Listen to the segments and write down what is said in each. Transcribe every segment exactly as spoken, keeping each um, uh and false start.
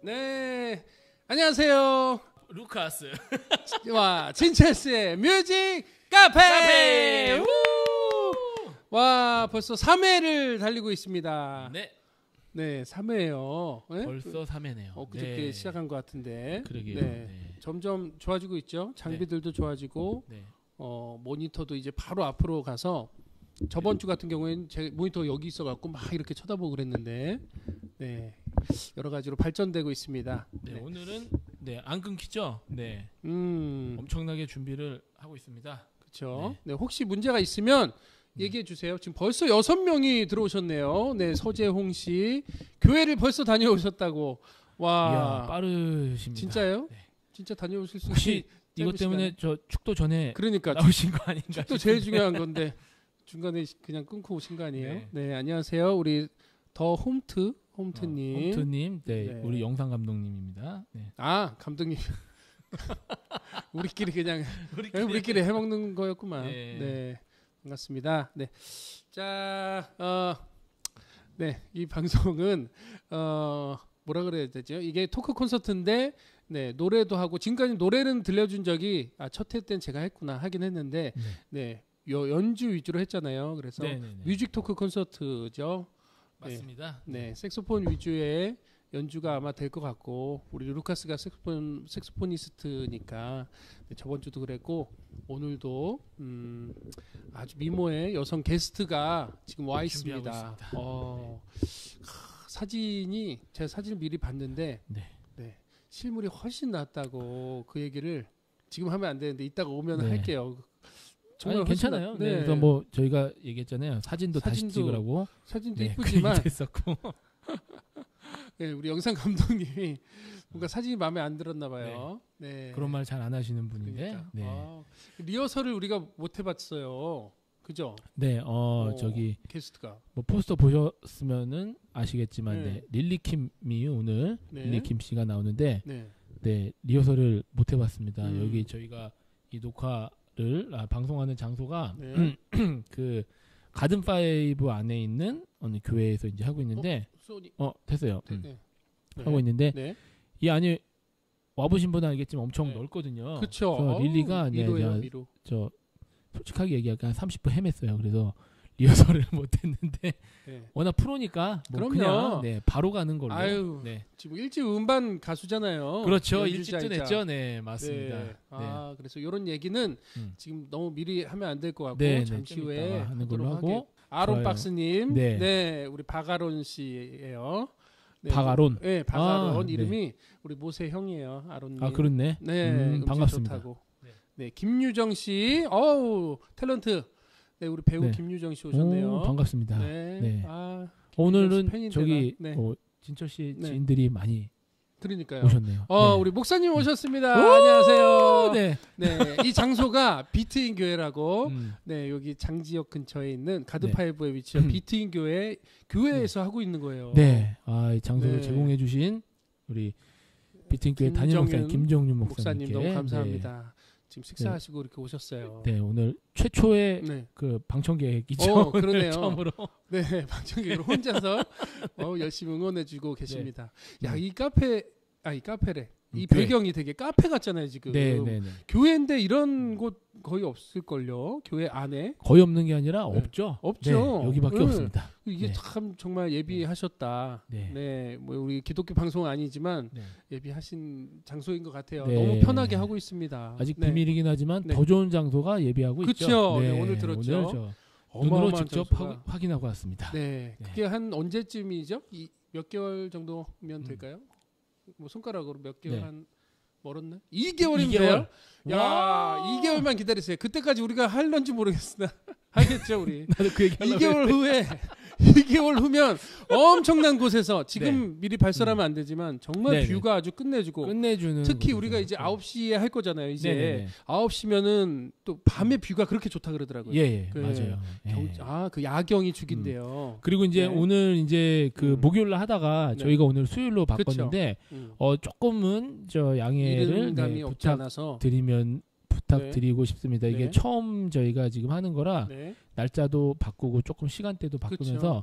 네, 안녕하세요. 루카스. 와, 진철스의 뮤직 카페. 카페! 와, 벌써 삼 회를 달리고 있습니다. 네. 네, 삼 회예요. 네? 벌써 삼 회네요. 엊그저께 네. 시작한 것 같은데. 그러게요. 네. 네. 점점 좋아지고 있죠. 장비들도 좋아지고, 네. 어, 모니터도 이제 바로 앞으로 가서 저번 주 같은 경우에는 제 모니터 여기 있어갖고 막 이렇게 쳐다보고 그랬는데, 네, 여러 가지로 발전되고 있습니다. 네, 네. 오늘은 네, 안 끊기죠? 네. 음, 엄청나게 준비를 하고 있습니다. 그렇죠. 네. 네, 혹시 문제가 있으면 얘기해 주세요. 지금 벌써 여섯 명이 들어오셨네요. 네, 서재홍 씨 교회를 벌써 다녀오셨다고. 와, 이야, 빠르십니다. 진짜요? 네. 진짜 다녀오실 수 혹시 있- 이것 짧은 때문에 시간에. 저 축도 전에 그러니까 나오신 거 아닌가? 또 제일 중요한 건데 중간에 그냥 끊고 오신 거 아니에요? 네. 네, 안녕하세요. 우리 더 홈트 홈트님. 어, 홈트님, 네, 네. 우리 영상 감독님입니다. 네. 아, 감독님. 우리끼리 그냥 우리끼리, 우리끼리 해먹는 거였구만. 네. 네, 반갑습니다. 네, 자, 어, 네, 이 방송은 어, 뭐라 그래야 되죠? 이게 토크 콘서트인데, 네, 노래도 하고 지금까지 노래는 들려준 적이 아, 첫 회 때는 제가 했구나 하긴 했는데, 네. 네, 여, 연주 위주로 했잖아요. 그래서 네, 네, 네. 뮤직 토크 콘서트죠. 맞습니다. 네, 색소폰 위주의 연주가 아마 될 것 같고, 우리 루카스가 색소폰 색소포니스트니까 네, 저번 주도 그랬고 오늘도 음, 아주 미모의 여성 게스트가 지금 와 준비하고 있습니다. 있습니다. 어, 하, 사진이 제가 사진을 미리 봤는데 네. 네, 실물이 훨씬 낫다고 그 얘기를 지금 하면 안 되는데 이따가 오면 네. 할게요. 정말 아니, 훨씬 괜찮아요. 낫- 네. 그래서 뭐 저희가 얘기했잖아요. 사진도, 다시 사진도 찍으라고. 사진도 네, 이쁘지만 그 얘기도 했었고. 네, 우리 영상 감독님이 뭔가 사진이 마음에 안 들었나 봐요. 네. 그런 말 잘 안 하시는 분인데. 그러니까. 네. 아, 리허설을 우리가 못 해봤어요. 그죠? 네, 어, 어, 저기 게스트가. 뭐 포스터 보셨으면은 아시겠지만 네. 네. 릴리킴이 오늘 네. 릴리킴 씨가 나오는데 네. 네, 리허설을 못 해봤습니다. 음. 여기 저희가 이 녹화를 아, 방송하는 장소가 네. 그 가든 파이브 안에 있는 어느 교회에서 이제 하고 있는데 소니. 어, 됐어요. 네. 음. 네. 하고 있는데 네. 이 안에 와보신 분은 알겠지만 엄청 네. 넓거든요. 그렇죠. 그래서 릴리가 네, 미로예요, 저, 미로. 저 솔직하게 얘기하면 한 삼십 분 헤맸어요. 그래서 리허설을 못했는데 네. 워낙 프로니까 뭐 그럼요. 그냥 네, 바로 가는 걸로. 아유, 네. 지금 일집 음반 가수잖아요. 그렇죠. 연주자이자. 일집도 냈죠. 네, 맞습니다. 네. 네. 아, 그래서 이런 얘기는 음. 지금 너무 미리 하면 안 될 것 같고 네, 네, 잠시 좀 후에 이따가 하는 하도록 걸로 하고. 하게. 아론 좋아요. 박스님, 네. 네. 우리 박아론 씨예요. 네, 박아론. 네, 박아론 아, 네. 이름이 우리 모세 형이에요, 아론님. 아, 그렇네. 네, 음, 음질 반갑습니다. 좋다고. 네. 네, 김유정 씨, 어우 탤런트. 네, 우리 배우 네. 김유정 씨 오셨네요. 오, 반갑습니다. 네, 네. 아, 오늘은 팬인데 저기 나- 네. 어, 진철 씨 네. 지인들이 많이 그러니까요. 오셨네요. 어, 네. 우리 목사님 오셨습니다. 오, 안녕하세요. 네. 네, 이 장소가 비트인 교회라고. 음, 네, 여기 장지역 근처에 있는 네. 가드파이브에 위치한 음. 비트인 교회 교회에서 하고 있는 거예요. 네. 아, 이 장소를 네. 제공해 주신 우리 비트인교회 담임 목사님 김정윤 김정윤 목사님 목사님께 너무 감사합니다. 지금 식사하시고 이렇게 오셨어요. 네. 네, 오늘 최초의 네. 그 방청 계획이죠. 어, 오늘 그러네요. 처음으로. 네, 방청객으로 혼자서 어, 열심히 응원해주고 계십니다. 야, 음. 이 카페, 아, 이 카페래. 이 음, 교회. 배경이 되게 카페 같잖아요, 지금. 네, 네, 네. 교회인데 이런 곳 거의 없을걸요. 교회 안에. 거의 없는 게 아니라 네. 없죠. 없죠. 네, 여기밖에 네. 없습니다. 이게 네. 참 정말 예비하셨다. 네. 네, 뭐 우리 기독교 방송은 아니지만 네. 예비하신 장소인 것 같아요. 네. 너무 편하게 하고 있습니다. 아직 네. 비밀이긴 하지만 네. 더 좋은 장소가 예비하고 그쵸. 있죠. 네, 오늘 들었죠. 오늘 저 눈으로 어마어마한 직접 장소가. 하, 확인하고 왔습니다. 네, 네. 그게 한 언제쯤이죠? 이, 몇 개월 정도면 음. 될까요? 뭐 손가락으로 몇 개월 네. 한 멀었나? 이 개월이면 이 개월. 돼요? 야, 이 개월만 기다리세요. 그때까지 우리가 할런지 모르겠으나 하겠죠, 우리. 나도 그 얘기 이 개월 후에 이 개월 후면 엄청난 곳에서 지금 네. 미리 발설하면 안 되지만 정말 네네. 뷰가 아주 끝내주고 끝내주는 특히 곳이죠. 우리가 이제 네. 아홉 시에 할 거잖아요. 이제 네네네. 아홉 시면은 또 밤에 뷰가 그렇게 좋다 그러더라고요. 예, 예 그 맞아요. 예. 아, 그 야경이 죽인데요. 그리고 이제 네. 오늘 이제 그 음. 목요일로 하다가 네. 저희가 오늘 수요일로 바꿨는데 음. 어 조금은 저 양해를 이른감이 네, 없지 않아서 부탁드리면 부탁드리고 싶습니다. 이게 네. 처음 저희가 지금 하는 거라 네. 날짜도 바꾸고 조금 시간대도 바꾸면서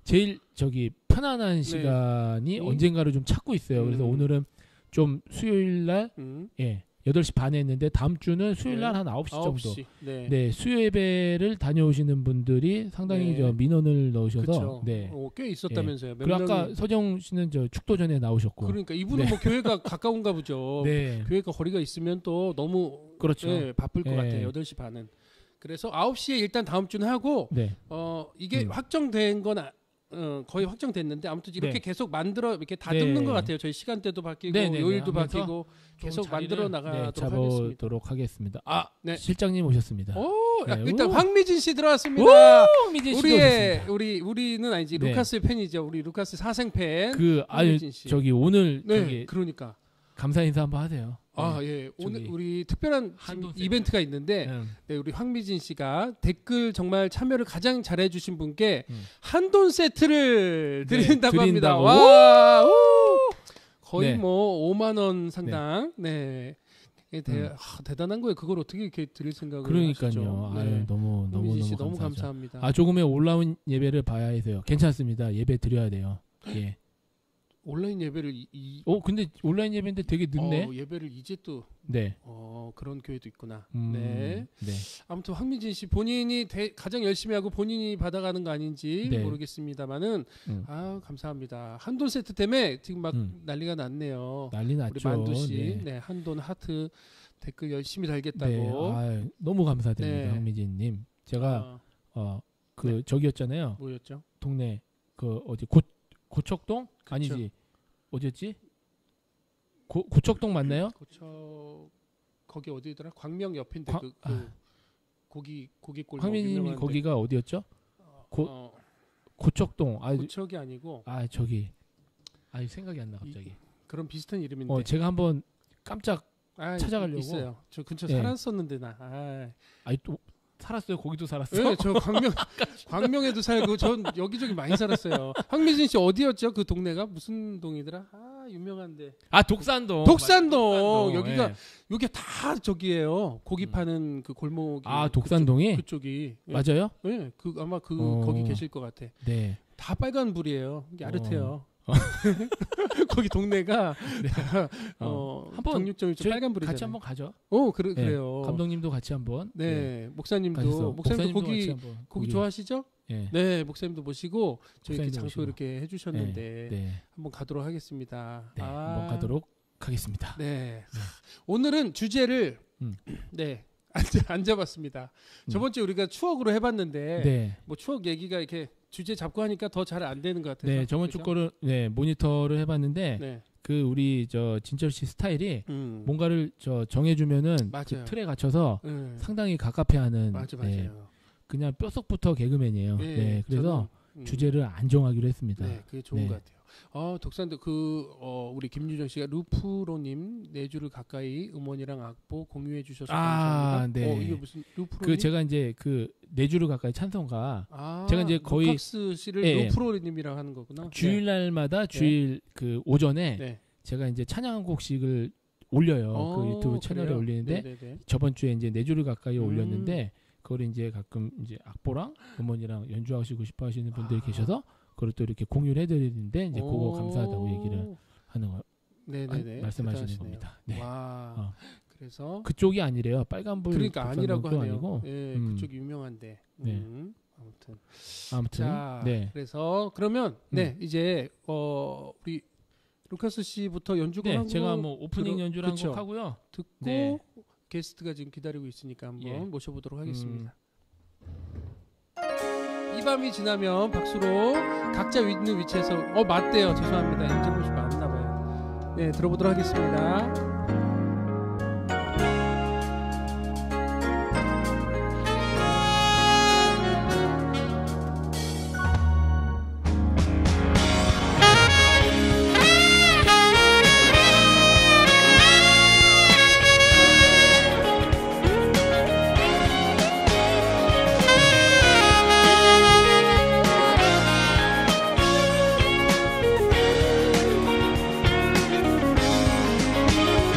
제일 저기 편안한 시간이 네. 언젠가를 좀 찾고 있어요. 그래서 음. 오늘은 좀 수요일 날 음. 예. 여덟 시 반에 했는데 다음 주는 수요일 날 네. 한 아홉 시 아홉 정도. 시. 네. 네, 수요 예배를 다녀오시는 분들이 상당히 네. 저 민원을 넣으셔서 그렇죠. 네. 어, 꽤 있었다면서요. 몇 그리고 아까 명이. 서정 씨는 저 축도 전에 나오셨고. 그러니까 이분은 네. 뭐 교회가 가까운가 보죠. 네. 교회가 거리가 있으면 또 너무 그렇죠. 네, 바쁠 것 네. 같아요. 여덟 시 반은. 그래서 아홉 시에 일단 다음 주는 하고 네. 어 이게 음. 확정된 건 아, 어, 거의 확정됐는데 아무튼 이렇게 네. 계속 만들어 이렇게 네. 다듬는 것 같아요. 저희 시간대도 바뀌고 네, 네, 네. 요일도 하면서 바뀌고 계속 좀 자리를, 만들어 나가도록 네, 하겠습니다. 잡아보도록 하겠습니다. 아, 네. 실장님 오셨습니다. 오, 야, 네. 일단 우. 황미진 씨 들어왔습니다. 오, 미진 씨도 우리의 오셨습니다. 우리 우리는 아니지 네. 루카스 팬이죠. 우리 루카스 사생 팬. 그 아유 황미진 씨. 저기 오늘 네, 저기 그러니까. 감사 인사 한번 하세요. 아, 네. 예. 오늘 저기 우리 특별한 지금 한돈 세트. 이벤트가 있는데 음. 네, 우리 황미진 씨가 댓글 정말 참여를 가장 잘해 주신 분께 음. 한돈 세트를 네, 드린다고 합니다. 드린다고. 와! 우! 거의 네. 뭐 오만 원 상당. 네. 이게 대, 음. 아, 대단한 거예요. 그걸 어떻게 이렇게 드릴 생각을 그러니까요. 하시죠? 아유, 네. 너무 너무 황미진 씨 너무 너무 감사하죠. 감사합니다. 아 조금의 올라온 예배를 봐야 해서요. 괜찮습니다. 예배 드려야 돼요. 예. 온라인 예배를 이, 이 어 근데 온라인 예배인데 되게 늦네. 어, 예배를 이제 또 네. 어, 그런 교회도 있구나. 음, 네. 네. 아무튼 황미진 씨 본인이 대, 가장 열심히 하고 본인이 받아가는 거 아닌지 네. 모르겠습니다만은 음. 아 감사합니다. 한돈 세트 때문에 지금 막 음. 난리가 났네요. 난리 우리 났죠. 만두 씨, 네. 네. 한돈 하트 댓글 열심히 달겠다고. 네. 아유, 너무 감사드립니다, 네. 황미진님. 제가 아, 어 그 네. 저기였잖아요. 뭐였죠? 동네 그 어디 고 고척동 그쵸. 아니지 어디였지? 고 고척동 맞나요? 고쳐 거기 어디더라? 광명 옆인데 광- 그, 그 아. 고기 고기골 황미진님이 거기가 어디였죠? 고- 어, 고척동. 아, 고척이 아니고 아 저기. 아 생각이 안 나 갑자기. 그런 비슷한 이름인데. 어 제가 한번 깜짝 아, 찾아가려고. 있어요. 저 근처 네. 살았었는데 나. 아. 아니 또 살았어요. 거기도 살았어. 네, 저 광명 광명에도 살고 전 여기저기 많이 살았어요. 황미진 씨 어디였죠? 그 동네가 무슨 동이더라? 아 유명한데. 아 독산동. 독산동. 독산동. 여기가 예. 여기 다 저기예요. 고기 음. 파는 그 골목이. 아 독산동이 그쪽, 그쪽이. 예. 맞아요? 예, 그 아마 그 어. 거기 계실 것 같아. 네. 다 빨간 불이에요. 야릇해요. 어. 거기 동네가 네. 어, 어. 한번 정육점이 좀 저희 빨간 불이잖아요. 같이 한번 가죠. 어, 그래 네. 그래요. 감독님도 같이 한번. 네, 목사님도 가셔서 목사님도 같이 고기 한번 고기 좋아하시죠? 예. 네, 목사님도 모시고 저희 이렇게 목사님도 장소 모시고. 이렇게 해주셨는데 네. 한번 가도록 하겠습니다. 네. 아, 한번 가도록 하겠습니다. 네. 오늘은 주제를 음. 네 안, 안 잡았습니다. 음. 저번 주에 우리가 추억으로 해봤는데 네. 뭐 추억 얘기가 이렇게 주제 잡고 하니까 더 잘 안 되는 것 같아요. 네, 저번 주 거를 네, 모니터를 해 봤는데 네. 그 우리 저 진철 씨 스타일이 음. 뭔가를 저 정해 주면은 그 맞아요. 틀에 갇혀서 네. 상당히 가깝해 하는 맞아 네, 맞아요. 그냥 뼈속부터 개그맨이에요. 네, 네. 그래서 저는, 음, 주제를 안 정하기로 했습니다. 네, 그게 좋은 네. 것 같아요. 어, 독산도 그 어, 우리 김유정 씨가 루프로님 네 주를 가까이 음원이랑 악보 공유해 주셔서 아, 감사합니다. 네. 어, 이게 무슨 루프로? 그 제가 이제 그 네 주를 가까이 찬송가 아, 제가 이제 거의- 루캅스 씨를 예, 예. 루프로님이라고 하는 거구나. 주일날마다 주일 그 오전에 네. 네. 제가 이제 찬양 한 곡씩을 올려요. 어, 그 유튜브 채널에 그래요? 올리는데 네네네. 저번 주에 이제 네 주를 가까이 음. 올렸는데 그걸 이제 가끔 이제 악보랑 음원이랑 연주하시고 싶어 하시는 분들이 아. 계셔서 그걸 또 이렇게 공유를 해드리는데 이제 그거 오. 감사하다고 얘기를 하는 거 네네네. 아, 말씀하시는 대단하시네요. 겁니다. 네. 와. 어. 그래서 그쪽이 아니래요. 빨간불 그러니까 아니라고 독산동도 하네요. 아니고 예, 음. 그쪽이 유명한데. 네. 음, 아무튼. 아무튼 자, 네. 그래서 그러면 네 이제 어 우리 루카스 씨부터 연주곡 네, 한곡 제가 뭐 오프닝 들어- 연주를 그쵸. 한 곡 하고요. 듣고 네. 게스트가 지금 기다리고 있으니까 한번 예. 모셔보도록 하겠습니다. 음. 이 밤이 지나면 박수로 각자 있는 위치에서 어 맞대요. 죄송합니다. 임진모 씨 맞나 봐요. 네 들어보도록 하겠습니다. 내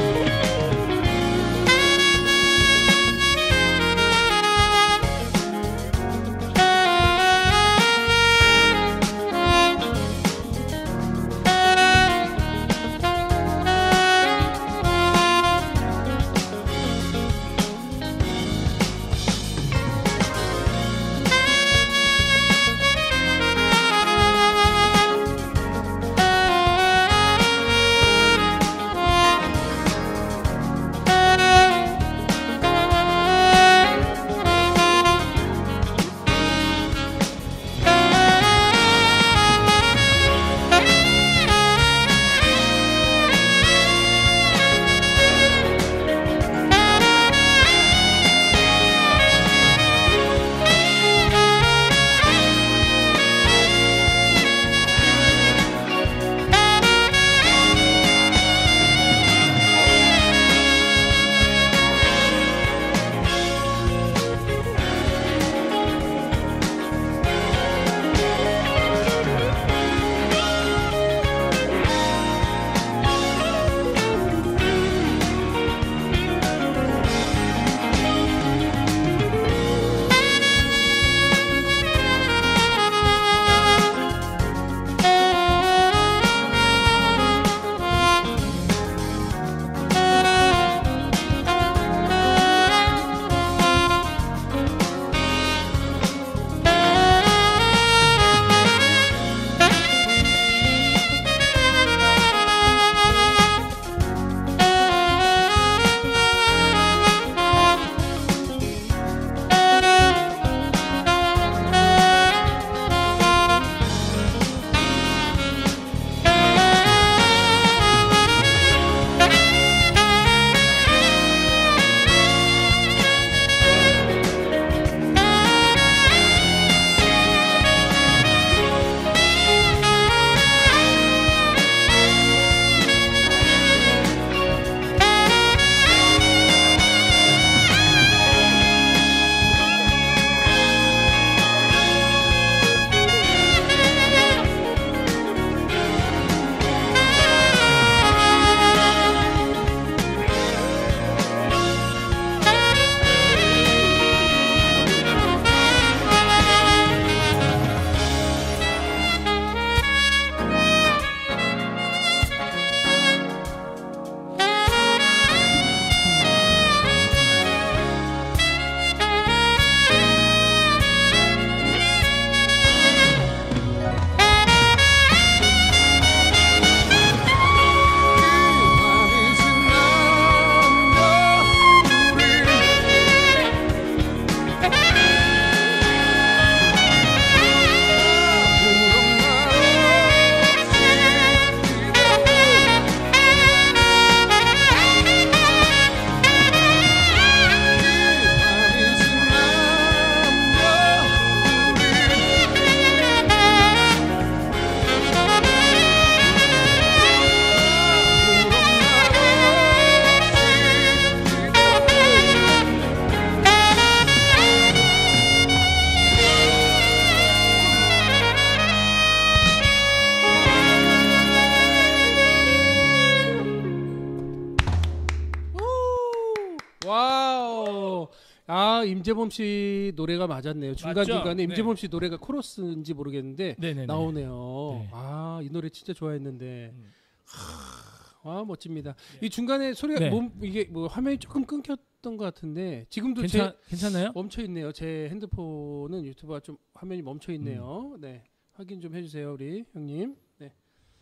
아 임재범 씨 노래가 맞았네요. 중간 맞죠? 중간에 네. 임재범 씨 노래가 코러스인지 모르겠는데 네네네. 나오네요. 네. 아 이 노래 진짜 좋아했는데. 음. 아 멋집니다. 네. 이 중간에 소리가 네. 몸 이게 뭐 화면이 조금 끊겼던 것 같은데 지금도 괜찮 제 괜찮나요? 멈춰 있네요. 제 핸드폰은 유튜브가 좀 화면이 멈춰 있네요. 음. 네 확인 좀 해주세요, 우리 형님. 네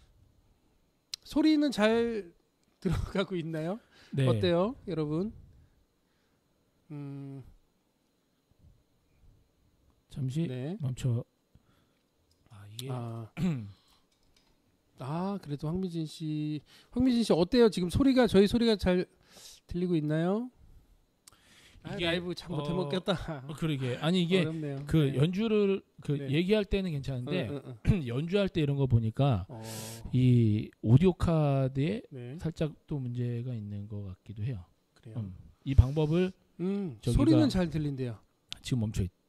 소리는 잘 들어가고 있나요? 네. 어때요, 여러분? 음, 잠시 네. 멈춰. 아 이게 아, 아 그래도 황미진 씨, 황미진 씨 어때요? 지금 소리가 저희 소리가 잘 들리고 있나요? 아, 이게, 라이브 참 못해 어, 먹겠다. 어, 그러게. 아니 이게 어렵네요. 그 네. 연주를 그 네. 얘기할 때는 괜찮은데 응, 응, 응. 연주할 때 이런 거 보니까 어, 이 오디오 카드에 네, 살짝 또 문제가 있는 것 같기도 해요. 그래요. 음. 이 방법을 음, 저기가- 소리는 잘 들린대요. 지금 멈춰 있.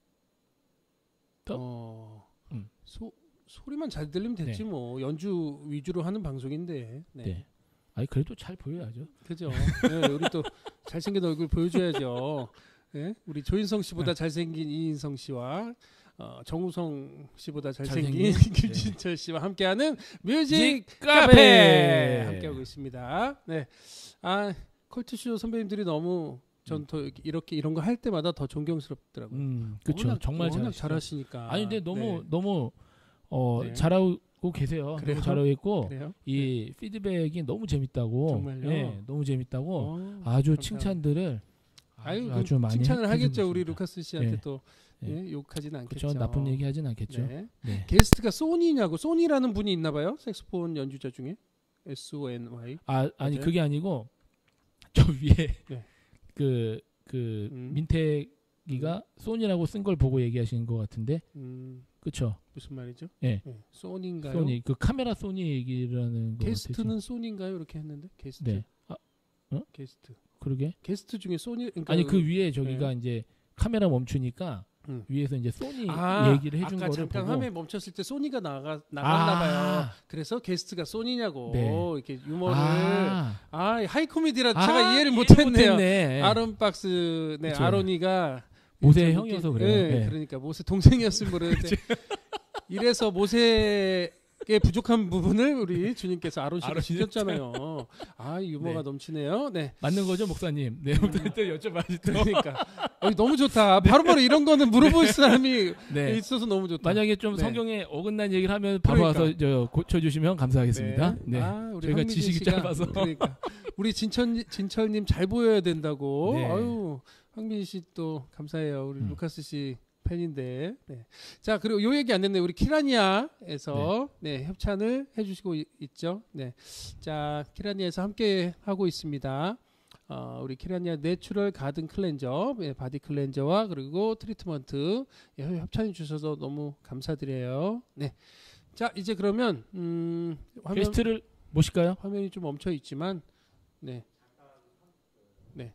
또? 어, 음. 소 소리만 잘 들리면 됐지 뭐 연주 위주로 하는 방송인데. 네. 네. 아니 그래도 잘 보여야죠. 그죠. 네, 우리 또 잘생긴 얼굴 보여줘야죠. 네? 우리 조인성 씨보다 잘생긴 이인성 씨와 어, 정우성 씨보다 잘생긴 잘생긴? 김진철 씨와 함께하는 뮤직 뮤직 카페 카페! 함께하고 있습니다. 네, 아 컬투쇼 선배님들이 너무 전 더 이렇게 이런 거 할 때마다 더 존경스럽더라고요. 음, 그렇죠. 워낙, 정말 워낙 잘하시죠. 잘하시니까. 아니 근데 너무 네. 너무 어 네. 잘하고 계세요. 그래요? 너무 잘하고 있고 그래요? 이 피드백이 너무 재밌다고. 정말요? 네, 너무 재밌다고. 어, 아주 감사합니다. 칭찬들을 아유, 아주, 아유 아주 많이 칭찬을 해주고 하겠죠. 우리 있습니다. 루카스 씨한테 네. 또 네. 예, 욕하진 않겠죠. 그렇죠. 나쁜 얘기 하진 않겠죠. 네. 네. 게스트가 소니냐고 소니라는 분이 있나 봐요. 색소폰 연주자 중에 에스 오 엔 와이. 아 아니 맞아요? 그게 아니고 저 위에 네. 그 그 음. 민태기가 소니라고 쓴 걸 보고 얘기하시는 것 같은데 음, 그렇죠. 무슨 말이죠? 예. 네. 소니인가요? 소니 그 카메라 소니 얘기라는 거 게스트는 소니인가요? 이렇게 했는데 게스트. 네. 아, 게스트. 그러게. 게스트 중에 소니. 그러니까 아니 그 위에 저기가 네. 이제 카메라 멈추니까 음. 위에서 이제 소니 아, 얘기를 해준 아까 거를 잠깐 보고 화면 멈췄을 때 소니가 나가 나갔나 봐요. 아, 그래서 게스트가 소니냐고 네. 이렇게 유머를 아, 아, 하이 코미디라 아, 제가 이해를 이해를 못했네요. 못했네. 아론 박스 네 그쵸. 아론이가 모세의 좀 형이어서 웃긴- 그래요. 네, 네. 그러니까 모세 동생이었으면 모르는데 이래서 모세의 부족한 부분을 우리 주님께서 아론 씨가 아론 씨는 지켰잖아요. 아 유머가 네. 넘치네요. 네, 맞는 거죠, 목사님? 네, 음. 또 여쭤봐야죠. 그러니까 어, 너무 좋다. 바로바로 이런 거는 물어볼 사람이 네. 있어서 너무 좋다. 만약에 좀 네. 성경에 어긋난 얘기를 하면 바로 그러니까. 와서 저 고쳐주시면 감사하겠습니다. 네. 아, 우리 저희가 황미진 지식이 씨가 짧아서. 그러니까 우리 진철 진철님 잘 보여야 된다고. 네. 아유 황민 씨 또 감사해요. 우리 음. 루카스 씨 팬인데. 네. 자 그리고 요 얘기 안 됐네. 우리 키라니아에서 네, 협찬을 해주시고 이- 있죠. 네. 자 키라니아에서 함께 하고 있습니다. 어, 우리 키라니아 내추럴 가든 클렌저, 예, 바디 클렌저와 그리고 트리트먼트 예, 협찬해 주셔서 너무 감사드려요. 네. 자 이제 그러면 음, 화면 게스트를 모실까요? 화면이 좀 멈춰 있지만 네. 네.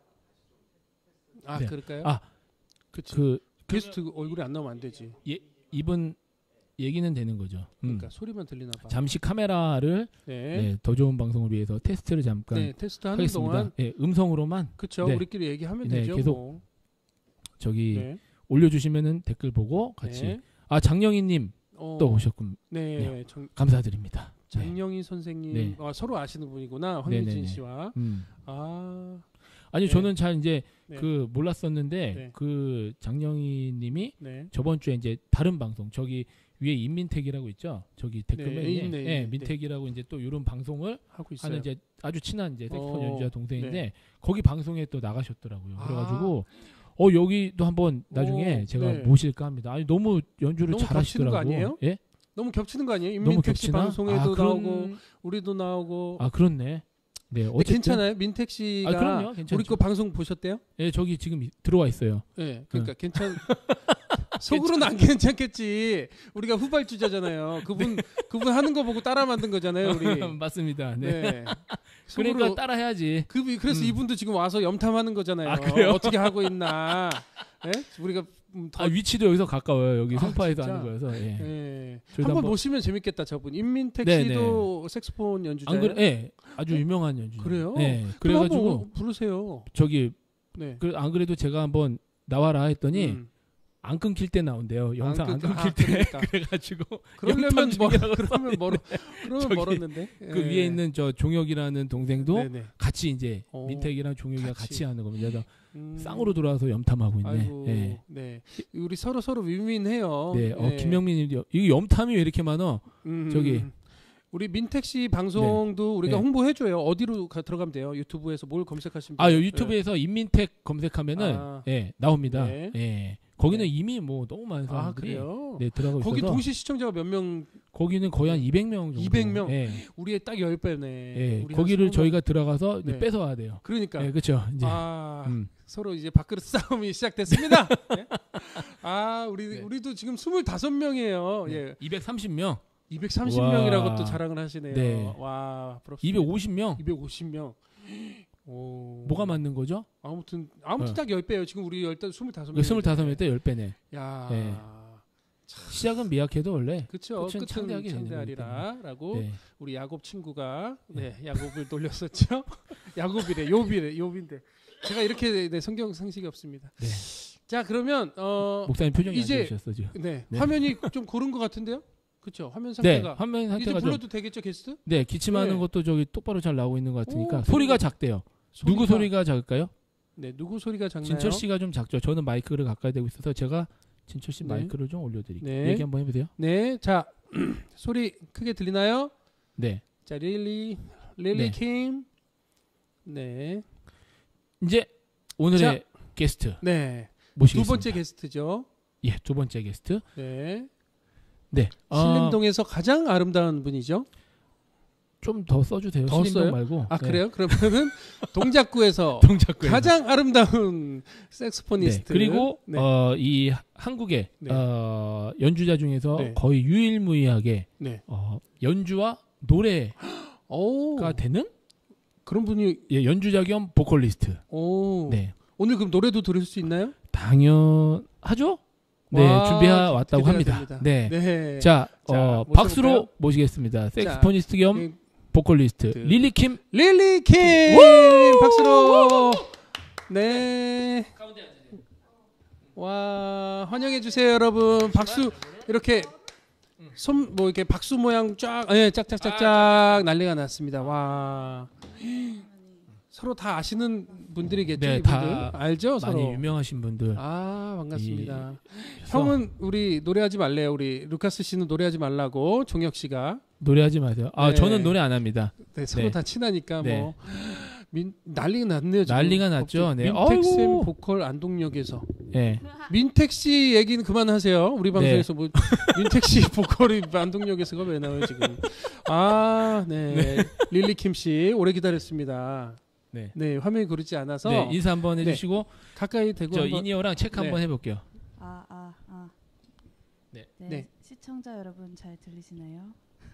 아 네. 그럴까요? 아, 그치. 그 게스트 얼굴이 안 나오면 안 되지. 이분 얘기는 되는 거죠. 음. 그러니까 소리만 들리나 봐. 잠시 카메라를 네. 네, 더 좋은 방송을 위해서 테스트를 잠깐 네, 테스트 하는 하겠습니다. 동안 네, 음성으로만 그쵸 네. 우리끼리 얘기하면 네, 되죠. 계속 뭐. 저기 네. 올려주시면은 댓글 보고 같이. 네. 아 장영희님 어, 또 오셨군. 네. 네. 정, 감사드립니다. 네. 장영희 선생님 네. 아, 서로 아시는 분이구나. 네, 황미진 네, 네. 씨와 음. 아 아니 네. 저는 잘 이제 네. 그 몰랐었는데 네. 그 장영희님이 네. 저번 주에 이제 다른 방송 저기 위에 임민택이라고 있죠. 저기 댓글 네, 맨에 있네, 예, 있네. 민택이라고 이제 또 이런 방송을 하고 있어요. 하는 이제 아주 친한 이제 색소폰 어, 연주자 동생인데 네. 거기 방송에 또 나가셨더라고요. 아. 그래가지고 어 여기도 한번 나중에 오, 제가 네. 모실까 합니다. 아니 너무 연주를 너무 잘하시더라고. 겹치는 거 아니에요? 예? 너무 겹치는 거 아니에요? 너무 임민택 씨 겹치나? 방송에도 아, 그런- 나오고 우리도 나오고. 아 그렇네. 네, 근데 어쨌든 괜찮아요? 민택 씨가 아, 그럼요. 괜찮죠. 우리 거 방송 보셨대요? 예, 저기 지금 이- 들어와 있어요. 네, 그러니까 괜찮. 속으로는 안 괜찮겠지. 우리가 후발주자잖아요. 그분 그분 하는 거 보고 따라 만든 거잖아요, 우리. 맞습니다. 네. 네. 그러니까 속으로- 따라해야지. 그 그래서 음. 이분도 지금 와서 염탐하는 거잖아요. 아, 그래요? 어떻게 하고 있나. 네? 우리가 음, 더 아 위치도 여기서 가까워요. 여기 아, 송파에서 진짜? 하는 거여서. 예. 예. 저희도 한번 한번- 모시면 재밌겠다, 저분. 임민택 네, 씨도 색소폰 연주자예요. 안 그래? 예. 아주 유명한 연주. 그래요? 네. 그럼 그래가지고 한번 부르세요. 저기 네. 그 안 그래도 제가 한번 나와라 했더니 음. 안 끊길 때 나온대요. 영상 안, 끊- 끊길 아, 때. 그러니까. 그래가지고 그러려면 멀 영탐중이라고 그러면 멀어 그러면 저기 멀었는데 그 예. 위에 있는 저 종혁이라는 동생도 네네. 같이 이제 어, 민택이랑 종혁이가 같이. 같이, 하는 겁니다. 그래서 음. 쌍으로 돌아와서 염탐하고 있네. 아이고, 예. 네. 우리 서로 서로 윈윈해요. 네, 어, 예. 김명민님, 이거 염탐이 왜 이렇게 많어? 음, 저기. 우리 민택 씨 방송도 우리가 네. 홍보해 줘요. 어디로 가, 들어가면 돼요? 유튜브에서 뭘 검색하시면 아, 돼요? 요 유튜브에서 임민택 검색하면은 아. 예, 나옵니다. 네. 예. 거기는 네. 이미 뭐 너무 많은 아, 사람들이 그래요? 네, 들어가고 거기 있어서 동시 시청자가 몇 명? 거기는 거의 한 이백 명 정도. 이백 명? 예. 우리의 딱 열 배네. 예. 우리 거기를 한 스무 저희가 들어가서 이제 네. 뺏어 와야 돼요. 그러니까 예, 그렇죠. 이제 아, 음. 서로 이제 밥그릇 싸움이 시작됐습니다. 네? 아, 우리 네. 우리도 지금 스물다섯 명이에요. 네. 예. 이백삼십 명, 이백삼십 와. 명이라고 또 자랑을 하시네요. 네. 와, 부럽습니다. 이백오십 명. 이백오십 명. 오. 뭐가 맞는 거죠? 아무튼 아무튼 어. 딱 열 배예요. 지금 우리 열다 스물다섯 명. 그 스물다섯 명 때 십 배네. 야. 네. 시작은 미약해도 원래. 그렇죠. 끝은 끝은 창대하게 되는 창대하리라라고 네. 우리 야곱 친구가 네, 야곱을 돌렸었죠. 야곱이래, 욥이래, 욥인데 제가 이렇게 네, 성경 상식이 없습니다. 네. 자, 그러면 어 목사님 표정이 이제- 안 좋으셨어 지금. 네, 네. 화면이 좀 고른 것 같은데요? 그렇죠. 화면 네, 상태가 화면 이제 상태가 좀. 불러도 되겠죠, 게스트? 네, 기침하는 네. 것도 저기 똑바로 잘 나오고 있는 것 같으니까 오, 소리가 그리고 작대요. 누구 소리가 작을까요? 네, 누구 소리가 작나요? 진철 씨가 좀 작죠. 저는 마이크를 가까이 대고 있어서 제가 진철 씨 네. 마이크를 좀 올려드릴게요. 네. 얘기 한번 해보세요. 네, 자 소리 크게 들리나요? 네, 자, 릴리, 릴리 네. 킴. 네, 이제 오늘의 자. 게스트 네, 모시겠습니다. 두 번째 게스트죠. 예, 두 번째 게스트. 네, 네, 어, 신림동에서 가장 아름다운 분이죠. 좀 더 써주세요. 더 신림동 써요? 말고. 아 네. 그래요? 그러면은 동작구에서 동작구에 가장 아름다운 색소포니스트. 네. 그리고 네. 어, 이 한국의 네. 어, 연주자 중에서 네. 거의 유일무이하게 네. 어, 연주와 노래가 오, 되는 그런 분이 예, 연주자 겸 보컬리스트. 오. 네, 오늘 그럼 노래도 들을 수 있나요? 당연하죠. 네, 와, 준비해 왔다고 기대가 합니다. 됩니다. 네. 네. 자, 자, 어, 모셔볼까요? 박수로 모시겠습니다. 색스포니스트 겸 네. 보컬리스트 그- 릴리킴. 릴리 킴 박수로. 네. 와, 환영해 주세요, 여러분. 박수 이렇게 손 뭐 이렇게 박수 모양 쫙, 예, 짝짝짝짝 난리가 났습니다. 와. 서로 다 아시는 분들이겠죠, 네, 이분들. 다 알죠, 서로. 많이 유명하신 분들. 아, 반갑습니다. 그래서 형은 우리 노래하지 말래요. 우리 루카스 씨는 노래하지 말라고 종혁 씨가. 노래하지 마세요. 아, 네. 저는 노래 안 합니다. 네, 서로 네. 다 친하니까 네. 뭐 민, 난리가 났네요. 지금. 난리가 났죠. 네. 민택쌤 아이고. 보컬 안동역에서. 예. 민택 씨 얘기는 그만하세요. 우리 방송에서 뭐 민택 씨 보컬이 안동역에서가 왜 나와요 지금? 아, 네. 릴리킴 씨 오래 기다렸습니다. 네. 네, 화면이 고르지 않아서 네, 인사 한번 네. 해주시고 가까이 대고 저 한번. 이니어랑 체크 네. 한번 해볼게요. 아, 아, 아. 네. 네. 네. 시청자 여러분 잘 들리시나요?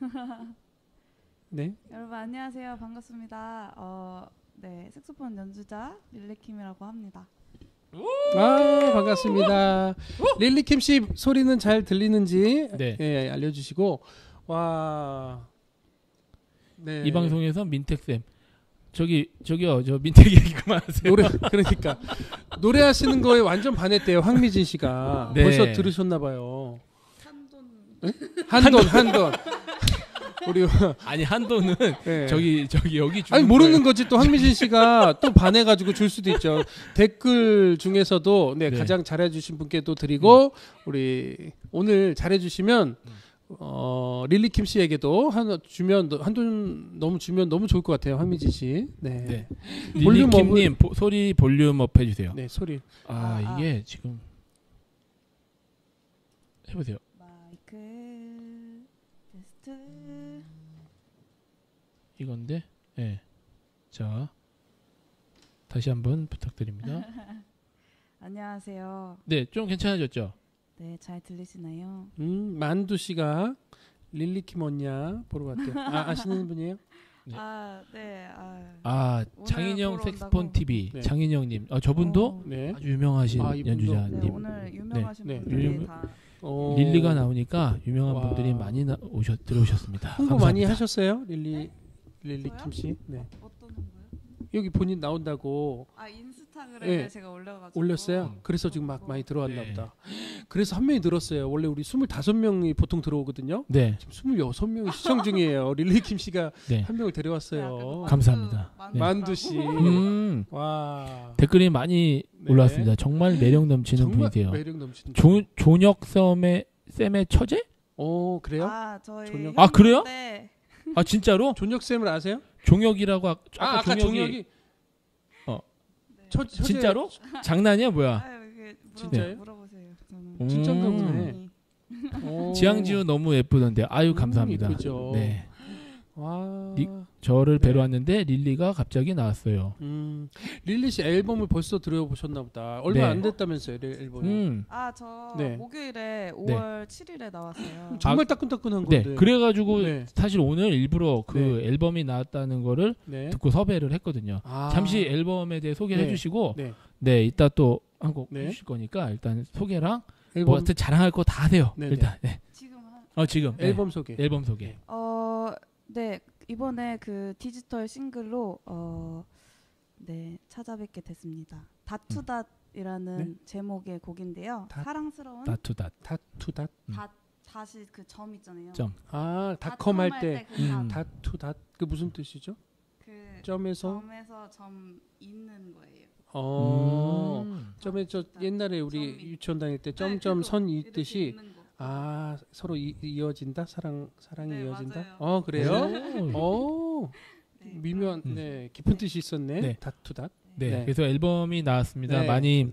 네. 여러분 안녕하세요. 반갑습니다. 어, 네. 색소폰 연주자 릴리킴이라고 합니다. 아, 반갑습니다. 릴리킴 씨 소리는 잘 들리는지 네. 예, 알려주시고 와. 네. 이 방송에서 민택 쌤 저기 저기요 저 민택 얘기 그만하세요. 노래 그러니까 노래하시는 거에 완전 반했대요. 황미진 씨가 네. 벌써 들으셨나 봐요. 한돈 한돈 한돈. 우리 아니 한도는 네. 저기 저기 여기 아니 주는 모르는 거예요. 거지 또 황미진 씨가 또 반해가지고 줄 수도 있죠. 댓글 중에서도 네, 네. 가장 잘해주신 분께 또 드리고 우리 오늘 잘해주시면 어, 릴리킴 씨에게도 한 주면 한돈 너무 주면 너무 좋을 것 같아요. 황미진 씨. 네. 네. 볼륨 업을- 릴리킴님 보- 소리 볼륨 업 해주세요. 네 소리. 아, 아, 아. 이게 지금 해보세요. 마이크 테스트. 이건데, 예. 네. 자 다시 한번 부탁드립니다. 안녕하세요. 네, 좀 괜찮아졌죠? 네, 잘 들리시나요? 음, 만두 씨가 릴리킴 언냐 보러 갔대요. 아, 아시는 분이에요? 네. 아, 네. 아, 아, 오늘 장인영 보러 색스폰 온다고. 티비 네. 장인영님, 아, 저분도 어, 네. 아주 유명하신 아, 이분도? 연주자님. 네, 오늘 유명하신 네. 분들이 유명- 다 어, 릴리가 나오니까 유명한 와. 분들이 많이 나, 오셨 들어오셨습니다. 홍보 감사합니다. 많이 하셨어요? 릴리 릴리킴 씨. 네. 어떤 건가요? 여기 본인 나온다고 아 인스타그램에 예. 제가 올려가지고 올렸어요. 음. 그래서 지금 막 그거 많이 들어왔나 네. 보다. 그래서 한 명이 늘었어요. 원래 우리 스물다섯 명이 보통 들어오거든요. 네. 지금 스물여섯 명이 시청 중이에요. 릴리킴 씨가 네. 한 명을 네, 데려왔어요. 그래도 감사합니다. 만두, 네. 만두 씨. 음. 와. 댓글이 많이 네. 올라왔습니다. 정말 매력 넘치는 정말 분이세요. 매력 넘치는. 조, 존혁 썸의 쌤의 처제? 오 그래요? 아 저희 존역? 아, 그래요? 네. 아 진짜로? 존혁 쌤을 아세요? 종혁이라고 아, 아 아까 종혁이. 어. 처, 처제- 진짜로? 장난이야 뭐야? 아유 이게 물어보, 진짜요? 물어보세요. 저는 음. 진짜인가 보네. 음. 오. 지향지우 너무 예쁘던데. 아유 음, 감사합니다. 이쁘죠. 네. 와. 리- 저를 네. 뵈러 왔는데 릴리가 갑자기 나왔어요. 음. 릴리 씨 앨범을 벌써 들어보셨나 보다. 얼마 네. 안 됐다면서요, 릴- 앨범이. 음. 아저 네. 목요일에 오월 칠일에 나왔어요. 정말 아, 따끈따끈한 네. 건데. 그래가지고 네. 사실 오늘 일부러 그 네. 앨범이 나왔다는 거를 네. 듣고 섭외를 했거든요. 아. 잠시 앨범에 대해 소개를 네. 해주시고 네. 네 이따 또 한 곡 네. 해주실 거니까 일단 소개랑 앨범 뭐 하여튼 자랑할 거 다 하세요. 네네. 일단 네. 지금 한 어 지금 네. 앨범 소개. 앨범 소개. 어, 네 이번에 그 디지털 싱글로 어, 네 찾아뵙게 됐습니다. 다투닷이라는 네? 제목의 곡인데요. 닷- 사랑스러운 다투다. 다투닷. 음. 다 다시 그 점 있잖아요. 점. 아, 닷컴 할 때. 그 음. 닷, 다투닷. 그 무슨 뜻이죠? 그 점에서 점에서 점 있는 거예요. 어. 음. 점에 저 옛날에 우리 점이. 유치원 다닐 때 네, 점점 그거 선 이렇게 있듯이 있는 거. 아, 서로 이, 이어진다. 사랑 사랑이 네, 이어진다. 맞아요. 어, 그래요? 오. 오. 네, 미묘한 음. 네, 깊은 뜻이 있었네. 네. 다투닷. 네. 네. 그래서 앨범이 나왔습니다. 네. 많이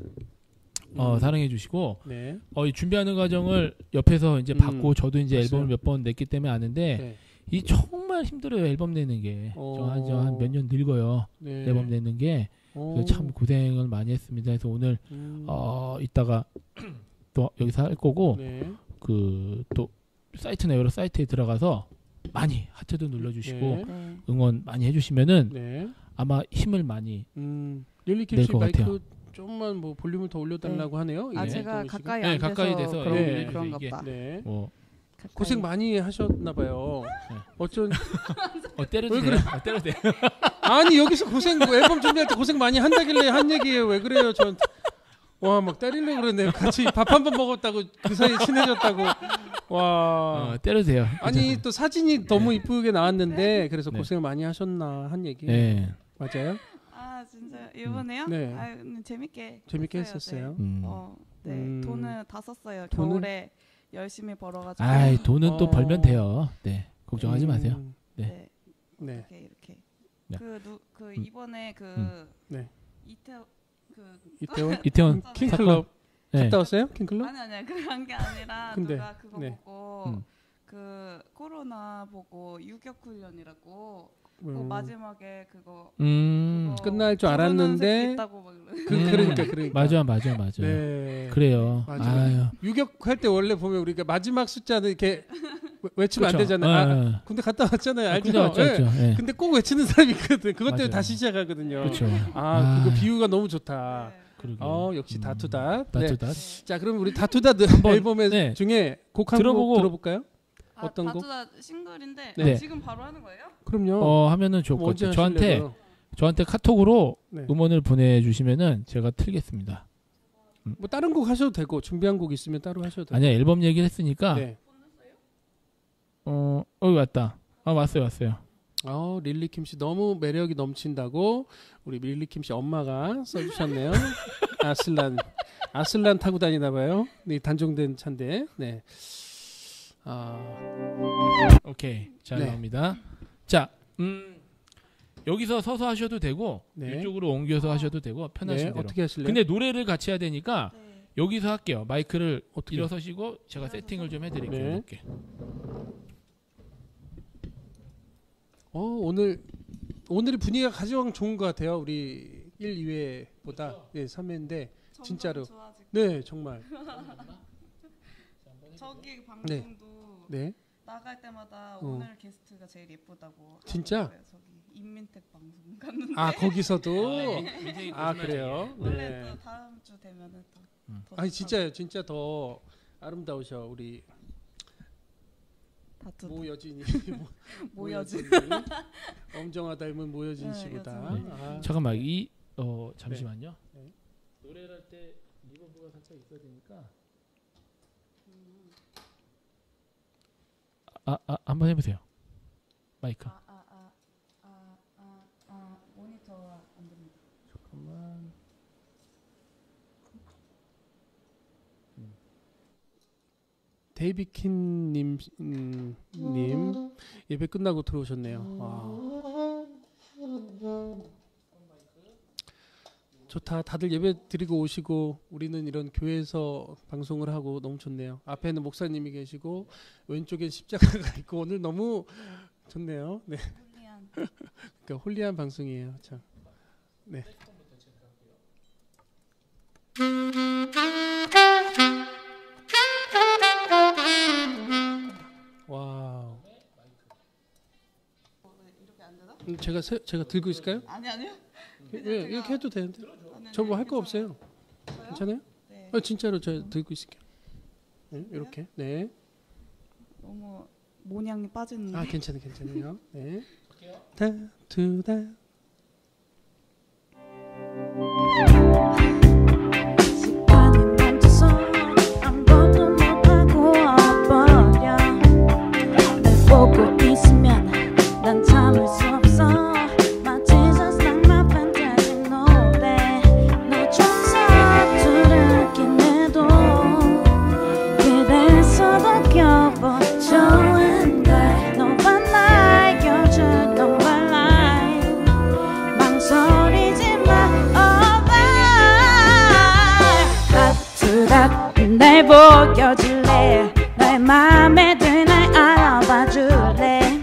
어, 음. 사랑해 주시고 네. 어, 이 준비하는 과정을 옆에서 이제 음. 봤고 저도 이제 봤어요. 앨범을 몇 번 냈기 때문에 아는데 네. 이 정말 힘들어요 앨범 내는 게. 어. 저한 몇 년 늙어요 네. 앨범 내는 게. 오. 그래서 참 고생을 많이 했습니다. 그래서 오늘 음. 어 이따가 또 여기서 할 거고 네. 그 또 사이트나 여러 사이트에 들어가서 많이 하트도 눌러주시고 네. 네. 응원 많이 해주시면은 네. 아마 힘을 많이 음. 릴리킴 낼 씨 것 마이크 같아요. 좀만 뭐 볼륨을 더 올려달라고 하네요. 아 예, 제가 동훈 씨가. 가까이 네, 앉아서 가까이 돼서 그런 네. 그런가 이게- 보다. 네. 뭐 가까이. 고생 많이 하셨나 봐요. 네. 어쩐 어, 때려도 왜 돼요? 그래? 어, 때려도 돼요? 아니 여기서 고생 앨범 준비할 때 고생 많이 한다길래 한 얘기예요. 왜 그래요? 전 와 막 때리려고 그러네. 같이 밥 한 번 먹었다고 그 사이에 친해졌다고. 와. 어, 때려도 돼요. 아니 또 사진이 너무 이쁘게 나왔는데 그래서 네. 고생을 많이 하셨나 한 얘기. 네. 맞아요? 아 진짜 이번에요? 네. 아 근데 재밌게 재밌게 했어요, 했었어요. 네. 음. 어, 네 음. 돈을 다 썼어요. 돈을? 겨울에 열심히 벌어가지고. 아이 돈은 어. 또 벌면 돼요. 네. 걱정하지 음, 마세요. 네. 네. 이렇게 이렇게. 네. 그그 그 음. 이번에 그 음. 네. 이태원 그 이태원 이태원 킹클럽 네. 갔다 왔어요? 킹클럽? 아니 아니야 그런 게 아니라 근데, 누가 그거 네. 보고 음. 그 코로나 보고 유격 훈련이라고 그 음. 마지막에 그거 음. 그거 끝날 줄 부르는 알았는데 새끼 있다고 막 그러는 그 음. 그러니까 그러니까. 맞아 맞아 맞아. 네. 그래요. 맞아요. 아유. 유격할 때 원래 보면 우리가 마지막 숫자는 이렇게 외- 외치면 그쵸. 안 되잖아요. 어, 아, 어. 군대 갔다 왔잖아요. 알죠? 군대 왔죠, 예. 왔죠. 예. 근데 꼭 외치는 사람이 있거든. 그것 때문에 맞아요. 다시 시작하거든요. 그렇죠. 아, 그거 아. 비유가 너무 좋다. 네. 그러게. 어, 역시 음. 다투다. 네. 다투다. 자, 그럼 우리 다투다 한번, 앨범의 네. 중에 곡 한 곡 들어보고- 들어볼까요? 아, 어떤 곡? 다투다 싱글인데 네. 지금 바로 하는 거예요? 그럼요. 어 하면은 좋을 뭐 것 언제 같아요. 저한테 하실래요? 저한테 카톡으로 네. 음원을 보내주시면은 제가 틀겠습니다. 뭐 다른 곡 하셔도 되고 준비한 곡 있으면 따로 하셔도 돼요. 아니야 앨범 얘기를 했으니까 네. 어 여기 왔다. 아 왔어요 왔어요. 어, 릴리킴 씨 너무 매력이 넘친다고 우리 릴리킴 씨 엄마가 써주셨네요. 아슬란, 아슬란 타고 다니나 봐요. 네, 단종된 차인데. 네. 아, 오케이 잘 네. 나옵니다. 자 음, 여기서 서서 하셔도 되고 네. 이쪽으로 옮겨서 하셔도 되고 편하신 네, 대로. 어떻게 하실래요? 근데 노래를 같이 해야 되니까 네. 여기서 할게요. 마이크를 어떻게? 일어서시고 제가 세팅을 좀 해드릴게요. 네. 이렇게. 어, 오늘 오늘의 분위기가 가장 좋은 것 같아요. 우리 일, 이 회보다 네, 삼 회인데 점점 진짜로. 좋아지고. 네, 정말. 저기 방송도 네. 나갈 때마다 어. 오늘 게스트가 제일 예쁘다고 진짜? 하더라고요. 저기 인민택 방송 갔는데 아, 거기서도 민생이 아, 조심하세요. 그래요. 원래 네. 또 다음 주 되면은 또 음. 더 아니 좋다고. 진짜요. 진짜 더 아름다우셔. 우리 다투. 모여진이 모여진. 엄정화 닮은 모여진 네, 씨보다. 네. 아, 잠깐만 이 어 잠시만요. 네. 노래를 할 때 리버브가 살짝 있어야 되니까. 아, 아 한번 해보세요. 마이크. 아, 아, 아, 아, 아, 아, 모니터가 안 됩니다. 잠깐만. 데이비킨님 음, 님 예배 끝나고 들어오셨네요. 와. 좋다. 다들 예배 드리고 오시고 우리는 이런 교회에서 방송을 하고 너무 좋네요. 앞에는 목사님이 계시고 왼쪽엔 십자가가 있고 오늘 너무 좋네요. 네. 홀리한. 그러니까 홀리한 방송이에요. 참. 네. 와우. 이렇게 안 되나? 음, 제가 세, 제가 들고 있을까요? 아니 아니요. 왜 이렇게 해도 되는데? 아니, 저 뭐 할 거 괜찮아요. 없어요. 저요? 괜찮아요? 네. 어, 진짜로 저 들고 있을게요. 네, 이렇게. 네. 너무 모양이 빠지는. 아 괜찮아요, 괜찮아요. 네. 다투다. 시간이 멈춰서 아무것도 못하고 와버려. 날 보고 있으면 난 참을 수 없어. 마치 세상 판타지 노래. 너 좀 서투르긴 해도 그래서도 겨워. 좋은 걸 너만 알려준 너만 lie. 망설이지 마. 날 보여줄래. 널 맘에 들 날 알아봐 줄래.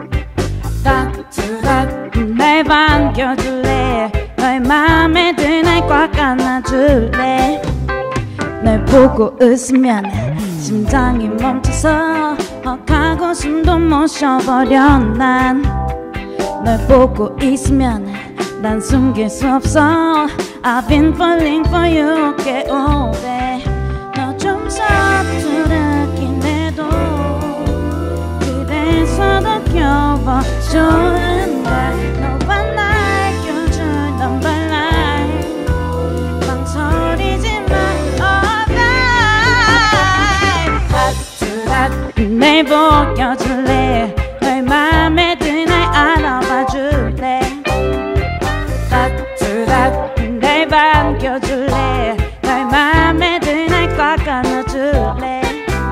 따뜻한 날 반겨줄래. 널 맘에 들 날 꽉 안아줄래. 널 보고 웃으면 심장이 멈춰서 헉하고 숨도 못 쉬어버려. 난 널 보고 있으면 난 숨길 수 없어. I've been falling for you 꽤 오래. 너 좀 서투르긴 해도 그래서도 겨워. 좋은 걸 너만 알려줄 number line. 망설이지 마. alright. 따뜻한 날 보여줄래. 널 맘에 들 날 알아봐 줄래. 따뜻한 날 반겨줄래. 널 맘에 들 날 꽉 안아줄래.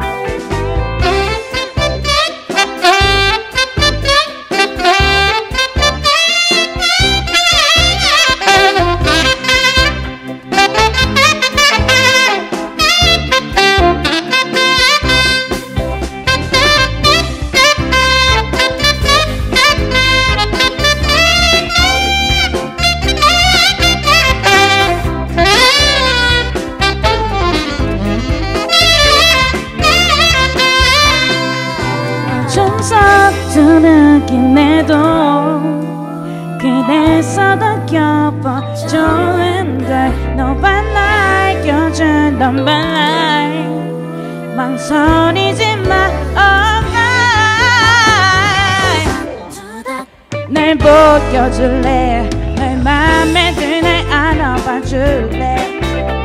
좀 서투르긴 해도 그래서도 겨워. 좋은 걸 너만 알려준 number line. 망설이지 마. alright. 날 보여줄래. 널 맘에 들 날 알아봐 줄래.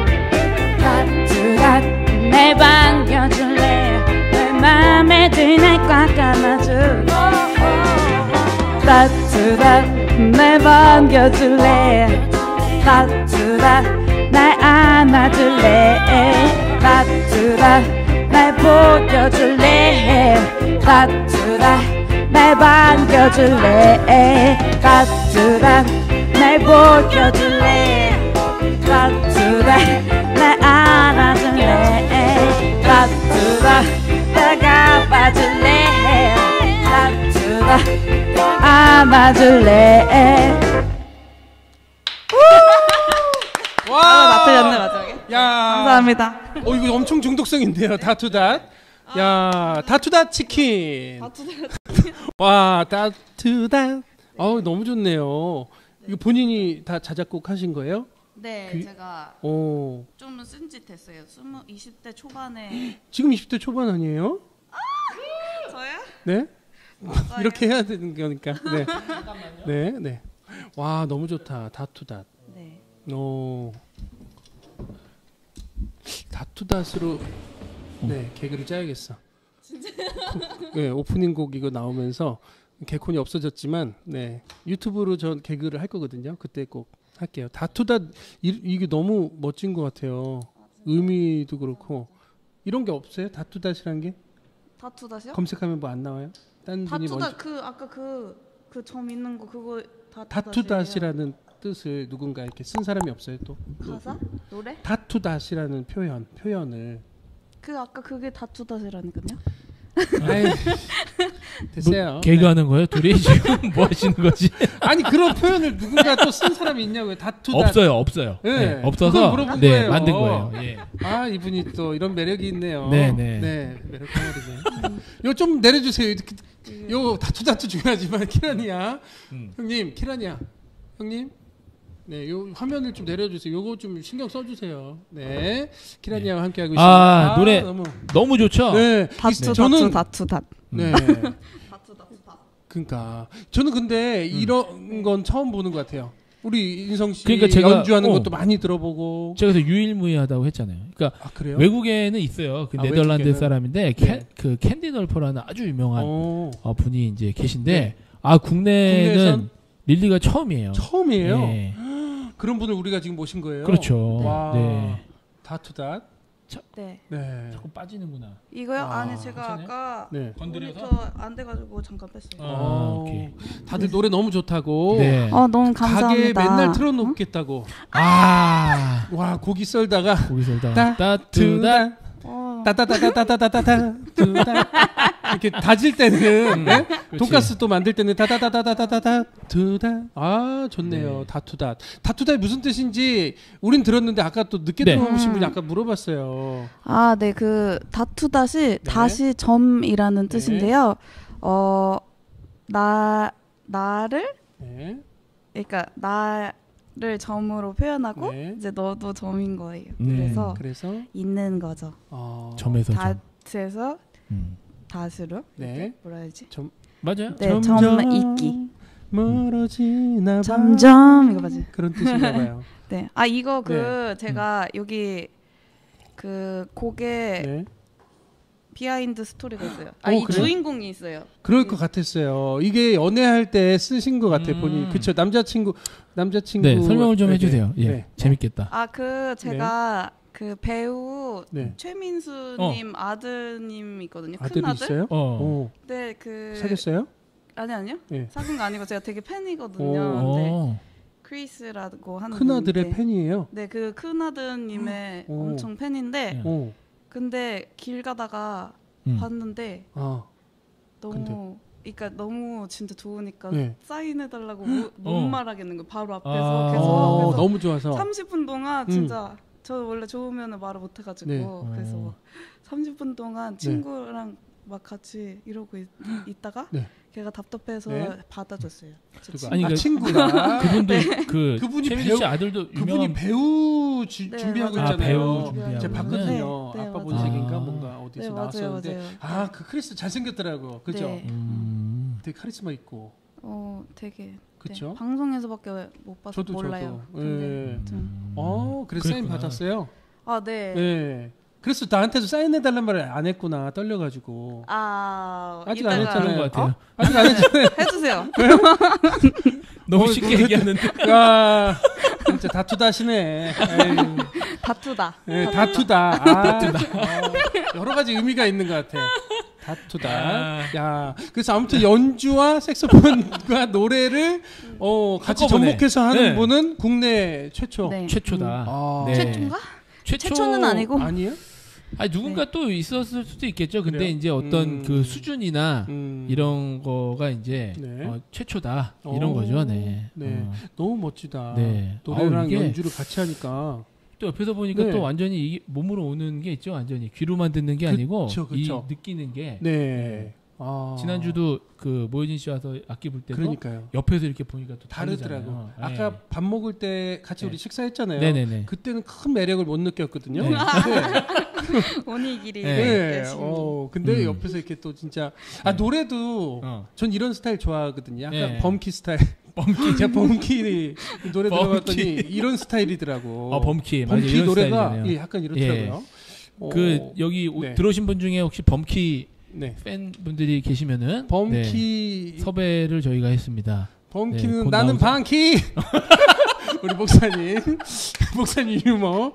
따뜻한 날 반겨줄래. 널 맘에 들 날 꽉 안아줄래. 따뜻한 날 반겨줄래. 따뜻한 날 안아줄래. 따뜻한 날 보여줄래. 따뜻한 날 반겨줄래. 따뜻한 날 보여줄래. 따뜻한 날 안아줄래. 따뜻한 다가봐줄래. 따뜻한 안아줄래. 와. 아, 맞틀렸네 마지막에. 야. 감사합니다. 어 이거 엄청 중독성인데요. 다투다. 야, 다투다 치킨. 다투다. 와, 다투다. 어 너무 좋네요. 이거 본인이 다 자작곡 하신 거예요? 네, 그- 제가 오. 좀 쓴짓했어요. 스무 이십 대 초반에. 지금 이십 대 초반 아니에요? 저요? 네? 이렇게 해야 되는 거니까. 네. 네, 네. 와, 너무 좋다. 다투닷. 네. 오. 다투닷으로 네, 개그를 짜야겠어. 진짜? 네, 오프닝 곡 이거 나오면서 개콘이 없어졌지만 네, 유튜브로 전 개그를 할 거거든요. 그때 꼭 할게요. 다투닷 이, 이게 너무 멋진 것 같아요. 의미도 그렇고 이런 게 없어요? 다투닷이란 게? 다투다시요? 검색하면 뭐 안 나와요? 딴 분이 다투다 먼저 그 아까 그 그 점 있는 거 그거 다투다시예요. 다투닷이라는 뜻을 누군가 이렇게 쓴 사람이 없어요 또? 가사? 노래? 다투닷이라는 표현 표현을 그 아까 그게 다투다시라니까요. 아이, 됐어요. 뭐, 개그하는 거예요? 둘이 지금 뭐 하시는 거지? 아니 그런 표현을 누군가 또 쓴 사람이 있냐고요. 다투다. 없어요, 없어요. 네, 네, 그걸 없어서 물어본 네, 거예요. 만든 거예요. 예. 아 이분이 또 이런 매력이 있네요. 네, 네. 네 매력 덩어리네. 이거 좀 내려주세요. 이렇게 요 다투다투 중요하지만 키라니야 음. 형님, 키라니야 형님. 네, 요 화면을 좀 내려주세요. 요거 좀 신경 써주세요. 네, 키라니아와 네. 함께하고 있습니다. 아, 노래 너무, 너무 좋죠. 네, 다투 이, 저는 다투 다투 네. 다투 다투 다. 그러니까 저는 근데 음. 이런 건 처음 보는 것 같아요. 우리 인성 씨 그러니까 제가, 연주하는 어. 것도 많이 들어보고. 제가 그래서 유일무이하다고 했잖아요. 그러니까 아 그래요? 외국에는 있어요. 그 아, 네덜란드 외국에는? 사람인데 캔, 네. 그 캔디 덜퍼라는 아주 유명한 어, 어, 분이 이제 계신데 네. 아 국내는 국내에선? 릴리가 처음이에요. 처음이에요. 예. 그런 분을 우리가 지금 모신 거예요. 그렇죠. 와. 네. 다투닷. 네. 네. 자꾸 빠지는구나. 이거요? 아, 아니 제가 괜찮아요? 아까 네. 건드려서? 안 돼가지고 잠깐 뺐어요. 아, 어, 오케이. 다들 노래 너무 좋다고. 네. 어 너무 가게에 감사합니다. 맨날 틀어놓겠다고. 아 와 고기 썰다가 거기서 일단 따- 따뚜다 두다 어, 따따따따따따따따 두다 이렇게 다질 때는 네? 그렇지. 돈가스 또 만들 때는 다다다다다다다다 두다 아 좋네요. 네. 다투다 다투다의 무슨 뜻인지 우린 들었는데 아까 또 늦게 네. 들어오신 분이 음. 아까 물어봤어요. 아, 네, 그 다투다시 다시 점이라는 네. 뜻인데요. 어, 나 나를 네. 그러니까 나를 점으로 표현하고 네. 이제 너도 점인 거예요. 음. 그래서 그래서 있는 거죠. 어, 점에서 점. 다트에서 음. 다스로 네. 뭐라 해야지? 맞아요. 네, 점 있기. 멀어지나 봐. 점점 이거 맞지? 그런 뜻인가 봐요. 네. 아 이거 그 네. 제가 여기 그 곡에 네. 비하인드 스토리가 있어요. 아, 어, 이 그래요? 주인공이 있어요. 그럴 것 같았어요. 이게 연애할 때 쓰신 것 같아 음. 본인. 그쵸 남자친구 남자친구. 네 설명을 좀 네, 해주세요. 네. 예, 네. 재밌겠다. 아 그 제가 그 배우 네. 최민수님 아드님 있거든요. 큰 아들이 아들. 있어요? 어. 어. 네, 그 사귀었어요? 아니 아니요. 네. 사귄 거 아니고 제가 되게 팬이거든요. 오. 네. 어. 크리스라고 하는 큰 아들의 분인데. 팬이에요. 네, 그 큰 아드님의 오. 엄청 팬인데 네. 어. 근데 길 가다가 음. 봤는데 아. 너무 근데? 그러니까 너무 진짜 좋으니까 네. 사인해 달라고 못, 못 어. 말하겠는 거 바로 앞에서 아. 계속 어, 그래서 너무 좋아서. 삼십 분 동안 음. 진짜 저 원래 좋으면 말을 못 해가지고 네. 그래서 어. 막 삼십 분 동안 친구랑 막 같이 이러고 있, 있다가 네. 걔가 답답해서 네. 받아줬어요. 저 누가? 아니, 아, 그- 친구가. 그분도 그 그분이 최민수 배우- 씨 아들도 그분이 유명한 배우 주, 네, 준비하고 맞아요. 아, 있잖아요. 배우 준비하고 제가 봤거든요. 네, 네, 아빠 맞아요. 본색인가 아. 뭔가 어디서 네, 맞아요, 나왔었는데 맞아요. 아 그 크리스 잘생겼더라고. 그죠? 네. 음. 되게 카리스마 있고. 어 되게 그쵸? 네, 방송에서밖에 못 봐서 저도 몰라요. 저도. 근데 예. 아무튼. 음. 어, 그래서 사인 그랬구나. 받았어요. 아 네. 예. 그래서 나한테도 사인해 달란 말을 안 했구나. 떨려가지고. 아 아직 안 이따가 했잖아요. 그런 것 같아요. 어? 아직 안 했잖아요. 해주세요. 너무 어, 쉽게 그거 얘기하는데. 야, 진짜 다투다시네. 에이, 다투다. 예, 다투다. 아, 어, 여러 가지 의미가 있는 것 같아. 다투다. 아. 야, 그래서 아무튼 연주와 색소폰과 노래를 어, 같이 한꺼번에. 접목해서 하는 네. 분은 국내 최초. 네. 최초다. 아. 네. 최초인가? 최초. 최초는 아니고. 아니에요? 아니 누군가 또 있었을 수도 있겠죠. 근데 그래요? 이제 어떤 음. 그 수준이나 음, 이런 거가 이제 네. 어, 최초다 이런 오, 거죠. 네. 네. 어. 너무 멋지다. 네. 노래랑 아우, 이게 연주를 같이 하니까. 또 옆에서 보니까 네. 또 완전히 이게 몸으로 오는 게 있죠. 완전히 귀로만 듣는 게 아니고 그쵸, 그쵸. 이 느끼는 게 네. 아. 지난주도 그 모효진 씨 와서 악기 불 때도 그러니까요. 옆에서 이렇게 보니까 또 다르더라고. 다르잖아요. 아까 네. 밥 먹을 때 같이 네. 우리 식사했잖아요. 네네네. 그때는 큰 매력을 못 느꼈거든요. 네. 네. 오니기리. 네. 네. 열심히. 어, 근데 음. 옆에서 이렇게 또 진짜 아 네. 노래도 어. 전 이런 스타일 좋아하거든요. 약간 네. 범키 스타일. 범키. 제가 범키 노래 범키. 들어봤더니 이런 스타일이더라고. 어 범키. 맞아요. 범키 이런 노래가 스타일이잖아요. 예, 약간 이렇더라고요. 어, 그 여기 오- 네. 들어오신 분 중에 혹시 범키 네. 팬분들이 계시면은 범키 네, 섭외를 저희가 했습니다. 범키는 네, 곧 나는 나오죠. 방키. 우리 목사님 목사님 유머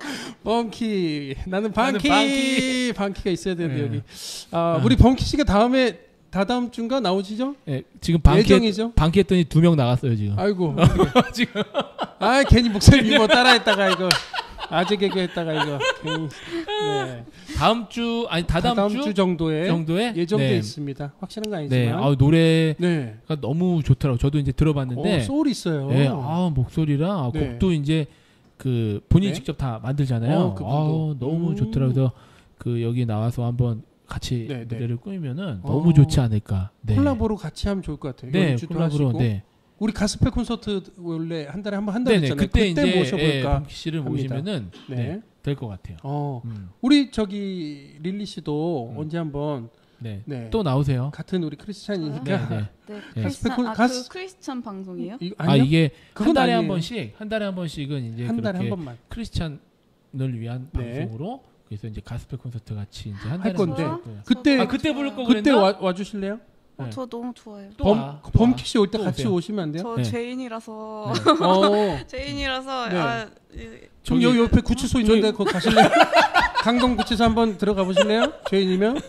범키 나는 방키 나는 방키. 방키가 있어야 되는데 네. 여기 아, 아. 우리 범키 씨가 다음에 다다음 주인가 나오시죠? 네, 지금 방키 예정이죠? 방키 했더니 두 명 나갔어요 지금. 아이고 지금 아 괜히 목사님 유머 따라했다가 이거 아재 개그 했다가 이거 괜히 네. 다음 주 아니 다다음, 다다음 주, 주 정도에 정도에 예정돼 네. 있습니다. 확실한 거 네, 아니지만 아 노래가 네. 너무 좋더라고. 저도 이제 들어봤는데, 어, 소울 있어요. 네, 아 목소리랑 아, 네. 곡도 이제 그 본인이 네. 직접 다 만들잖아요. 어, 그분도. 아 너무 음. 좋더라고요. 그래서 그 여기 나와서 한번 같이 네, 네. 무대를 꾸미면은 어. 너무 좋지 않을까. 네. 콜라보로 같이 하면 좋을 것 같아요. 네, 연주도 콜라보로. 하시고. 네, 우리 가스펠 콘서트 원래 한 달에 한 번 한다고 네네. 했잖아요. 그때, 그때, 이제 모셔볼까. 범키 씨를 합니다. 모시면은 네. 네, 될 것 같아요. 어, 음, 우리 저기 릴리 씨도 음. 언제 한번 네. 네. 또 나오세요. 같은 우리 크리스찬이니까 네, 네. 네, 네. 크리스찬, 가스펠 아, 가스- 그 크리스찬 방송이에요? 이, 아 아니요? 이게 그건 한 달에 한 아니에요. 번씩 한 달에 한 번씩은 이제 한 달에 한 그렇게 번만. 크리스찬을 위한 네. 방송으로 그래서 이제 가스펠 콘서트 같이 이제 한 할 달에 건데. 한 번씩. 그때 아 그때 부를 거 그때 그랬나? 와, 와 주실래요? 어, 네. 저 너무 좋아요. 또 범 와, 또 범키 와. 씨 올 때 또 같이 오세요. 오시면 안 돼요? 저 네. 죄인이라서 네. 어. 죄인이라서 네. 아, 이- 저기 여기 옆에 구치소 있는데 거기 가실래요? 강동 구치소 한번 들어가 보실래요? 죄인이면?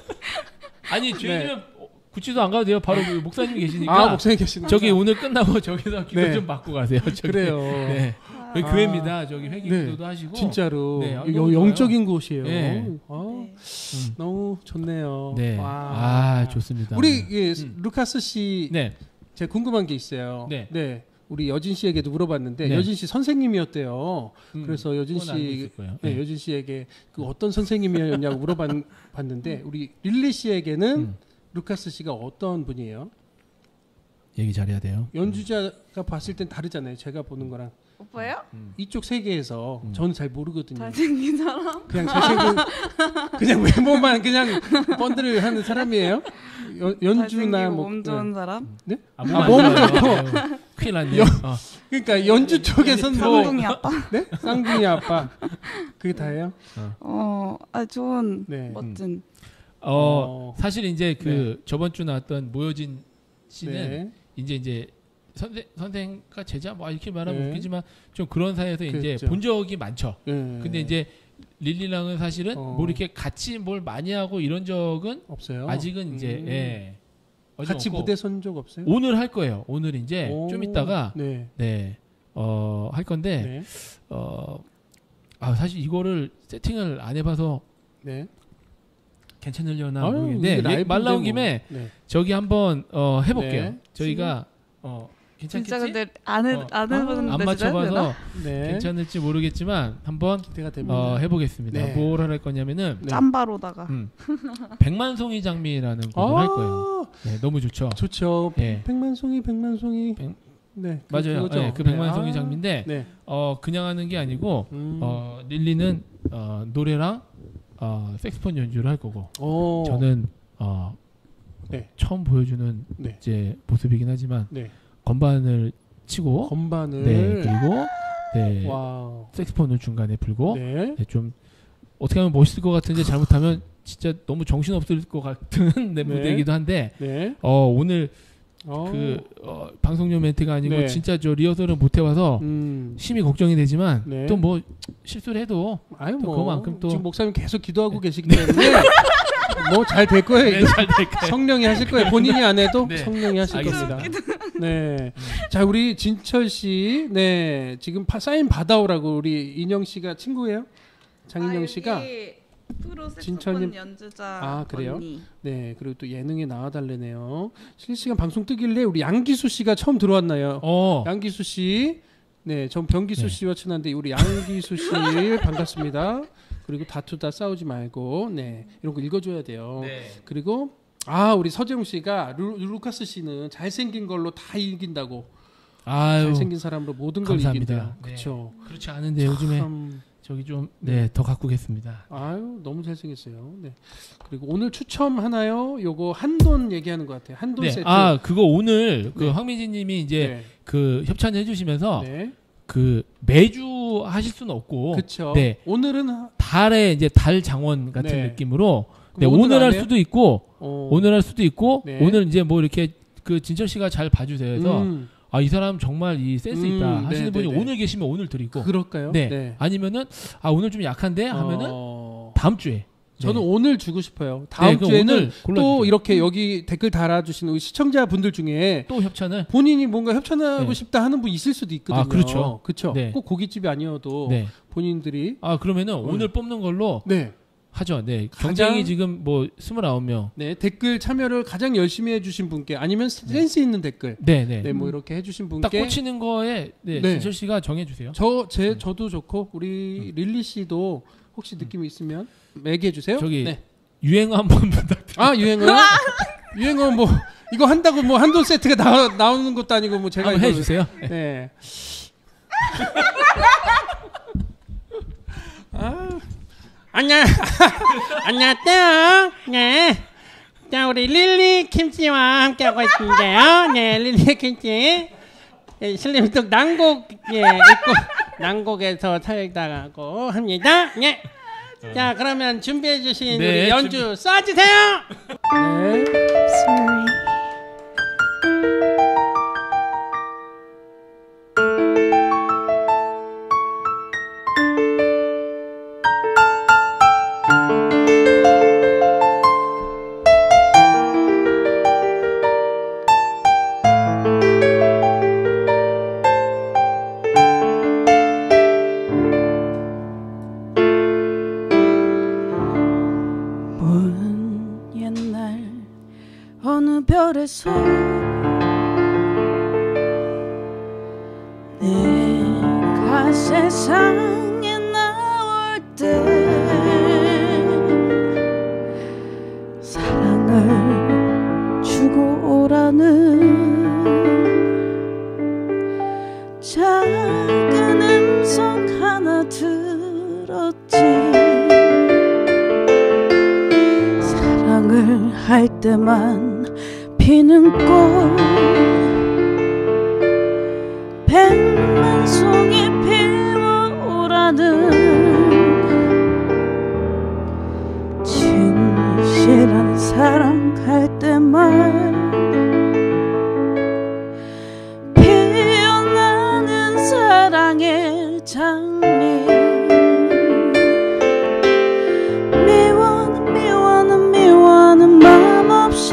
아니 죄인이면 구치소 안 가도 돼요. 바로 그 목사님이 계시니까. 아 목사님 계시는 저기 오늘 끝나고 저기서 기도 네. 좀 받고 가세요. 저기. 그래요. 네. 아, 여기 아. 교회입니다. 저기 회개 네. 기도도 하시고. 진짜로 네, 아, 여- 너무 영적인 곳이에요. 네. 아, 네. 음. 너무 좋네요. 네. 와. 아 좋습니다. 우리 예, 음. 루카스 씨, 네. 제가 궁금한 게 있어요. 네. 우리 여진 씨에게도 물어봤는데 네. 여진 씨 선생님이었대요. 음, 그래서 여진 그건 알고 씨, 있을 거예요. 네, 네. 여진 씨에게 그 어떤 선생님이었냐고 물어봤는데 우리 릴리 씨에게는 음. 루카스 씨가 어떤 분이에요? 얘기 잘해야 돼요. 연주자가 봤을 땐 다르잖아요. 제가 보는 거랑 오빠요? 음. 이쪽 세계에서 음. 저는 잘 모르거든요. 잘생긴 사람? 그냥 잘생긴 그냥 외모만 그냥 번들을 하는 사람이에요. 연, 연주나 잘생기고 뭐 몸 좋은 사람? 네? 아, 아, 몸 좋고. 큰일 났네요. 어. 그러니까 연주 쪽에선 뭐 쌍둥이 아빠? 네? 쌍둥이 아빠 그게 다예요? 어, 아 좋은 네. 멋진. 어, 어. 사실 이제 그 저번 주 나왔던 모효진 씨는 네. 이제 이제 선생 선생과 제자 뭐 이렇게 말하면 네. 웃기지만 좀 그런 사이에서 이제 그랬죠. 본 적이 많죠. 네. 근데 이제 릴리랑은 사실은 어. 뭐 이렇게 같이 뭘 많이 하고 이런 적은 없어요. 아직은 이제 음. 예. 아직 같이 없고 무대 선 적 없어요? 오늘 할 거예요. 오늘 이제 오. 좀 있다가 네. 네. 어, 할 건데 네. 어, 아, 사실 이거를 세팅을 안 해봐서 네. 괜찮으려나 아유, 모르겠는데 이게 얘- 라이브인데 말 나온 뭐. 김에 네. 저기 한번 어, 해볼게요. 네. 저희가 어, 괜찮겠지? 진짜 근데 안, 해, 어. 안 해보는데 안 진짜 맞춰봐서 네. 괜찮을지 모르겠지만 한번 기대가 됩니다. 어, 해보겠습니다. 네. 뭘 할 거냐면은 네. 짬바로다가 음, 백만송이 장미라는 곡을 할 거예요. 네, 너무 좋죠. 좋죠. 예. 백만송이 백만송이. 백- 네. 그- 맞아요. 그거죠. 네, 그 백만송이 아. 장미인데 네. 어, 그냥 하는 게 아니고 음. 어, 릴리는 어, 노래랑 어, 색스폰 연주를 할 거고 오. 저는 어, 네. 처음 보여주는 네. 이제 모습이긴 하지만 네. 건반을 치고 건반을 네 그리고 네 와. 색스폰을 중간에 불고 네. 네, 좀 어떻게 하면 멋있을 것 같은데 잘못하면 진짜 너무 정신 없을 것 같은 내 네. 무대이기도 한데 네. 어, 오늘 어. 그 어, 방송용 멘트가 아니고 네. 진짜 저 리허설을 못 해봐서 음. 심히 걱정이 되지만 네. 또 뭐 실수를 해도 아유 또 뭐 그거만큼 또- 지금 목사님 계속 기도하고 계시기 때문에 뭐 잘 될 거예요. 이거. 잘될 거예요. 성령이 하실 거예요. 본인이 안 해도 네. 성령이 하실 알겠습니다. 겁니다. 네. 자, 우리 진철 씨. 네. 지금 파, 사인 받아오라고 우리 인영 씨가 친구예요? 장인영 씨가 아, 프로 진철님- 색소폰 연주자 아, 그래요? 언니. 네. 그리고 또 예능에 나와 달래네요. 실시간 방송 뜨길래 우리 양기수 씨가 처음 들어왔나요? 어, 양기수 씨. 네, 전 병기수 네. 씨와 친한데 우리 양기수 씨 반갑습니다. 그리고 다투다 싸우지 말고 네 이런 거 읽어줘야 돼요. 네. 그리고 아 우리 서재웅 씨가 루, 루카스 씨는 잘생긴 걸로 다 이긴다고. 아유, 잘생긴 사람으로 모든 걸 감사합니다. 이긴대요. 네. 그렇죠. 그렇지 않은데 요즘에 참, 저기 좀 네 더 갖고겠습니다. 아유 너무 잘생겼어요. 네. 그리고 오늘 추첨하나요? 요거 한돈 얘기하는 것 같아요. 한돈 네, 세트. 아 그거 오늘 그 네. 황민지님이 이제 네. 그 협찬해 주시면서 네. 그 매주 하실 수는 없고 그렇죠. 네. 오늘은 하- 달에 이제 달 장원 같은 네. 느낌으로 네, 그럼 오늘 안 할 해요? 수도 있고 어. 오늘 할 수도 있고 네. 오늘 이제 뭐 이렇게 그 진철 씨가 잘 봐주세요. 해서 음, 아 이 사람 정말 이 센스 음, 있다 하시는 네, 분이 네, 네. 오늘 계시면 오늘 드리고 그럴까요? 네. 아니면은 아 오늘 좀 약한데 하면은 어, 다음 주에 저는 네. 오늘 주고 싶어요. 다음 네, 그럼 주에는 오늘 또 골라주세요. 이렇게 여기 댓글 달아주시는 우리 시청자분들 중에 또 협찬을 본인이 뭔가 협찬하고 네. 싶다 하는 분 있을 수도 있거든요. 아, 그렇죠. 그렇죠. 네. 꼭 고깃집이 아니어도 네. 본인들이 아 그러면은 오늘 뽑는 걸로 네. 하죠. 네. 가장- 경쟁이 지금 뭐 스물아홉 명. 네, 댓글 참여를 가장 열심히 해주신 분께 아니면 센스 있는 댓글, 네, 네. 네, 뭐 이렇게 해주신 딱 분께 꽂히는 거에 네, 네. 진철 씨가 정해 주세요. 저 제 저도 좋고 우리 릴리 씨도 혹시 느낌이 있으면 얘기해 주세요. 저기 네. 유행어 한번 부탁드립니다. 아 유행어 유행어 뭐 이거 한다고 뭐 한돈 세트가 나, 나오는 것도 아니고 뭐 제가 한번 해 이걸- 주세요. 네. 아, 안녕, 안녕하세요. 네. 자, 우리 릴리 김치와 함께하고 있는데요. 네, 릴리 김치. 예, 실례면 또 난곡, 예, 있고, 난곡에서 살다가고 합니다. 네. 자, 그러면 준비해주신 네, 우리 연주 쏴주세요. 네. Sorry. 먼 옛날 어느 별에서 내가 세상에 나올 때 사랑을 주고 오라는 작은 음성 하나 들었지. 사랑을 할 때만 피는 꽃 백만 송이 피워오라는 진실한 사랑할 때만 피어나는 사랑의 장미. 미워는 미워는 미워는 마음 없이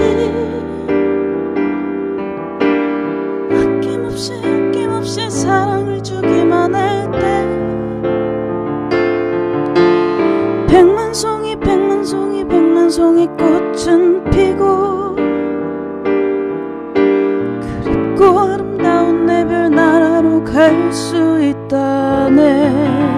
아낌없이 아낌없이 사랑을 주기만 할 때 백만 송이 백만 송이 백만 송이 꽃은 피고 그립고 아름다운 내 별 나라로 갈 수 있다네.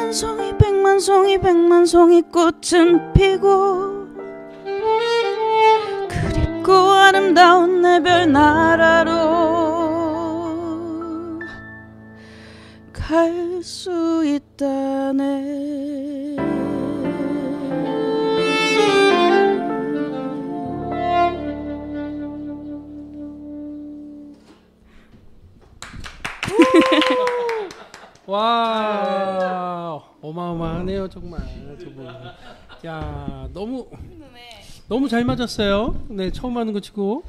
한 송이 백만 송이 백만 송이 꽃은 피고 그립고 아름다운 내 별나라로 갈 수 있다네. 와 어마어마하네요 정말 두 분. 야 너무 너무 잘 맞았어요. 네 처음 하는 거 치고.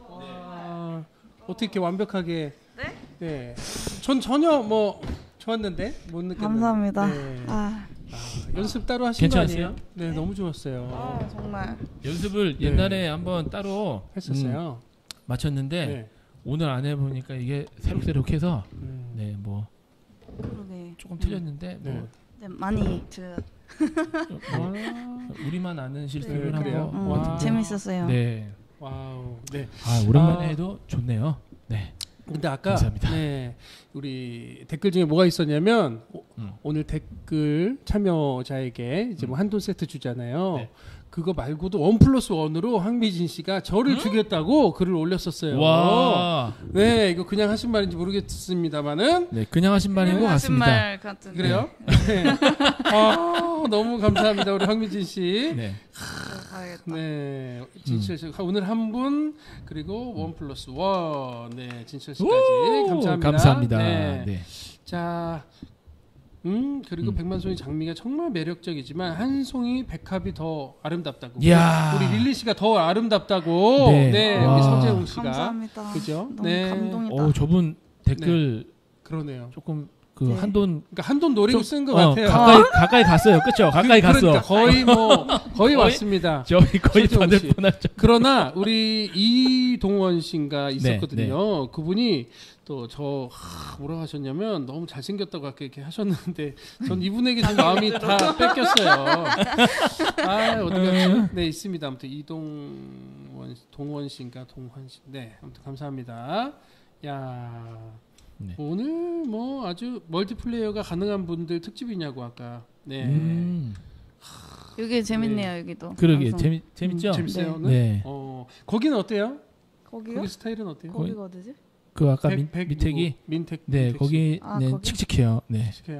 와 어떻게 이렇게 완벽하게. 네? 네. 전 전혀 뭐 좋았는데 못 느꼈는데. 감사합니다. 네. 아, 아, 연습 따로 하신 거 괜찮았어요? 아니에요? 네 너무 좋았어요. 아 정말 연습을 네. 옛날에 한번 따로 했었어요. 음, 마쳤는데 네. 오늘 안 해보니까 이게 새록새록해서 음. 네 뭐 그러게. 조금 틀렸는데 네. 뭐 네, 많이 들 뭐 우리만 아는 실수를 네, 한 그래요? 거. 음, 와. 재밌었어요. 네. 와우. 네. 아 오랜만에 아. 해도 좋네요. 네. 근데 아까 감사합니다. 네, 우리 댓글 중에 뭐가 있었냐면 오, 음. 오늘 댓글 참여자에게 이제 뭐 한돈 세트 주잖아요. 네. 그거 말고도 원 플러스 원으로 황미진 씨가 저를 주겠다고 글을 올렸었어요. 와. 네, 이거 그냥 하신 말인지 모르겠습니다만은 네 그냥 하신 말인 것 하신 같습니다. 말 같은. 그래요? 네. 아, 너무 감사합니다 우리 황미진 씨. 네. 가야겠다. 네, 진철 씨 오늘 한 분 그리고 원 플러스 원, 네 진철 씨까지 오, 감사합니다. 감사합니다. 네. 네. 자, 음 그리고 음. 백만송이 장미가 정말 매력적이지만 한 송이 백합이 더 아름답다고. 이야. 우리 릴리 씨가 더 아름답다고. 네, 네. 우리 와. 서재웅 씨가. 감사합니다. 그죠? 너무 네. 감동이다. 어 저분 댓글 그러네요. 조금 그 네. 한돈 그러니까 한돈 노리고 좀- 쓴 것 어, 같아요. 가까이 가까이 갔어요. 그렇죠? 가까이 갔어. 그러니까 거의 뭐 거의 거의? 왔습니다. 저희 거의 서재웅 받을 씨. 뻔하죠. 그러나 우리 이동원 씨인가 있었거든요. 네, 그분이 또 저 뭐라 하셨냐면 너무 잘생겼다고 아까 이렇게 하셨는데 전 이분에게 좀 마음이 다 뺏겼어요. 아 어디 갔죠? 네 있습니다. 아무튼 이동원 동원 씨인가 동환 씨. 네 아무튼 감사합니다. 야 네. 오늘 뭐 아주 멀티플레이어가 가능한 분들 특집이냐고 아까. 네. 음, 여기 재밌네요. 여기도. 그러게 방송. 재미 재밌죠? 음, 재밌어요. 오늘? 네. 어 거기는 어때요? 거기요? 거기 스타일은 어때요? 거기가 어디지? 그 아까 백- 민, 백 민택이 누구? 민택 네 민택 씨. 거기는 아, 거기? 칙칙해요. 네. 시켜요?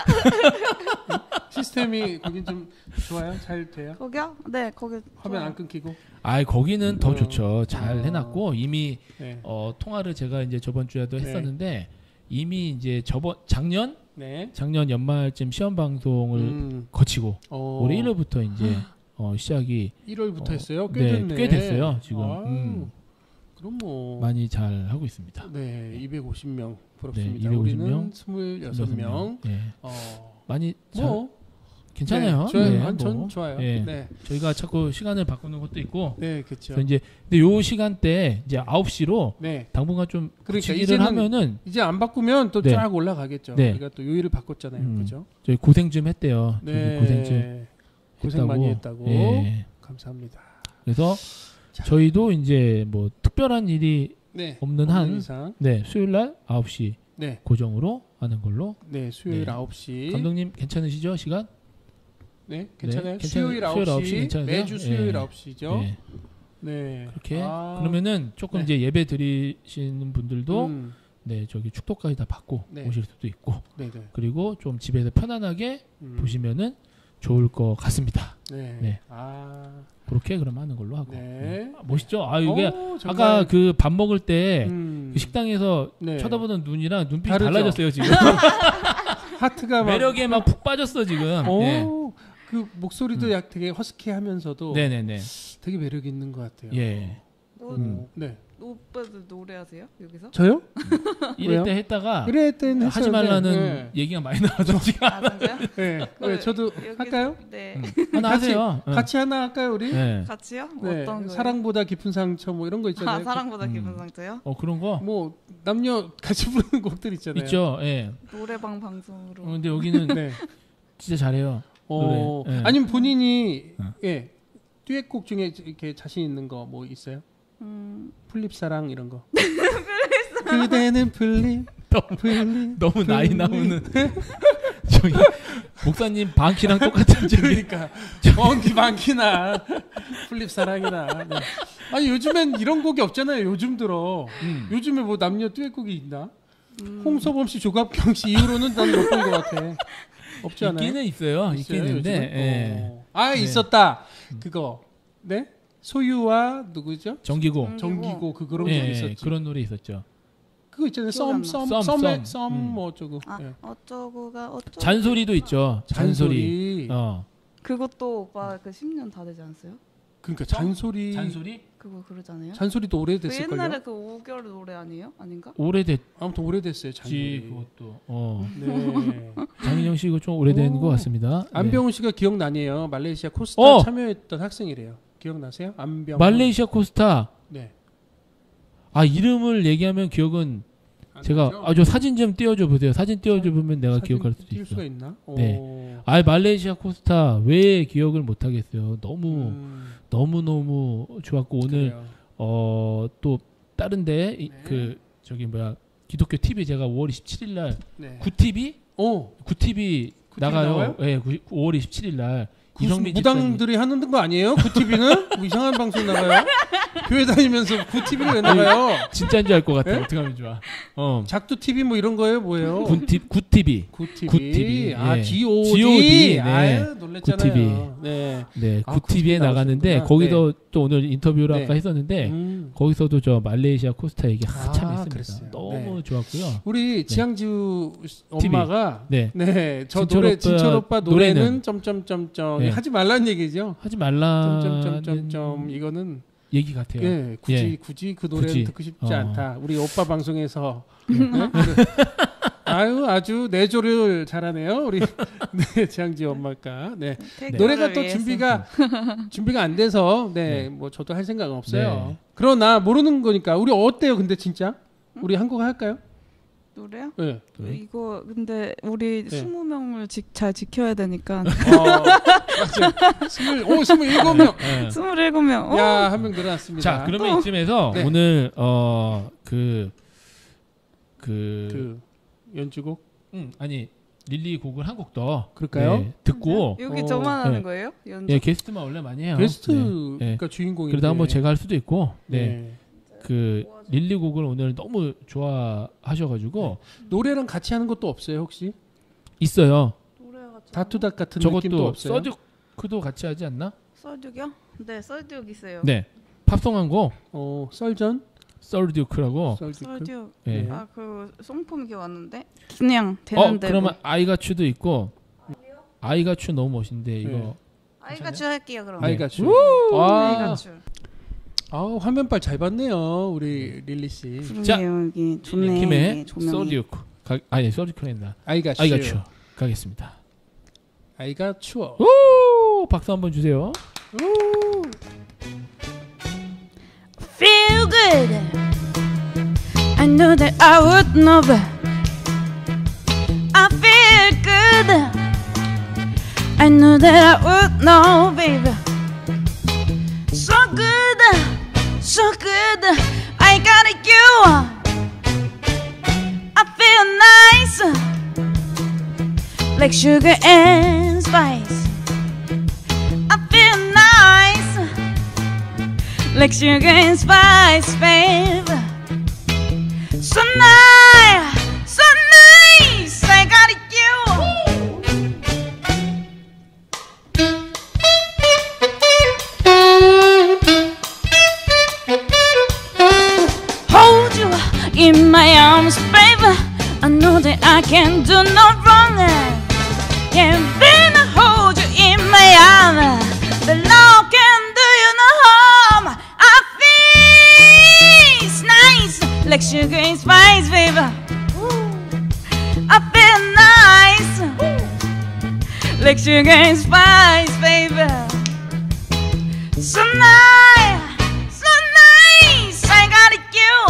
시스템이 거긴 좀 좋아요? 잘 돼요? 거기요? 네, 거기. 화면 좋아요. 안 끊기고? 아 거기는 더 어. 좋죠. 잘 어. 해놨고 이미 네. 어, 통화를 제가 이제 저번 주에도 네. 했었는데 이미 이제 저번 작년 네. 작년 연말쯤 시험 방송을 음. 거치고 어. 올해 일월부터 이제 어, 시작이 일월부터 어, 했어요? 꽤 네, 됐네. 꽤 됐어요, 지금. 아유, 음. 그럼 뭐 많이 잘 하고 있습니다. 네, 이백오십 명 부럽습니다. 네, 이백오십 명, 우리는 스물여섯 명. 네. 어. 많이 잘 뭐 괜찮아요. 네, 좋아요. 네, 한 전 뭐. 좋아요. 네. 네. 저희가 자꾸 시간을 바꾸는 것도 있고 네, 그렇죠. 그래서 이제 근데 요 시간대 이제 아홉 시로 네. 당분간 좀 그러니까 붙이기를 이제는 하면은 이제 안 바꾸면 또 네. 쫙 올라가겠죠. 네. 우리가 또 요일을 바꿨잖아요. 음. 그죠? 저희 고생 좀 했대요. 저희 네. 고생 좀 고생 많이 했다고. 예. 감사합니다. 그래서 자. 저희도 이제 뭐 특별한 일이 네. 없는 없는 한 이상. 네, 수요일 날 아홉 시 네. 고정으로 하는 걸로. 네, 수요일 네. 아홉 시. 감독님 괜찮으시죠? 시간? 네, 괜찮아요. 괜찮- 수요일 아홉 시. 수요일 아홉 시 괜찮으세요? 매주 수요일 예. 아홉 시죠. 네. 네. 그렇게 아, 그러면은 조금 네. 이제 예배 드리시는 분들도 음, 네, 저기 축도까지 다 받고 네. 오실 수도 있고 네, 네. 그리고 좀 집에서 편안하게 음, 보시면은 좋을 것 같습니다. 네. 네. 아. 그렇게 그럼 하는 걸로 하고. 네. 네. 아, 멋있죠? 아, 이게 오, 정말, 아까 그 밥 먹을 때 음, 그 식당에서 네. 쳐다보는 눈이랑 눈빛이 다르죠? 달라졌어요, 지금. 하트가 막 매력에 막 푹 빠졌어, 지금. 오, 네. 그 목소리도 음. 약 되게 허스키하면서도 네, 네, 네. 되게 매력 있는 것 같아요. 예. 뭐, 음. 네. 오빠도 노래하세요? 여기서? 저요? 이럴 왜요? 때 했다가 그래 때는 아, 하지 했었는데, 말라는 네. 얘기가 많이 나와서 지금 아, 진짜요? 네. 네. 저도 여기- 할까요? 네. 음. 하나 같이- 하세요. 응. 같이 하나 할까요, 우리? 네. 같이요? 뭐 네. 어떤 거요? 사랑보다 깊은 상처 뭐 이런 거 있잖아요. 아, 사랑보다 음. 기분 상태요? 어 그런 거 뭐 남녀 같이 부르는 곡들 있잖아요. 있죠. 예. 노래방 방송으로. 어, 근데 여기는 네. 진짜 잘해요. 어, 노래. 네. 아니면 본인이 어. 예 듀엣곡 중에 이렇게 자신 있는 거 뭐 있어요? 음, 플립사랑 이런 거. 그대는 플립, 너무 플립. 너무 나이 플립. 나오는 저기 목사님 방키랑 똑같은 저기. 그러니까 엉키 방키나 플립 사랑이나. 네. 아니 요즘엔 이런 곡이 없잖아요. 요즘 들어. 음. 요즘에 뭐 남녀 듀엣곡이 있나? 음. 홍서범 씨, 조갑경 씨 이후로는 난 못 본 것 같아. 없지 않아요? 있기는 있어요. 있긴 있어요, 있는데. 요즘은? 예. 어. 아 네. 있었다. 그거. 네? 소유와 누구죠? 정기고. 정기고 그 그런 예, 곡 있었지. 그런 노래 있었죠. 그거 있잖아요. 기억이 안 썸, 나. 썸, 썸, 썸, 썸. 썸, 음. 뭐 어쩌고. 아 예. 어쩌고가 어쩌고. 잔소리도 있죠. 잔소리. 잔소리. 어. 그것도 오빠 그 십 년 다 되지 않았어요? 그러니까 잔소리. 잔소리? 그거 그러잖아요. 잔소리도 그 오래됐을걸요. 옛날에 그 오 개월 노래 아니에요? 아닌가? 오래됐지 아무튼 오래됐어요. 잔소리. 그것도. 어. 네. 장인영 씨 이거 좀 오래된 오. 것 같습니다. 네. 안병훈 씨가 기억나네요. 말레이시아 코스타 어! 참여했던 학생이래요. 기억나세요? 안병훈. 말레이시아 코스타. 네. 아 이름을 얘기하면 기억은 안 제가 나죠? 아저 사진 좀 띄워줘 보세요. 사진 띄워줘 보면 내가 사진 기억할 수도 띄울 있어. 수가 있나? 네. 오. 아 말레이시아 코스타 왜 기억을 못 하겠어요. 너무 음, 너무 너무 좋았고 오늘 그래요. 어 또 다른데 이- 네. 그 저기 뭐야 기독교 티비 제가 오월 이십칠일 날 네. 구티비 오. 구티비 구티비 나가요. 나와요? 예, 네, 오월 이십칠일 날 그 이성민 집사님 무당들이 하는 거 아니에요? 구티비는 뭐 이상한 방송 나가요? 교회 다니면서 구티비를 왜 나가요? 진짜인 줄 알 것 같아. 네? 어떻게 하면 좋아. 어. 작두 티비 뭐 이런 거예요? 뭐예요? 군티 구티비. 구티비. 구티비, 아, 예. 지오디. 지오디, 네. 아유, 놀랬잖아요. 구티비. 네. 네, 아, 구티비에 구티비 나갔는데 나오셨구나. 거기서 또 오늘 인터뷰를 네. 아까 했었는데 음. 거기서도 저 말레이시아 코스타 얘기 한참 아, 했습니다. 그랬어요. 너무 네. 좋았고요. 우리 지향주 티비. 엄마가 네. 네, 저 진철 노래 오빠 진철 오빠 노래는, 노래는 점점점점 네. 하지 말라는 얘기죠. 하지 말라는 점점점점점 이거는 얘기 같아요. 예, 굳이 예. 굳이 그 노래는 굳이. 듣고 싶지 어. 않다. 우리 오빠 방송에서 네? 아유 아주 내조를 잘하네요. 우리 네, 지향지 엄마가 네. 태교를 노래가 또 위해서. 준비가 준비가 안 돼서 네, 네. 뭐 저도 할 생각은 없어요. 네. 그러나 모르는 거니까 우리 어때요? 근데 진짜 우리 한 곡 할까요? 노래요? 네. 네. 이거 근데 우리 네. 스무 명을 지, 잘 지켜야 되니까 어, 맞아요. 스물, 오, 스물일곱 명. 네. 스물일곱 명. 어? 야, 한 명 늘어났습니다. 자, 그러면 이쯤에서 네. 오늘 어그그 그, 그 연주곡 음, 아니 릴리 곡을 한 곡 더 그럴까요? 네, 듣고 여기 어, 저만 하는 네. 거예요? 연주? 예, 게스트만 원래 많이 해요. 게스트가 네. 네. 주인공인데. 그러다 한번 제가 할 수도 있고. 네. 네. 그 릴리 곡을 오늘 너무 좋아하셔가지고 노래랑 같이 하는 것도 없어요 혹시? 있어요. 노래가 좀- 다투닥 같은 느낌도 저것도 없어요? 서듀크도 같이 하지 않나? 썰듀요? 네, 썰듀 있어요. 네. 팝송 한 곡 어, 썰전? 서듀크라고. 썰디크? 썰듀. 네. 네. 아, 그 송품 기억 왔는데 그냥 어 되는데. 그러면 아이가추도 있고. 아이가추 너무 멋있는데 이거. 네. 아이가추 할게요 그럼. 네. 아이가추. 우! 아, 아이가추. 아, 화면빨 잘 봤네요 우리 릴리 씨. 자, 그러네요 여기 좋네. 킴의 이게 조명이. 서듀크. 가, 아니 서듀크는 했나? 아이가추. 아이가추 가겠습니다. 아이가 추워. 오 박수 한번 주세요. Feel good. I knew that I would know better. I feel good. I knew that I would know, baby. So good, so good. I got you. I feel nice, like sugar and spice. I feel nice, like sugar and spice, babe. So nice, so nice. I got you. Hold you in my arms, baby. I know that I can do no wrong. Yeah, then I hold you in my arms. The law can do you no harm. I feel it's nice, like sugar and spice, baby. I feel nice, like sugar and spice, baby. So nice, so nice. I got you.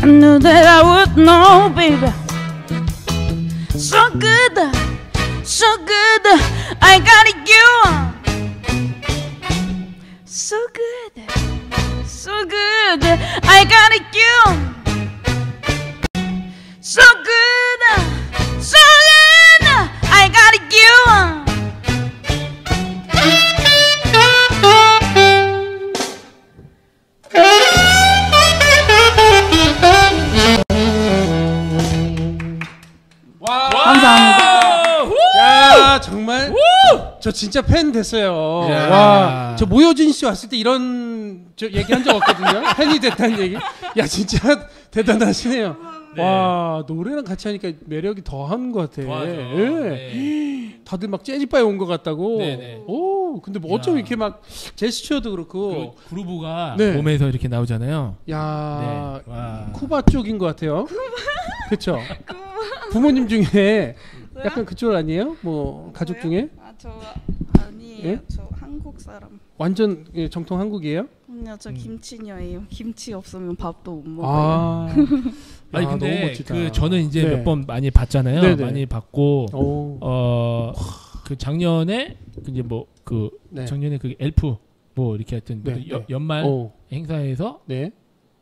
knew that I would know, baby. So good, so good, I got you. So good, so good, I got you. So good, so good, I got you. 감사합니다. 야 정말 저 진짜 팬 됐어요. 야. 와, 저 모효진 씨 왔을 때 이런 저 얘기 한 적 없거든요. 팬이 됐다는 얘기. 야 진짜 대단하시네요. 네. 와 노래랑 같이 하니까 매력이 더한 것 같아. 더하죠. 예. 네. 다들 막 재즈바에 온 것 같다고. 네네. 오 근데 뭐 어쩜 야. 이렇게 막 제스처도 그렇고. 그 그루브가 네. 몸에서 이렇게 나오잖아요. 야 네. 와. 쿠바 쪽인 것 같아요. 그렇죠. 부모님 중에 약간 그쪽 아니에요? 뭐 가족 중에 아, 저 아니에요. 예? 저 한국 사람. 완전 예, 정통 한국이에요? 아니요, 저 김치녀예요. 김치 없으면 밥도 못 먹어요. 아, 아니 야, 근데 너무 멋지다. 그 저는 이제 네. 몇 번 많이 봤잖아요. 네네. 많이 봤고 오, 어 그 작년에 그 이제 뭐 그 네. 작년에 그 엘프 뭐 이렇게 하여튼 네, 그 여- 네. 연말 오, 행사에서 네,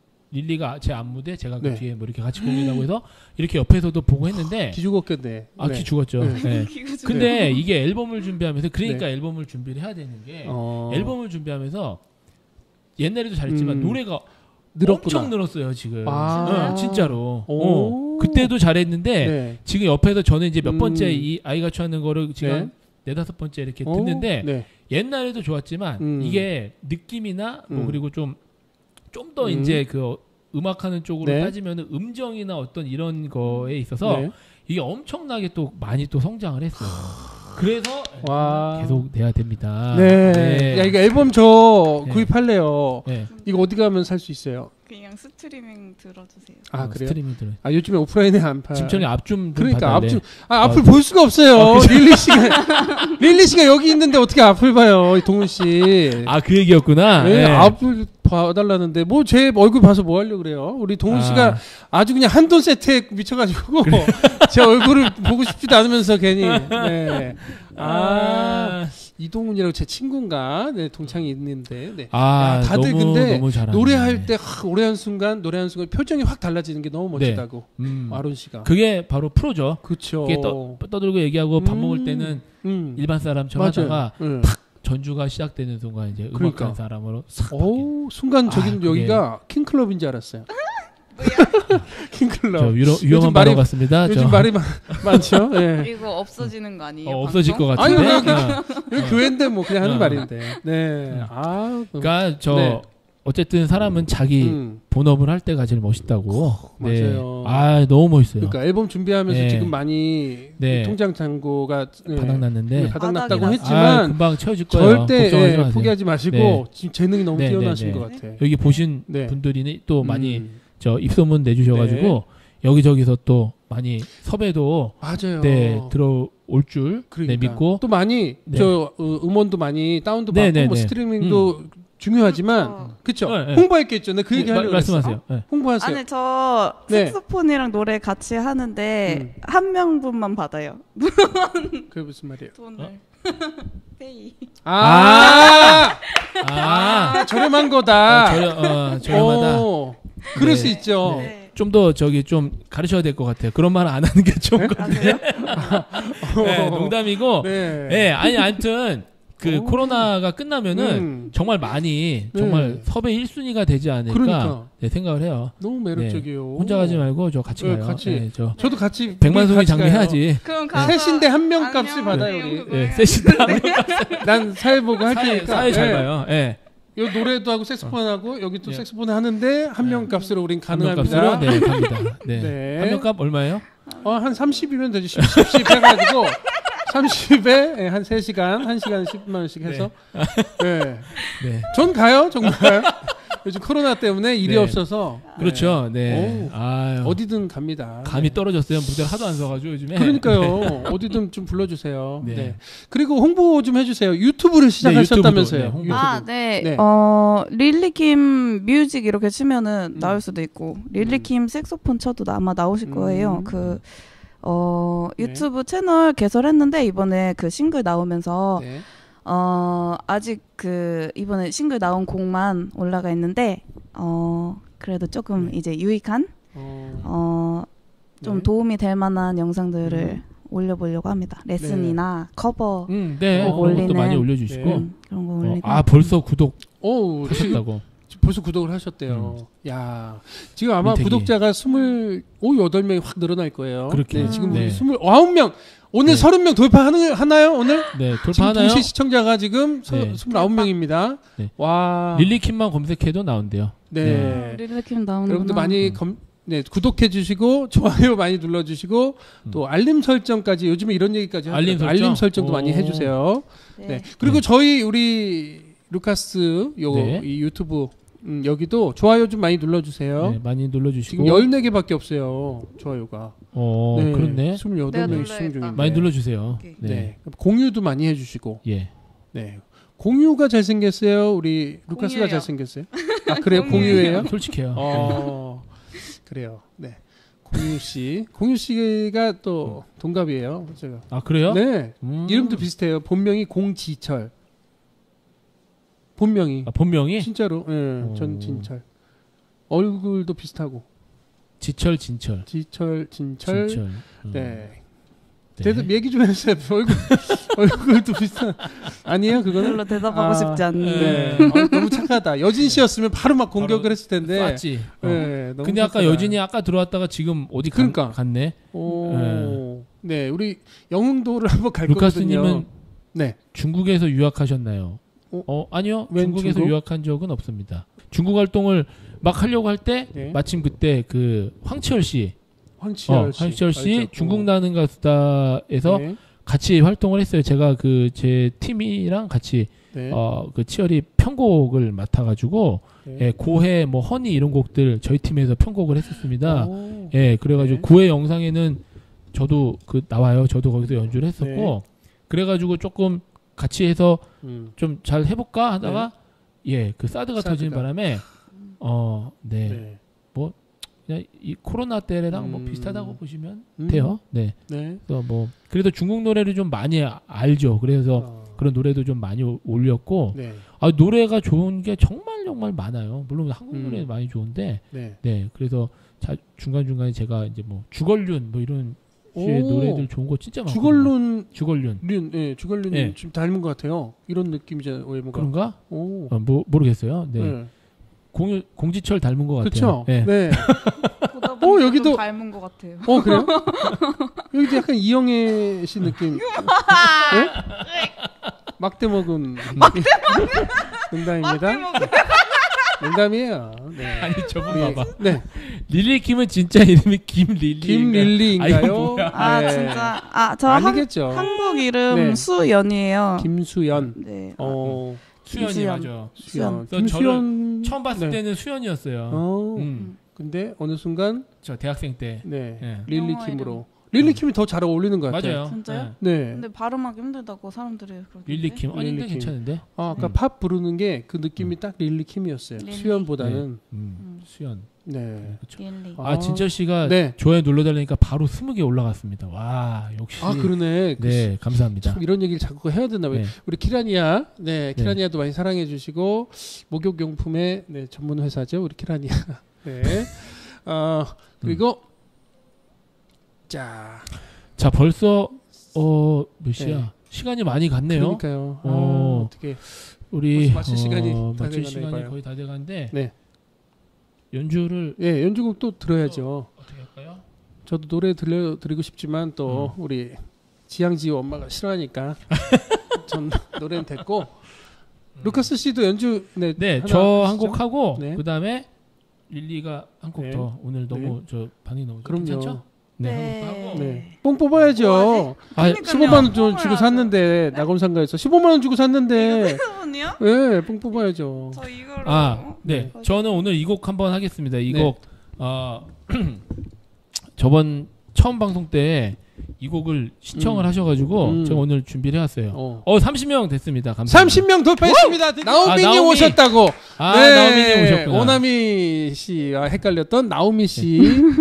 릴리가 제 안무대 제가 그 네. 뒤에 뭐 이렇게 같이 공연하고 해서 이렇게 옆에서도 보고 했는데 기죽었겠네. 아, 네. 기 죽었죠. 네. 네. 기가 좀- 근데 이게 앨범을 준비하면서 그러니까 네. 앨범을 준비를 해야 되는 게 어, 앨범을 준비하면서 옛날에도 잘했지만 음. 노래가 늘었구나. 엄청 늘었어요 지금. 아. 어, 진짜로. 오. 어, 그때도 잘했는데 네. 지금 옆에서 저는 이제 몇 음. 번째 이 아이가 추하는 거를 지금 네. 네다섯 번째 이렇게 오, 듣는데 네. 옛날에도 좋았지만 음. 이게 느낌이나 뭐 음. 그리고 좀 좀 더 음. 이제 그 음악하는 쪽으로 네. 따지면 음정이나 어떤 이런 거에 있어서 네. 이게 엄청나게 또 많이 또 성장을 했어요. 그래서 와. 계속 돼야 됩니다. 네. 네. 야 이거 앨범 저 네. 구입할래요. 네. 이거 어디 가면 살 수 있어요? 그냥 스트리밍 들어주세요. 아 어, 그래요? 스트리밍 들어. 아 요즘에 오프라인에 안 팔. 지금 전에 앞좀 그러니까 받아야 돼. 앞줄 아 앞을 어, 볼 수가 없어요. 어, 그죠? 릴리 씨가 릴리 씨가 여기 있는데 어떻게 앞을 봐요, 동훈 씨? 아 그 얘기였구나. 네, 네. 앞을 봐달라는데 뭐 제 얼굴 봐서 뭐 하려고 그래요? 우리 동훈 씨가 아, 아주 그냥 한돈 세트에 미쳐가지고 제 얼굴을 보고 싶지도 않으면서 괜히 네. 아 아, 이동훈이라고 제 친구인가 네, 동창이 있는데 네. 아 야, 다들 너무, 근데 너무 잘하네. 노래할 때 하, 노래한 순간 노래한 순간 표정이 확 달라지는 게 너무 멋지다고 음. 아론 씨가 그게 바로 프로죠. 그렇죠. 이게 떠, 떠들고 얘기하고 밥 음. 먹을 때는 음. 일반 사람처럼 맞아요. 하다가 응. 전주가 시작되는 순간 이제 그러니까. 음악하는 사람으로 싹 바뀌어요. 오 순간 저기는 아, 그게- 여기가 킹클럽인 줄 알았어요. 킹클럽. 저 위로, 요즘 위험한 말이- 발언 같습니다. 요즘 저, 말이 많, 많죠. 예. 이거 없어지는 거 아니에요? 어, 없어질 것 방송? 같은데. 아니, 어. 여기 교회인데 뭐 그냥 하는 어. 말인데. 네. 음. 아. 그러니까 저 네. 어쨌든 사람은 자기 음. 본업을 할 때가 제일 멋있다고. 네. 맞아요. 아 너무 멋있어요. 그러니까 앨범 준비하면서 네. 지금 많이 네. 통장 잔고가 네. 바닥났는데. 바닥났다고 바닥이 했지만 아, 금방 채워질 거예요. 절대 걱정하지 예, 마세요. 포기하지 마시고 네. 지금 재능이 너무 네, 뛰어나신 네, 네. 것 같아. 여기 보신 네. 분들이 또 많이 음. 저 입소문 내주셔가지고 네. 여기저기서 또 많이 섭외도 맞아요. 네 들어올 줄 그러니까. 네, 믿고 또 많이 네. 저 어, 음원도 많이 다운도 네, 받고 네, 뭐 네. 스트리밍도 중요하지만 그쵸 그렇죠. 네, 네. 홍보했겠죠. 내가 그 네, 얘기 마- 하려고 말씀하세요. 그랬어. 네. 홍보하세요. 아니 저 네. 색소폰이랑 노래 같이 하는데 음. 한 명분만 받아요. 그게 무슨 말이에요? 돈을. 어? 페이. 아, 아, 아, 저렴한 거다. 어, 저렴, 어, 저렴하다. 오, 그럴 네. 수 있죠. 네. 좀 더 저기 좀 가르쳐야 될 것 같아요. 그런 말 안 하는 게 좋은 것 아, 같아요. 그래요? 네, 농담이고. 네. 네, 아니 아무튼 그 오. 코로나가 끝나면은 음, 정말 많이 네. 정말 섭외 일 순위가 되지 않을까 그러니까. 네, 생각을 해요. 너무 매력적이에요. 혼자 가지 말고 저 같이 네, 가요. 같이. 네, 저 저도 같이 백만 우리 송이 같이 가요. 장미해야지. 그럼 가서 셋인데 한 명 안녕, 값을 받아요 안녕, 우리. 그거 네, 해요. 셋이다. 난 사회 보고 할 사회, 테니까. 사회 잘 네. 봐요. 예. 요 노래도 하고 색소폰 하고 여기 또 예. 색소폰 하는데 한 명 값으로 우린 가능합니다. 한명값으로 네, 갑니다. 네. 네. 한명값 얼마예요? 어, 한 삼십이면 되지. 십, 십, 십 해가지고 삼십에 예, 한 세 시간, 한 시간 십만 원씩 해서. 네. 네. 전 가요, 정말. 요즘 코로나 때문에 일이 네. 없어서 그렇죠. 네. 네. 아유. 어디든 갑니다. 감이 떨어졌어요. 무대를 하도 안 서가지고 요즘에. 그러니까요. 어디든 좀 불러주세요. 네. 네. 그리고 홍보 좀 해주세요. 유튜브를 시작하셨다면서요. 네, 유튜브도, 네, 홍보. 아, 네. 네. 어, 릴리킴 뮤직 이렇게 치면은 음. 나올 수도 있고, 릴리킴 색소폰 쳐도 아마 나오실 거예요. 음. 그, 어, 네. 유튜브 채널 개설했는데, 이번에 그 싱글 나오면서, 네. 어, 아직 그, 이번에 싱글 나온 곡만 올라가 있는데, 어, 그래도 조금 네. 이제 유익한, 어, 어, 좀 네. 도움이 될 만한 영상들을 음. 올려보려고 합니다. 레슨이나 커버, 음, 네. 어, 그런 것도 올리는- 많이 올려주시고. 네. 음, 그런 거 어, 올리고. 아 벌써 구독 오, 지금 하셨다고. 벌써 구독을 하셨대요. 야, 지금 아마 민택이. 구독자가 스물여덟 명이 확 늘어날 거예요. 그렇게. 네, 지금 네. 우리 스물아홉 명 오늘 네. 서른 명 돌파하는 하나요 오늘? 네, 지금 돌파하나요? 동시 시청자가 지금 네. 스물아홉 명입니다. 네. 와, 릴리킴만 검색해도 나온대요. 네. 릴리킴 나오는 여러분들 많이 음. 검, 네, 구독해 주시고 좋아요 많이 눌러 주시고 음. 또 알림 설정까지 요즘에 이런 얘기까지 알림 하더라고요. 설정? 알림 설정도 오. 많이 해 주세요. 네. 네. 그리고 네. 저희 우리 루카스 요 네. 이 유튜브 음, 여기도 좋아요 좀 많이 눌러 주세요. 네, 많이 눌러주시고. 지금 열네 개밖에 없어요. 좋아요가. 어, 그렇네. 스물여덟 명이 시청 눌러야겠다. 중인데. 많이 눌러주세요. 오케이. 네. 네. 공유도 많이 해 주시고. 예. 네. 공유가 잘생겼어요. 우리 루카스가 공유예요. 잘생겼어요. 아, 그래요? 공유예요. 공유예요? 솔직해요. 어. 그래요. 네. 공유 씨. 공유 씨가 또 동갑이에요. 제가. 아 그래요? 네. 음. 이름도 비슷해요. 본명이 공지철. 본명이. 아, 본명이 진짜로. 예. 오. 전진철. 얼굴도 비슷하고. 지철 진철. 지철, 진철. 진철. 음. 네. 네. 대답 얘기 좀 해주세요. 얼굴 얼굴도 비슷한. 아니에요, 그거는. 별로 대답하고 아, 싶지 않네. 네. 어, 너무 착하다. 여진 씨였으면 바로 막 공격을 바로 했을 텐데. 쐈지. 어. 네, 너무 근데 아까 착하다. 여진이 아까 들어왔다가 지금 어디 가, 그러니까. 갔네. 오. 네, 우리 영흥도를 한번 갈 거거든요. 루카스님은 네. 중국에서 유학하셨나요? 어? 어, 아니요. 웬 중국에서 중국? 유학한 적은 없습니다. 중국 활동을 막 하려고 할 때 네. 마침 그때 그 황치열 씨, 황치열 어, 씨. 황치열 씨 알죠? 중국 어. 나는 가수다에서 네. 같이 활동을 했어요. 제가 그 제 팀이랑 같이 네. 어 그 치열이 편곡을 맡아가지고 네. 예, 고해 뭐 허니 이런 곡들 저희 팀에서 편곡을 했었습니다. 오. 예, 그래가지고 네. 고해 영상에는 저도 그 나와요. 저도 거기서 연주를 했었고 네. 그래가지고 조금 같이 해서 음. 좀 잘 해볼까 하다가 예, 그 사드가 사드가. 터지는 바람에 어, 네, 네. 그냥 이 코로나 때랑 뭐 음. 비슷하다고 보시면 음. 돼요. 네, 네. 그래서 뭐 그래도 중국 노래를 좀 많이 아- 알죠. 그래서 어. 그런 노래도 좀 많이 오- 올렸고 네. 아, 노래가 좋은 게 정말 정말 많아요. 물론 한국 음. 노래 많이 좋은데 네. 네, 그래서 자, 중간 중간에 제가 이제 뭐 주걸륜 뭐 이런 류의 오. 노래들 좋은 거 진짜 많거든요. 주걸룬 주걸륜 륜, 예, 주걸륜 네. 좀 닮은 것 같아요. 이런 느낌이죠, 외모가. 그런가? 오. 어, 뭐 모르겠어요. 네, 네. 공 공지철 닮은 것 같아요. 그렇죠. 네. 네. 보다 어, 보니까 여기도- 좀 닮은 것 같아요. 어 그래요? 여기도 약간 이영애 씨 느낌. 네? 막대 먹은 농담입니다. 농담이에요. 네. 아니 저분 우리- 봐봐. 네. 릴리 킴은 진짜 이름이 김릴리. 김릴리인가요? 아, 이거 뭐야? 아 네. 진짜 아저 아니겠죠. 한국 이름 네. 수연이에요. 김수연. 네. 어, 수연이 김수연. 맞아. 수연. 그래서 김수연. 처음 봤을 네. 때는 수연이었어요. 어. 음, 근데 어느 순간 저 대학생 때. 네. 네. 릴리 영어 킴으로. 릴리 킴이 더 잘 어울리는 것 같아요. 맞아요. 진짜요? 네. 네. 근데 발음하기 힘들다고 사람들이 그러던데. 릴리 킴. 아니 근데 릴리 킴. 괜찮은데? 아, 아까 음. 팝 부르는 게 그 느낌이 딱 릴리 킴이었어요. 릴리. 수연보다는. 음, 음. 수연. 네. 그렇죠. 릴리. 아, 아, 진철 씨가 네. 좋아요 눌러달라니까 바로 스무 개 올라갔습니다. 와 역시. 아, 그러네. 그 네, 감사합니다. 참 이런 얘기를 자꾸 해야 되나 봐요. 네. 우리 키라니아, 네, 키라니아도 많이 사랑해 주시고 목욕용품의 네, 전문 회사죠, 우리 키라니아. 네. 어, 그리고 자, 자 벌써 어 몇 시야? 네. 시간이 많이 갔네요. 그러니까요. 아, 어. 어떻게? 우리 벌써 마칠 시간이 어, 다 마칠 돼가나 시간이 봐요. 거의 다 돼가는데 네, 연주를 예, 연주곡 또 들어야죠. 어떻게 할까요? 저도 노래 들려드리고 싶지만 또 음. 우리 지양지 엄마가 싫어하니까 전 노래는 됐고 루카스 씨도 연주 네, 네, 하나 저 한 하시죠? 곡 하고 네. 그 다음에 릴리가 한 곡 네. 더. 오늘 너무 저 반응이 너무 그럼요. 괜찮죠? 네, 한번 하고. 네. 뽕 뽑아야죠. 아, 십오만 원 좀 주고 샀는데 낙원상가에서 십오만 원 주고 샀는데. 이거요? 네, 뽕 뽑아야죠. 저 이거로. 아, 네. 저는 오늘 이 곡 한번 하겠습니다. 이 네. 곡 어, 저번 처음 방송 때 이 곡을 시청을 음. 하셔가지고 음. 제가 오늘 준비를 해왔어요. 어. 어, 삼십 명 됐습니다. 감사합니다. 삼십 명 돌파했습니다. 나오미님 아, 나오미. 오셨다고. 아, 네. 나오미님 오셨구나. 오나미 씨와 헷갈렸던 나오미 씨.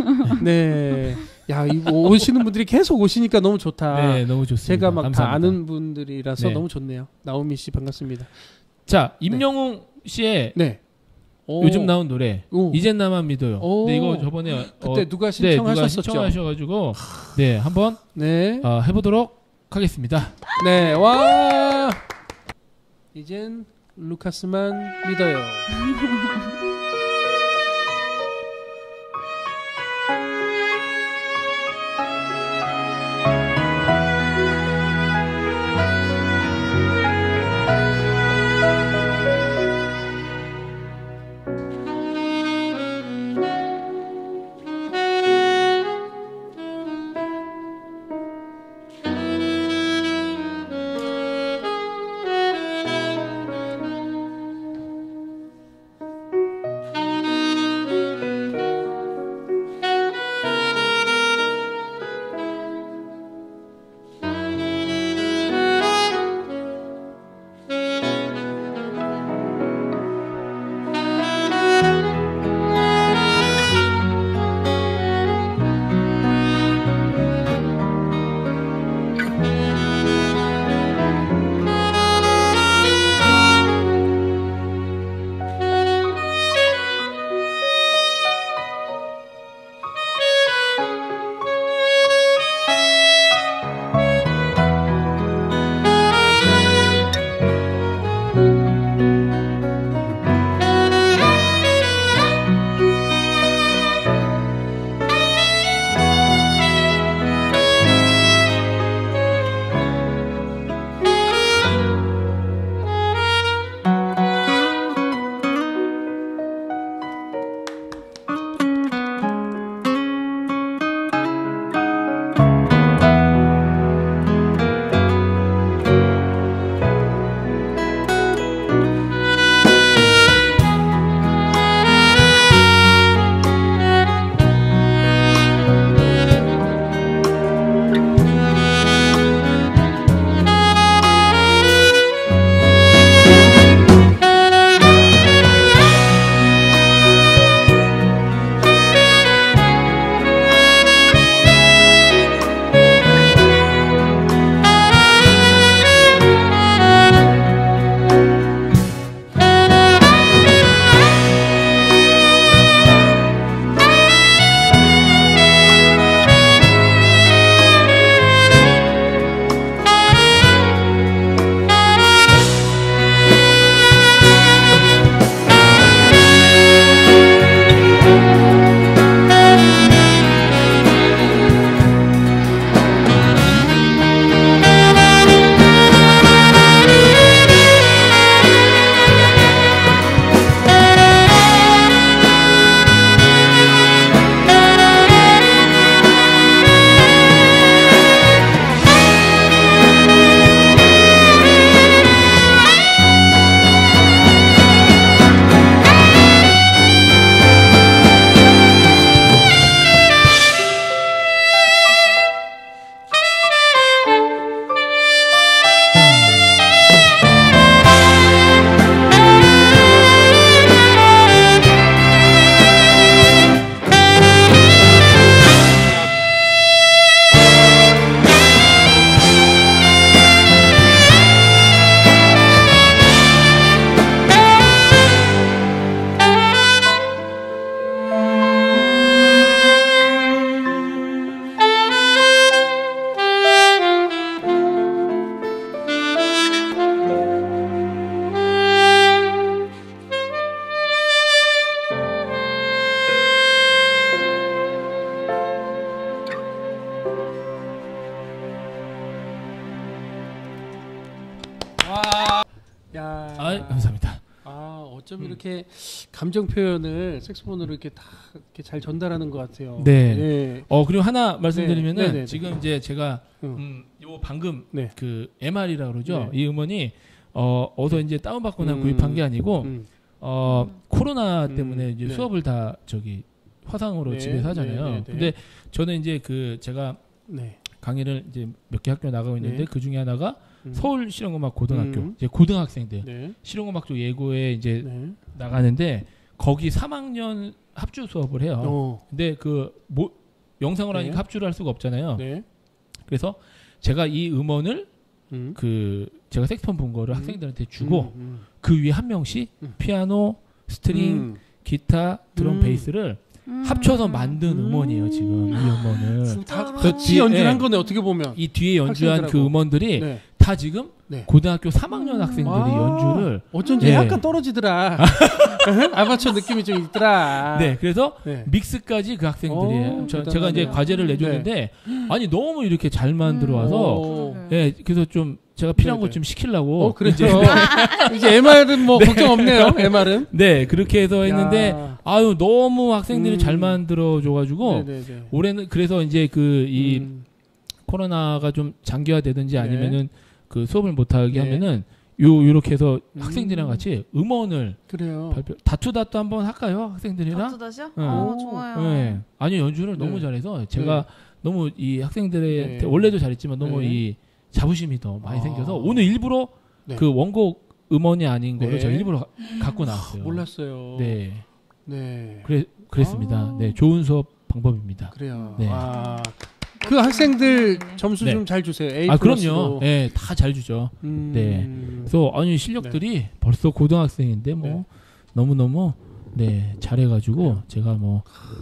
네. 야, 이거 오시는 분들이 계속 오시니까 너무 좋다. 네, 너무 좋습니다. 제가 막 다 감사합니다. 아는 분들이라서 네. 너무 좋네요. 나오미 씨 반갑습니다. 자, 임영웅 씨의 네. 오. 요즘 나온 노래 오. 이젠 나만 믿어요. 오. 근데 이거 저번에 그때 어, 누가 네, 누가 신청하셨었죠? 신청하셔가지고 네 한번 네. 어, 해보도록 하겠습니다. 네. 와. 이젠 루카스만 믿어요. 야. 아, 감사합니다. 아, 어쩜 음. 이렇게 감정 표현을 색소폰으로 이렇게 다 이렇게 잘 전달하는 것 같아요. 네. 예. 어 그리고 하나 말씀드리면은 네, 네, 네, 네. 지금 이제 제가 음. 음, 요 방금 네. 그 엠알이라고 그러죠. 네. 이 음원이 어 어서 이제 다운받거나 음. 구입한 게 아니고 음. 어 코로나 음. 때문에 이제 네. 수업을 다 저기 화상으로 네, 집에서 하잖아요. 네, 네, 네. 근데 저는 이제 그 제가 네. 강의를 이제 몇 개 학교 나가고 있는데 네. 그 중에 하나가 음. 서울 실용음악 고등학교 음. 이제 고등학생들 네. 실용음악 쪽 예고에 이제 네. 나가는데 거기 삼 학년 합주 수업을 해요. 어. 근데 그 뭐 영상으로 네. 하니까 합주를 할 수가 없잖아요. 네. 그래서 제가 이 음원을 음. 그 제가 색소폰 본 거를 음. 학생들한테 주고 음. 그 위에 한 명씩 음. 피아노, 스트링, 음. 기타, 드럼, 음. 베이스를 음. 합쳐서 만든 음. 음원이에요 지금 이 음원을. 음. 다 진짜로? 같이 뒤에, 연주를 예. 한 거네 어떻게 보면. 이 뒤에 연주한 그 학생들하고. 음원들이 네. 다 지금 네. 고등학교 삼 학년 학생들이 아. 연주를 어쩐지 예. 약간 떨어지더라. 아마추어 느낌이 좀 있더라. 네 그래서 네. 믹스까지 그 학생들이 오, 저, 대단하네요. 제가 이제 과제를 내줬는데 아니 너무 이렇게 잘 만들어 와서 오. 예 그래서 좀 제가 필요한 네네. 것 좀 시키려고 어, 그래요. 이제 이제 엠알은 뭐 걱정 없네요. 엠알은. 네 그렇게 해서 했는데 야. 아유 너무 학생들이 음. 잘 만들어 줘가지고 네네네. 올해는 그래서 이제 그 이 음. 코로나가 좀 장기화되든지 네. 아니면은 그 수업을 못하게 네. 하면은 요 요렇게 해서 음. 학생들이랑 같이 음원을 그래요. 발표 다투 다투 한번 할까요 학생들이랑? 다투 다시요? 응. 어, 오. 좋아요. 네. 아니 연주를 네. 너무 잘해서 제가 너무 이 학생들의 네. 원래도 잘했지만 너무 네. 이 자부심이 더 많이 아. 생겨서 오늘 일부러 네. 그 원곡 음원이 아닌 거를 네. 제가 일부러 가- 갖고 나왔어요. 몰랐어요. 네, 네. 그래 그랬습니다. 아. 네, 좋은 수업 방법입니다. 그래요. 네. 아. 그 학생들 점수 네. 좀 잘 주세요. A 아 플러스로. 그럼요. 네, 다 잘 주죠. 음. 네. 그래서 아니 실력들이 벌써 고등학생인데 뭐 네. 너무 너무 네 잘해가지고 제가 뭐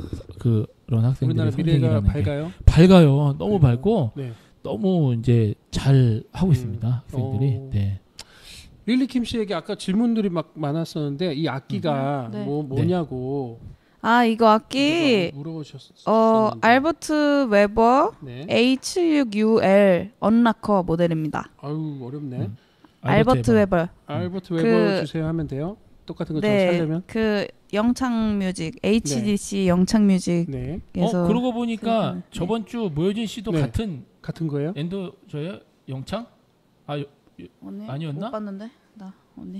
그런 학생들의 우리나라 미래가 선생이라는 게 밝아요. 밝아요. 너무 네. 밝고 네. 너무 이제 잘 하고 있습니다. 음. 학생들이. 어. 네. 릴리 킴 씨에게 아까 질문들이 막 많았었는데 이 악기가 음. 네. 뭐 뭐냐고 아 이거 악기 물어보셨었는데. 어 알버트 웨버 네. 에이치 식스 유 엘 언라커 모델입니다. 아유 어렵네. 음. 알버트 웨버. 웨버. 알버트 웨버 그- 주세요 하면 돼요. 똑같은 거저 네, 살려면. 그 영창 뮤직 에이치 디 씨 영창 뮤직에서 네. 어 그러고 보니까 그- 네. 저번 주 모여진 씨도 네. 같은 같은 거예요? 엔도 저요 영창? 아 여- 언니 아니었나? 못 봤는데 나 언니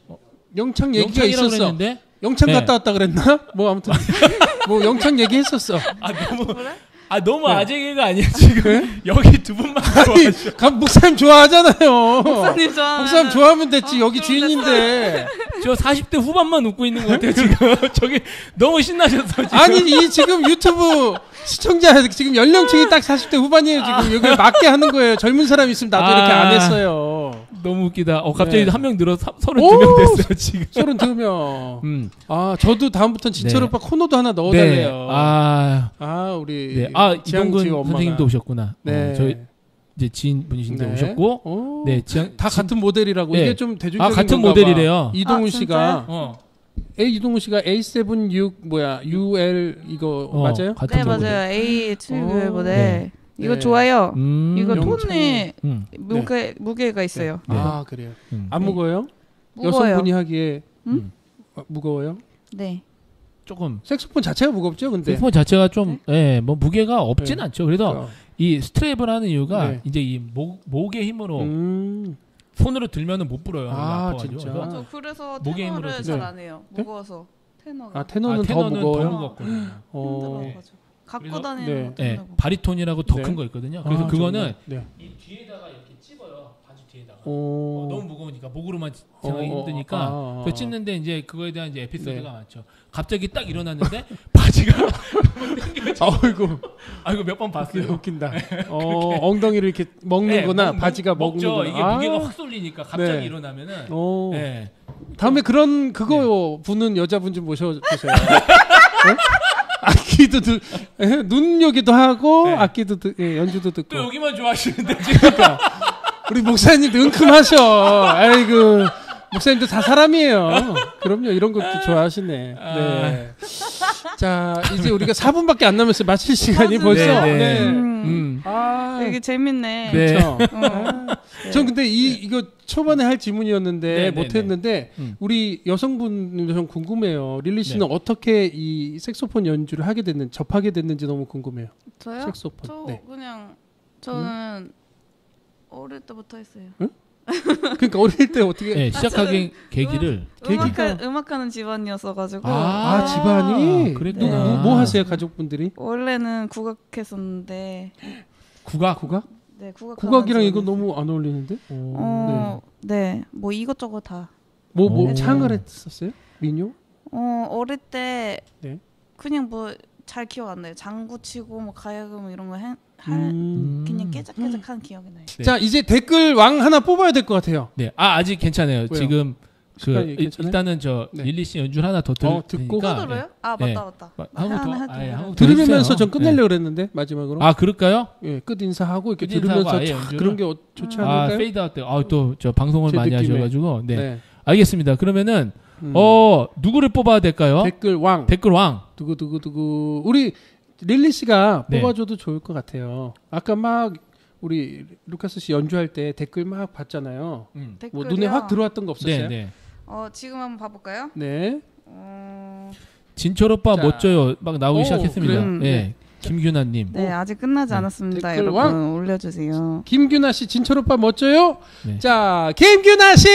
영창 얘기가 영창이라고 있었어. 그랬는데 영창 네. 갔다 왔다 그랬나? 뭐 아무튼 뭐 영창 얘기했었어. 아 너무 그래? 아 너무 네. 아재개가 아니야 지금 그래? 여기 두 분만 좋아하셔. 감 목사님 좋아하잖아요. 목사님 좋아하는 목사님 좋아하면 됐지. 어, 여기 그런데 주인인데. 저 사십 대 후반만 웃고 있는 것 같아요 지금. 저기 너무 신나셔서 지금. 아니 이 지금 유튜브 시청자 지금 연령층이 딱 사십 대 후반이에요. 지금 여기 맞게 하는 거예요. 젊은 사람 있으면 나도 이렇게 아. 안 했어요. 너무 웃기다. 어 갑자기 네. 한 명 늘어서 서른두 명 오! 됐어요 지금. 서른 두 명. 음. 아 저도 다음부터는 진철 네. 오빠 코너도 하나 네. 넣어달래요. 아, 아 우리 네. 아 지향 이동근 지 엄마가. 선생님도 오셨구나. 네. 어, 저희 이제 지인 분이신데 네. 오셨고. 오. 네. 지향 다 같은 모델이라고 네. 이게 좀 대중적인 아 같은 건가 봐. 모델이래요. 이동훈 아, 씨가 진짜요? 어. A 이동훈 씨가 에이 세븐 육 뭐야 유 엘 이거 어, 맞아요? 같은 네 모델. 맞아요 에이치 식스 유 엘 오. 모델 네. 이거 네. 좋아요. 음. 이거 영창. 톤이 음. 무게 무게가 있어요. 네. 아 그래요. 음. 안 네. 무거워요? 무거워요. 여성분이 하기에 음. 어, 무거워요? 네. 조금 색소폰 자체가 무겁죠, 근데. 색소폰 자체가 좀, 예, 뭐 무게가 없진 네. 않죠. 그래서 어. 이 스트랩을 하는 이유가 네. 이제 이 목, 목의 힘으로 음. 손으로 들면은 못 불어요. 아, 아파가지고. 진짜? 그래서 맞아. 그래서 목에 힘으로 테너를 네. 잘 안 해요. 네? 무거워서 테너가 아 테너는, 아, 테너는 더 무거워요. 무겁거든요. 어. 힘들어가지고 갖고 그래서- 다니는 네. 것도 네, 힘들고. 바리톤이라고 더 네. 큰 거 있거든요. 그래서 아, 그거는 정말. 네. 이 뒤에다가 이렇게 찝어요. 바지 뒤에다가. 오. 어, 너무 무거우니까 목으로만 생각이 어, 힘드니까 아, 아, 아. 그 찝는데 이제 그거에 대한 이제 에피소드가 네. 많죠. 갑자기 딱 일어났는데 바지가 아이고 아 이거 몇 번 봤어요. 웃긴다. 어, 엉덩이를 이렇게 먹는구나. 네, 바지가 먹, 먹죠. 먹는구나. 이게 아. 무게가 확 쏠리니까 갑자기 네. 일어나면은 오. 네. 다음에 그런 그거 부는 여자분 좀 모셔주세요. 네? 악기도 듣, 예? 눈요기도 하고 네. 악기도 듣, 예, 연주도 듣고. 또 여기만 좋아하시는데 지금 우리 목사님도 은큼하셔. 아이고 목사님도 다 사람이에요. 그럼요. 이런 것도 좋아하시네. 네. 자 이제 우리가 사 분밖에 안 남았어요. 마칠 시간이 아, 벌써. 네, 네. 네. 음. 음. 아 되게 재밌네. 네. 그렇죠. 어. 네. 전 근데 이 이거 초반에 할 질문이었는데 네, 네, 못했는데 음. 우리 여성분도 좀 궁금해요. 릴리 씨는 네. 어떻게 이 색소폰 연주를 하게 됐는지 접하게 됐는지 너무 궁금해요. 저요? 색소폰. 저 네. 그냥 저는 어릴 때부터 했어요. 그러니까 어릴 때 어떻게 네, 시작하기 계기를 계기가- 음악 음악하는 집안이었어가지고 아, 집안이 그랬구나. 뭐, 뭐 하세요 가족분들이? 원래는 국악했었는데 국악 국악? 네 국악 국악이랑 이거 너무 안 어울리는데? 어, 네. 뭐 이것저것 다. 뭐 뭐 오. 창을 했었어요? 민요? 어 어릴 때 네. 그냥 뭐 잘 기억 안 나요. 장구 치고 뭐 가야금 이런 거 해, 할 음. 그냥 깨작깨작한 기억이 나요. 네. 자 이제 댓글 왕 하나 뽑아야 될 것 같아요. 네. 아 아직 괜찮아요. 왜요? 지금 그 시간이 일- 괜찮아요? 일단은 저 네. 릴리 씨 연주를 하나 더 들을 어, 듣고. 또 테니까, 들어요? 아 네. 맞다 맞다. 네. 한번 더. 하나 아예 해도 한번 돼요. 들으면서 해주세요. 전 끝내려고 네. 그랬는데 마지막으로 아 그럴까요? 예, 끝 인사하고 이렇게 끝 인사하고 들으면서 아예 촥 연주를? 그런 게 어- 좋지 음. 아 않을까요? 페이드 아웃 때. 아또 저 방송을 제 많이 느낌에. 하셔가지고 네. 네. 알겠습니다. 그러면은 음. 어 누구를 뽑아야 될까요? 댓글 왕 댓글 왕. 두구 두구 두구 우리 릴리 씨가 네. 뽑아줘도 좋을 것 같아요. 아까 막 우리 루카스 씨 연주할 때 댓글 막 봤잖아요. 음. 뭐 댓글이요? 눈에 확 들어왔던 거 없었어요? 네, 네. 어 지금 한번 봐볼까요? 네. 어, 진철 오빠 자. 멋져요. 막 나오기 오, 시작했습니다. 그래요? 네. 네. 김규나님. 네 아직 끝나지 네. 않았습니다. 댓글 여러분 왕. 올려주세요. 김규나 씨, 진철 오빠 멋져요? 네. 자, 김규나 씨!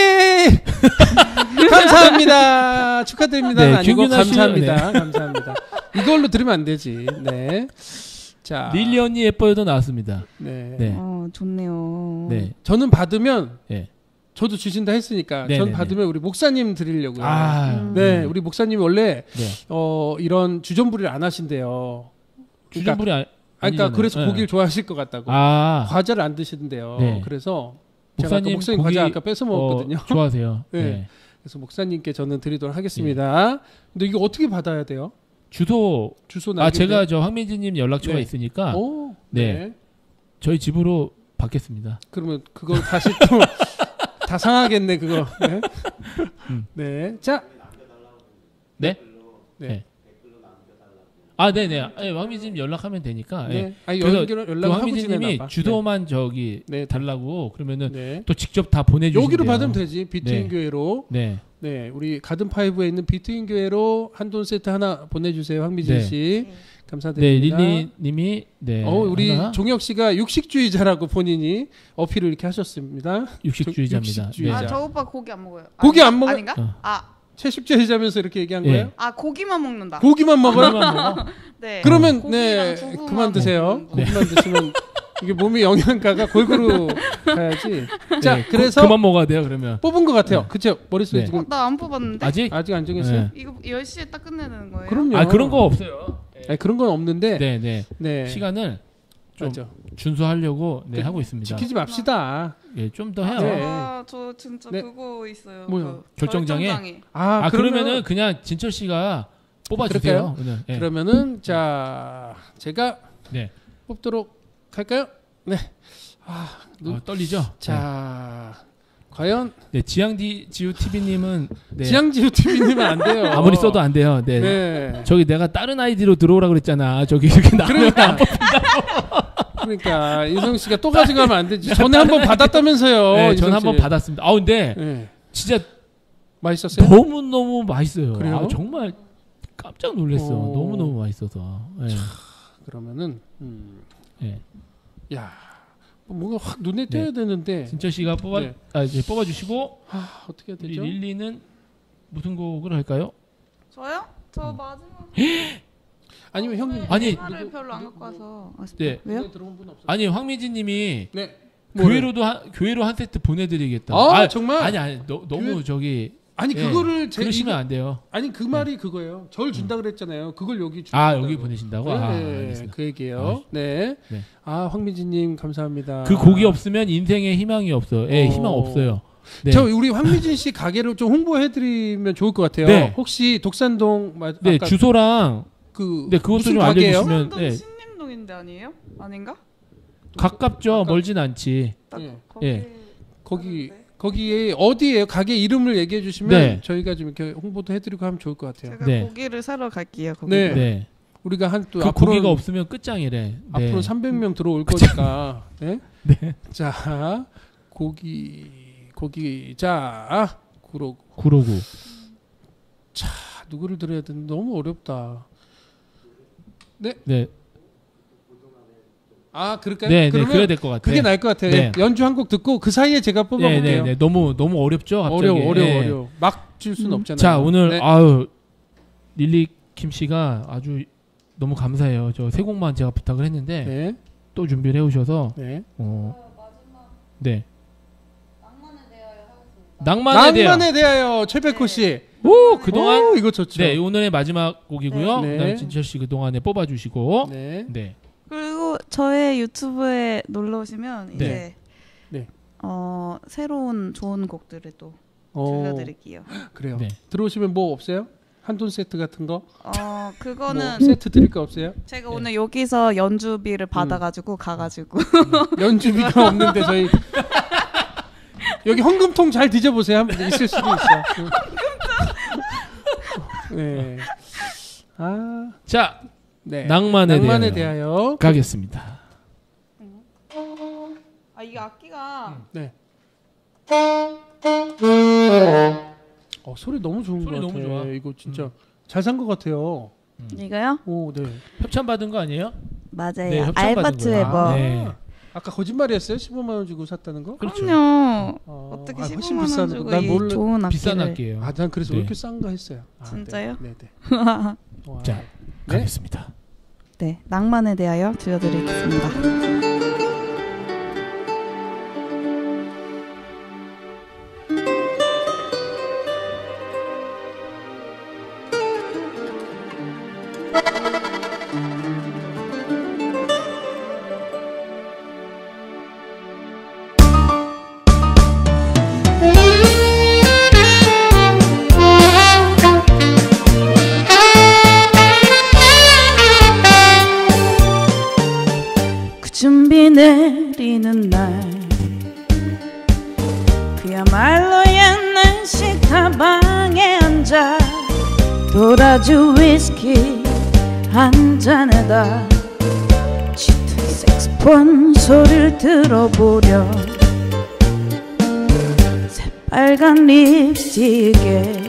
감사합니다. 축하드립니다. 네, 아니고 김규나 씨, 감사합니다. 감사합니다. 이걸로 들으면 안 되지. 네. 자. 릴리 언니 예뻐요도 나왔습니다. 네. 네. 어 좋네요. 네. 저는 받으면 네. 저도 주신다 했으니까 네, 전 네, 받으면 우리 목사님 드리려고요. 아. 음. 네, 우리 목사님이 원래 네. 어, 이런 주전부리를 안 하신대요. 그러니까, 주전부리 아, 아, 그러니까 아니잖아요. 그래서 네. 고기를 좋아하실 것 같다고. 아. 과자를 안 드시는데요. 네. 그래서 제가 아까 목사님 목사님 고기 과자 아까 뺏어 먹었거든요. 어, 좋아하세요. 네. 네. 그래서 목사님께 저는 드리도록 하겠습니다. 근데 이거 어떻게 받아야 돼요? 주소 주소 아 남기면 제가 저 황민지님 연락처가 네. 있으니까 오, 네. 네. 저희 집으로 받겠습니다. 그러면 그걸 다시 또 다 상하겠네 그거. 네. 음. 네. 자. 네? 네. 네. 아, 네네. 네, 황민지님 연락하면 되니까. 네. 네. 아니 그래서 연결 그 연락하고 황민지님이 지내나 봐. 주소만 저기 네. 달라고 그러면은 네. 또 직접 다 보내주신대요. 여기로 받으면 되지. 비트인 네. 교회로. 네. 네. 우리 가든 파이브에 있는 비트인 교회로 한돈 세트 하나 보내주세요, 황미진 네. 씨. 네. 네, 감사드립니다. 릴리님이 네. 어, 우리 하나 종혁 씨가 육식주의자라고 본인이 어필을 이렇게 하셨습니다. 육식주의자입니다. 육식주의자. 네. 아 저 오빠 고기 안 먹어요. 고기 아닌가? 안 먹어요? 아닌가? 어. 아, 채식주의자면서 이렇게 얘기한 예. 거예요? 아 고기만 먹는다. 고기만 먹어요? 하나만 먹어? 네. 그러면 고기랑 네 두부만 그만 드세요. 먹는 거. 고기만 드시면 이게 몸이 영양가가 골고루 가야지. 자, 네, 그래서 그, 그만 먹어야 돼요. 그러면 뽑은 것 같아요. 네. 그쵸? 머릿속에 네. 지금 어, 나 안 뽑았는데. 아직 아직 안 정했어요? 네. 이거 열 시에 딱 끝내는 거예요? 그럼요. 아 그런 거 없어요. 아니, 그런 건 없는데. 네, 네. 네. 시간을 좀 맞죠. 준수하려고 네, 그, 하고 있습니다. 지키지 맙시다. 예, 좀 더 해요. 네. 아, 저 진짜 네. 그거 있어요. 뭐요? 그 결정장애? 결정장애. 아, 아, 그러면, 그러면은 그냥 진철 씨가 뽑아주세요. 오늘. 예. 그러면은 자 제가 네. 뽑도록 할까요? 네. 아, 어, 떨리죠? 자 과연 네, 지양디 지우 티비님은 네. 지양지우 티비님은 안 돼요. 아무리 써도 안 돼요. 네. 네. 저기 내가 다른 아이디로 들어오라 그랬잖아. 저기 이렇게 나. 그러니까 그러니까 인성 씨가 또 가져가면 안 되지. 전에 한번 받았다면서요. 네, 인성 전 한번 씨. 받았습니다. 아 근데 네. 진짜 맛있었어요? 너무 너무 맛있어요. 그래요? 아, 정말 깜짝 놀랐어. 오. 너무 너무 맛있어서. 네. 그러면은 음. 네. 야 뭔가 확 눈에 띄어야 네. 되는데 진철 씨가 뽑아 네. 아, 이제 뽑아주시고 아, 어떻게 해야 우리 되죠? 릴리는 무슨 곡을 할까요? 저요? 저 마지막 아니면 형님 아니, 화를 별로 안 갖고 와서. 아, 네. 왜요? 들어온 분 없어요? 아니 황미진님이 네. 뭐를? 교회로도 한, 교회로 한 세트 보내드리겠다. 아, 정말? 아니 아니 너, 너무 교회- 저기 아니 예, 그거를 제 그러시면 이거- 안 돼요. 아니 그 말이 그거예요. 절 준다 그랬잖아요. 그걸 여기 주. 아 여기 보내신다고? 네, 아, 알겠습니다. 그 얘기예요. 네. 네. 아 황미진님 감사합니다. 그 곡이 없으면 인생에 희망이 없어. 예, 어. 희망 없어요. 네. 저 우리 황미진 씨 가게를 좀 홍보해드리면 좋을 것 같아요. 네. 혹시 독산동 마- 네 아까 주소랑 그 네 그것도 무슨 좀 가게예요? 알려주시면 신림동 네. 신림동인데 아니에요? 아닌가? 가깝죠. 아까- 멀진 않지. 딱 예. 거기 예. 거기 거기에 어디예요? 가게 이름을 얘기해 주시면 네. 저희가 좀 이렇게 홍보도 해드리고 하면 좋을 것 같아요. 제가 네. 고기를 사러 갈게요. 거기. 네. 네. 우리가 한 또 그 앞으로 고기가 없으면 끝장이래. 네. 앞으로 삼백 명 들어올 거니까. 네. 네. 자 고기 고기 자 구로구 구로구. 자 누구를 들어야 되는 너무 어렵다. 네. 네. 아 그럴까요? 네, 네, 그러면 그래야 될 것 같아요. 그게 나을 것 같아요. 네. 연주 한 곡 듣고 그 사이에 제가 네, 뽑아볼게요. 네, 네. 너무 너무 어렵죠. 갑자기. 어려워 어려워 네. 어려워. 막 줄 수는 음. 없잖아요. 자 오늘 네. 아유 릴리 킴 씨가 아주 너무 감사해요. 저 세 곡만 제가 부탁을 했는데 네. 또 준비를 해오셔서 네. 어, 네. 낭만에 대하여. 낭만에 대하여 최백호 씨. 오 그동안 오, 이거 좋죠. 네 오늘의 마지막 곡이고요. 네. 그다음에 진철 씨 그동안에 뽑아주시고 네. 네. 그리고 저의 유튜브에 놀러 오시면 이제 네. 어, 새로운 좋은 곡들을 또 어, 들려드릴게요. 그래요. 네. 들어오시면 뭐 없어요? 한돈 세트 같은 거? 어 그거는 뭐 세트 드릴 거 없어요? 제가 네. 오늘 여기서 연주비를 받아가지고 가가지고 연주비가 없는데 저희 여기 헌금통 잘 뒤져보세요. 한번 있을 수도 있어. 네. 아, 자 네. 낭만에, 낭만에 대하여 대하여. 가겠습니다. 아 이게 악기가 네. 어, 소리 너무 좋은 소리 것 너무 같아. 좋아. 이거 진짜 음. 잘 산 것 같아요. 이거요? 오, 네. 협찬 받은 거 아니에요? 맞아요. 네, 협찬 알바트 받은 거예요. 웨버. 아, 네. 아까 거짓말이었어요? 십오만 원 주고 샀다는 거? 그렇죠. 그럼요. 어, 어떻게 아, 훨씬 십오만 원 비싼 주고 난 이 몰라. 좋은 악기를. 비싼 악기예요. 아, 난 그래서 네. 왜 이렇게 싼가 했어요. 아, 진짜요? 네, 네. 네. 와. 자 네? 가겠습니다. 네, 낭만에 대하여 들려드리겠습니다. 준비 내리는 날 그야말로 옛날 식탁방에 앉아 도라지 위스키 한 잔에다 짙은 색소폰 소리를 들어보려 새빨간 립스틱에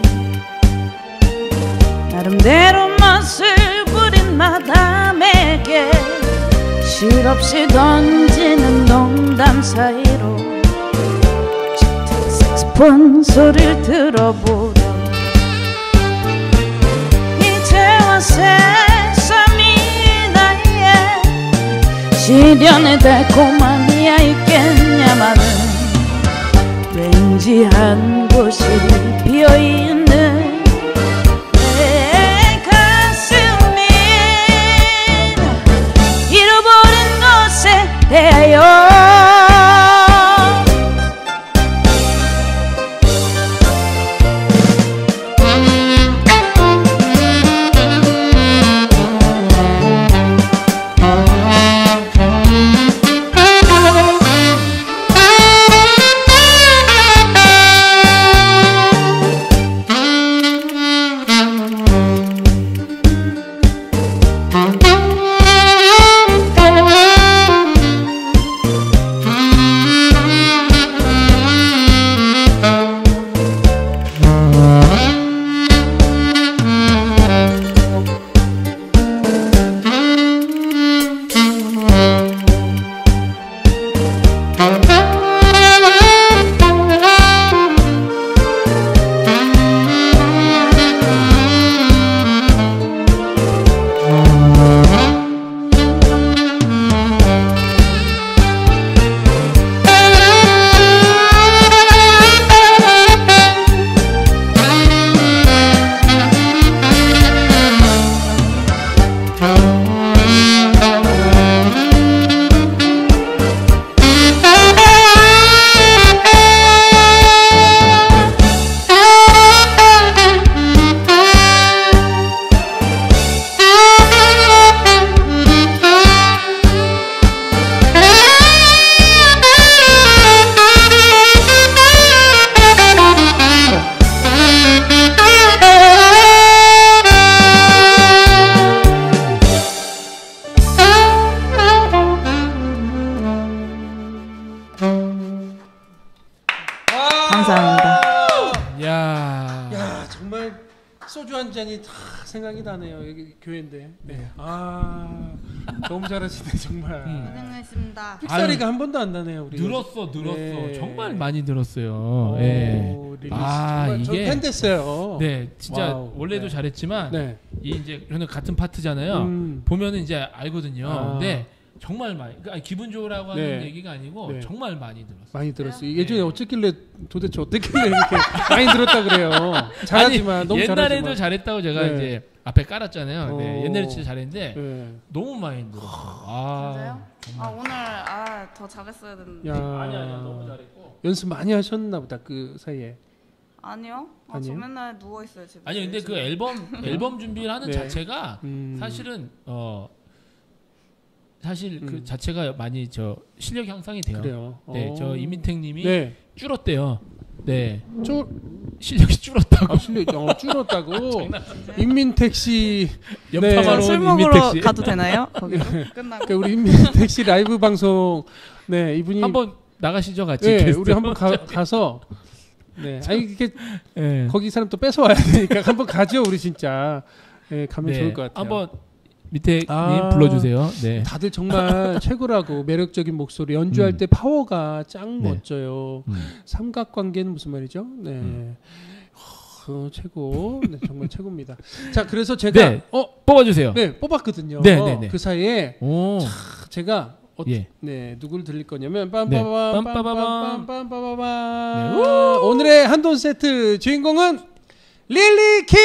나름대로 맛을 부린 마담에게 실없이 던지는 농담 사이로 짙은 색소폰 소리를 들어보려 이제와 새삼이 나의 시련의 달콤함이야 있겠냐마는 왠지 한 곳이 비어있는 대하여 한 잔이 다 생각이 나네요. 여기 교회인데. 네. 아 너무 잘하시네 정말. 음. 고생하셨습니다. 픽사리가 한 번도 안 나네요. 우리. 늘었어, 늘었어. 네. 정말 많이 늘었어요. 오, 예. 릴리씨 아, 정말 이게- 저팬 됐어요. 네, 진짜 와우. 원래도 네. 잘했지만 네. 이 이제 저는 같은 파트잖아요. 음. 보면은 이제 알거든요. 아. 근데 정말 많이, 그러니까 기분 좋으라고 하는 네. 얘기가 아니고 네. 정말 많이 들었어요. 많이 들었어요. 네. 예전에 어쨌길래 도대체 어떻길래 이렇게 많이 들었다 그래요. 잘하지만 아니, 너무 옛날에도 잘하지만. 잘했다고 제가 네. 이제 앞에 깔았잖아요. 네, 어. 옛날에 진짜 잘했는데 네. 너무 많이 들었어요. 아, 진짜요? 정말. 아 오늘 아 더 잘했어야 되는데. 야. 아니 아니야, 너무 잘했고. 연습 많이 하셨나 보다 그 사이에. 아니요. 아, 저 아니에요? 맨날 누워 있어요 집에. 아니 근데 그 앨범 앨범 준비를 하는 네. 자체가 음. 사실은 어 사실 그 음. 자체가 많이 저 실력 향상이 돼요. 그래요. 네, 어. 저 이민택님이 네. 줄었대요. 네, 저 실력이 줄었다고. 아, 실력 어, 줄었다고. 임민택 씨. 연파마로 술 온 먹으러 이민택 씨. 가도 되나요? 거기로 끝나고. 그러니까 우리 임민택 씨 라이브 방송. 네, 이분이 한번 나가시죠 같이. 네, 게스트. 우리 한번 가, 가서 네. 아니 이게 네. 거기 사람 또 뺏어 와야 되니까 한번 가죠, 우리 진짜. 네, 가면 네, 좋을 것 같아요. 한번 밑에 아. 님 불러주세요. 네. 다들 정말 최고라고 매력적인 목소리 연주할 음. 때 파워가 짱 네. 멋져요. 음. 삼각관계는 무슨 말이죠? 네. 음. 어, 최고. 네, 정말 최고입니다. 자, 그래서 제가 네. 어, 뽑아주세요. 네, 뽑았거든요. 네, 네, 네. 그 사이에 오. 제가 어, 예. 네, 누구를 들릴 거냐면 네. 빰빠밤 빰빠바밤. 빰빰빰빰빰. 네. 오늘의 한돈 세트 주인공은 릴리킴.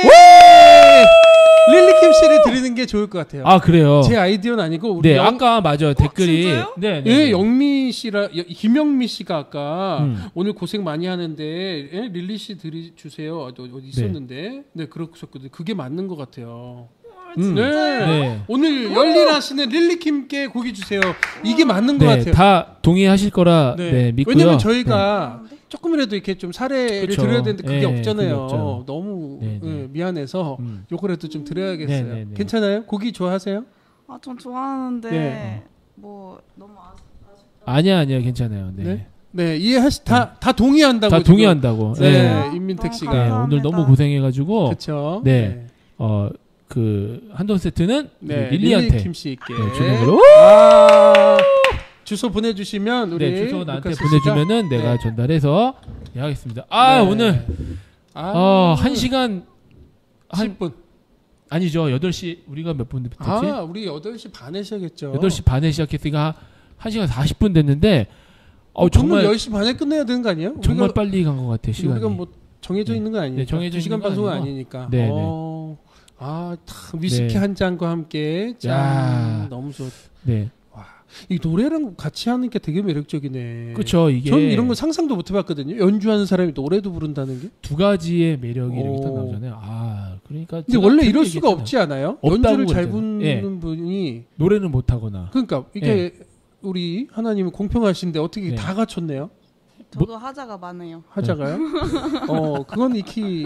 릴리킴 씨를 드리는 게 좋을 것 같아요. 아 그래요. 제 아이디어는 아니고 우리 네, 영, 아까 맞아요 댓글이. 진짜요? 네, 네. 예, 네. 영미 씨라 여- 김영미 씨가 아까 음. 오늘 고생 많이 하는데 예? 릴리 씨 드리 주세요. 어디, 어디 있었는데 네, 그러셨거든요. 그게 맞는 것 같아요. 음. 네. 네. 오늘 열일하시는 릴리킴께 고기 주세요. 이게 맞는 것 네, 같아요. 다 동의하실 거라 네. 네, 믿고요. 왜냐면 저희가 조금이라도 이렇게 좀 사례를 그쵸. 드려야 되는데 그게 예, 없잖아요. 그게 없죠. 너무 네, 네. 예, 미안해서 네. 음. 요거라도 좀 드려야겠어요. 네, 네, 네. 괜찮아요? 고기 좋아하세요? 아, 전 좋아하는데 네. 뭐 너무 아, 아니야 아니야 괜찮아요. 네. 네. 네, 이해하시 다 다 동의한다고. 다 지금. 동의한다고. 네, 네. 임민택 너무 씨가. 네, 감사합니다. 오늘 너무 고생해가지고 그렇죠. 네. 어 그 한돈 세트는 네, 그 릴리한테 릴리 김 씨께 네, 주는 걸로. 아, 주소 보내주시면 우리 네, 주소 나한테 루카스 보내주면은 씨가- 내가 네. 전달해서 네, 하겠습니다. 아 네. 오늘 아, 어, 한 시간 한 십 분. 아니죠 여덟 시 우리가 몇 분 됐지? 아, 우리 여덟 시 반에 시작했죠. 여덟 시 반에 시작했으니까 한 시간 사십 분 됐는데 어, 정말 정말 열 시 반에 끝내야 되는 거 아니에요? 정말 우리가, 빨리 간 것 같아 시간이. 우리가 뭐 정해져 네. 있는 거 아니니까. 네, 정해져 두 시간 있는 건 방송은 아니고. 아니니까. 네, 어, 아, 탁 위스키 네. 한 잔과 함께 짠. 야. 너무 좋. 네, 이 노래랑 같이 하는 게 되게 매력적이네. 그렇죠 이게 전 이런 거 상상도 못 해봤거든요. 연주하는 사람이 노래도 부른다는 게. 두 가지의 매력이 이렇게 딱 오. 나오잖아요. 아 그러니까 근데 제가 원래 그렇게 이럴 수가 얘기했잖아요. 없지 않아요? 없다고 연주를 잘 그랬잖아요. 부르는 예. 분이 노래는 못하거나 그러니까 이게 우리 하나님은 공평하신데 어떻게 네. 다 갖췄네요? 저도 하자가 많아요. 하자가요? 어, 그건 이키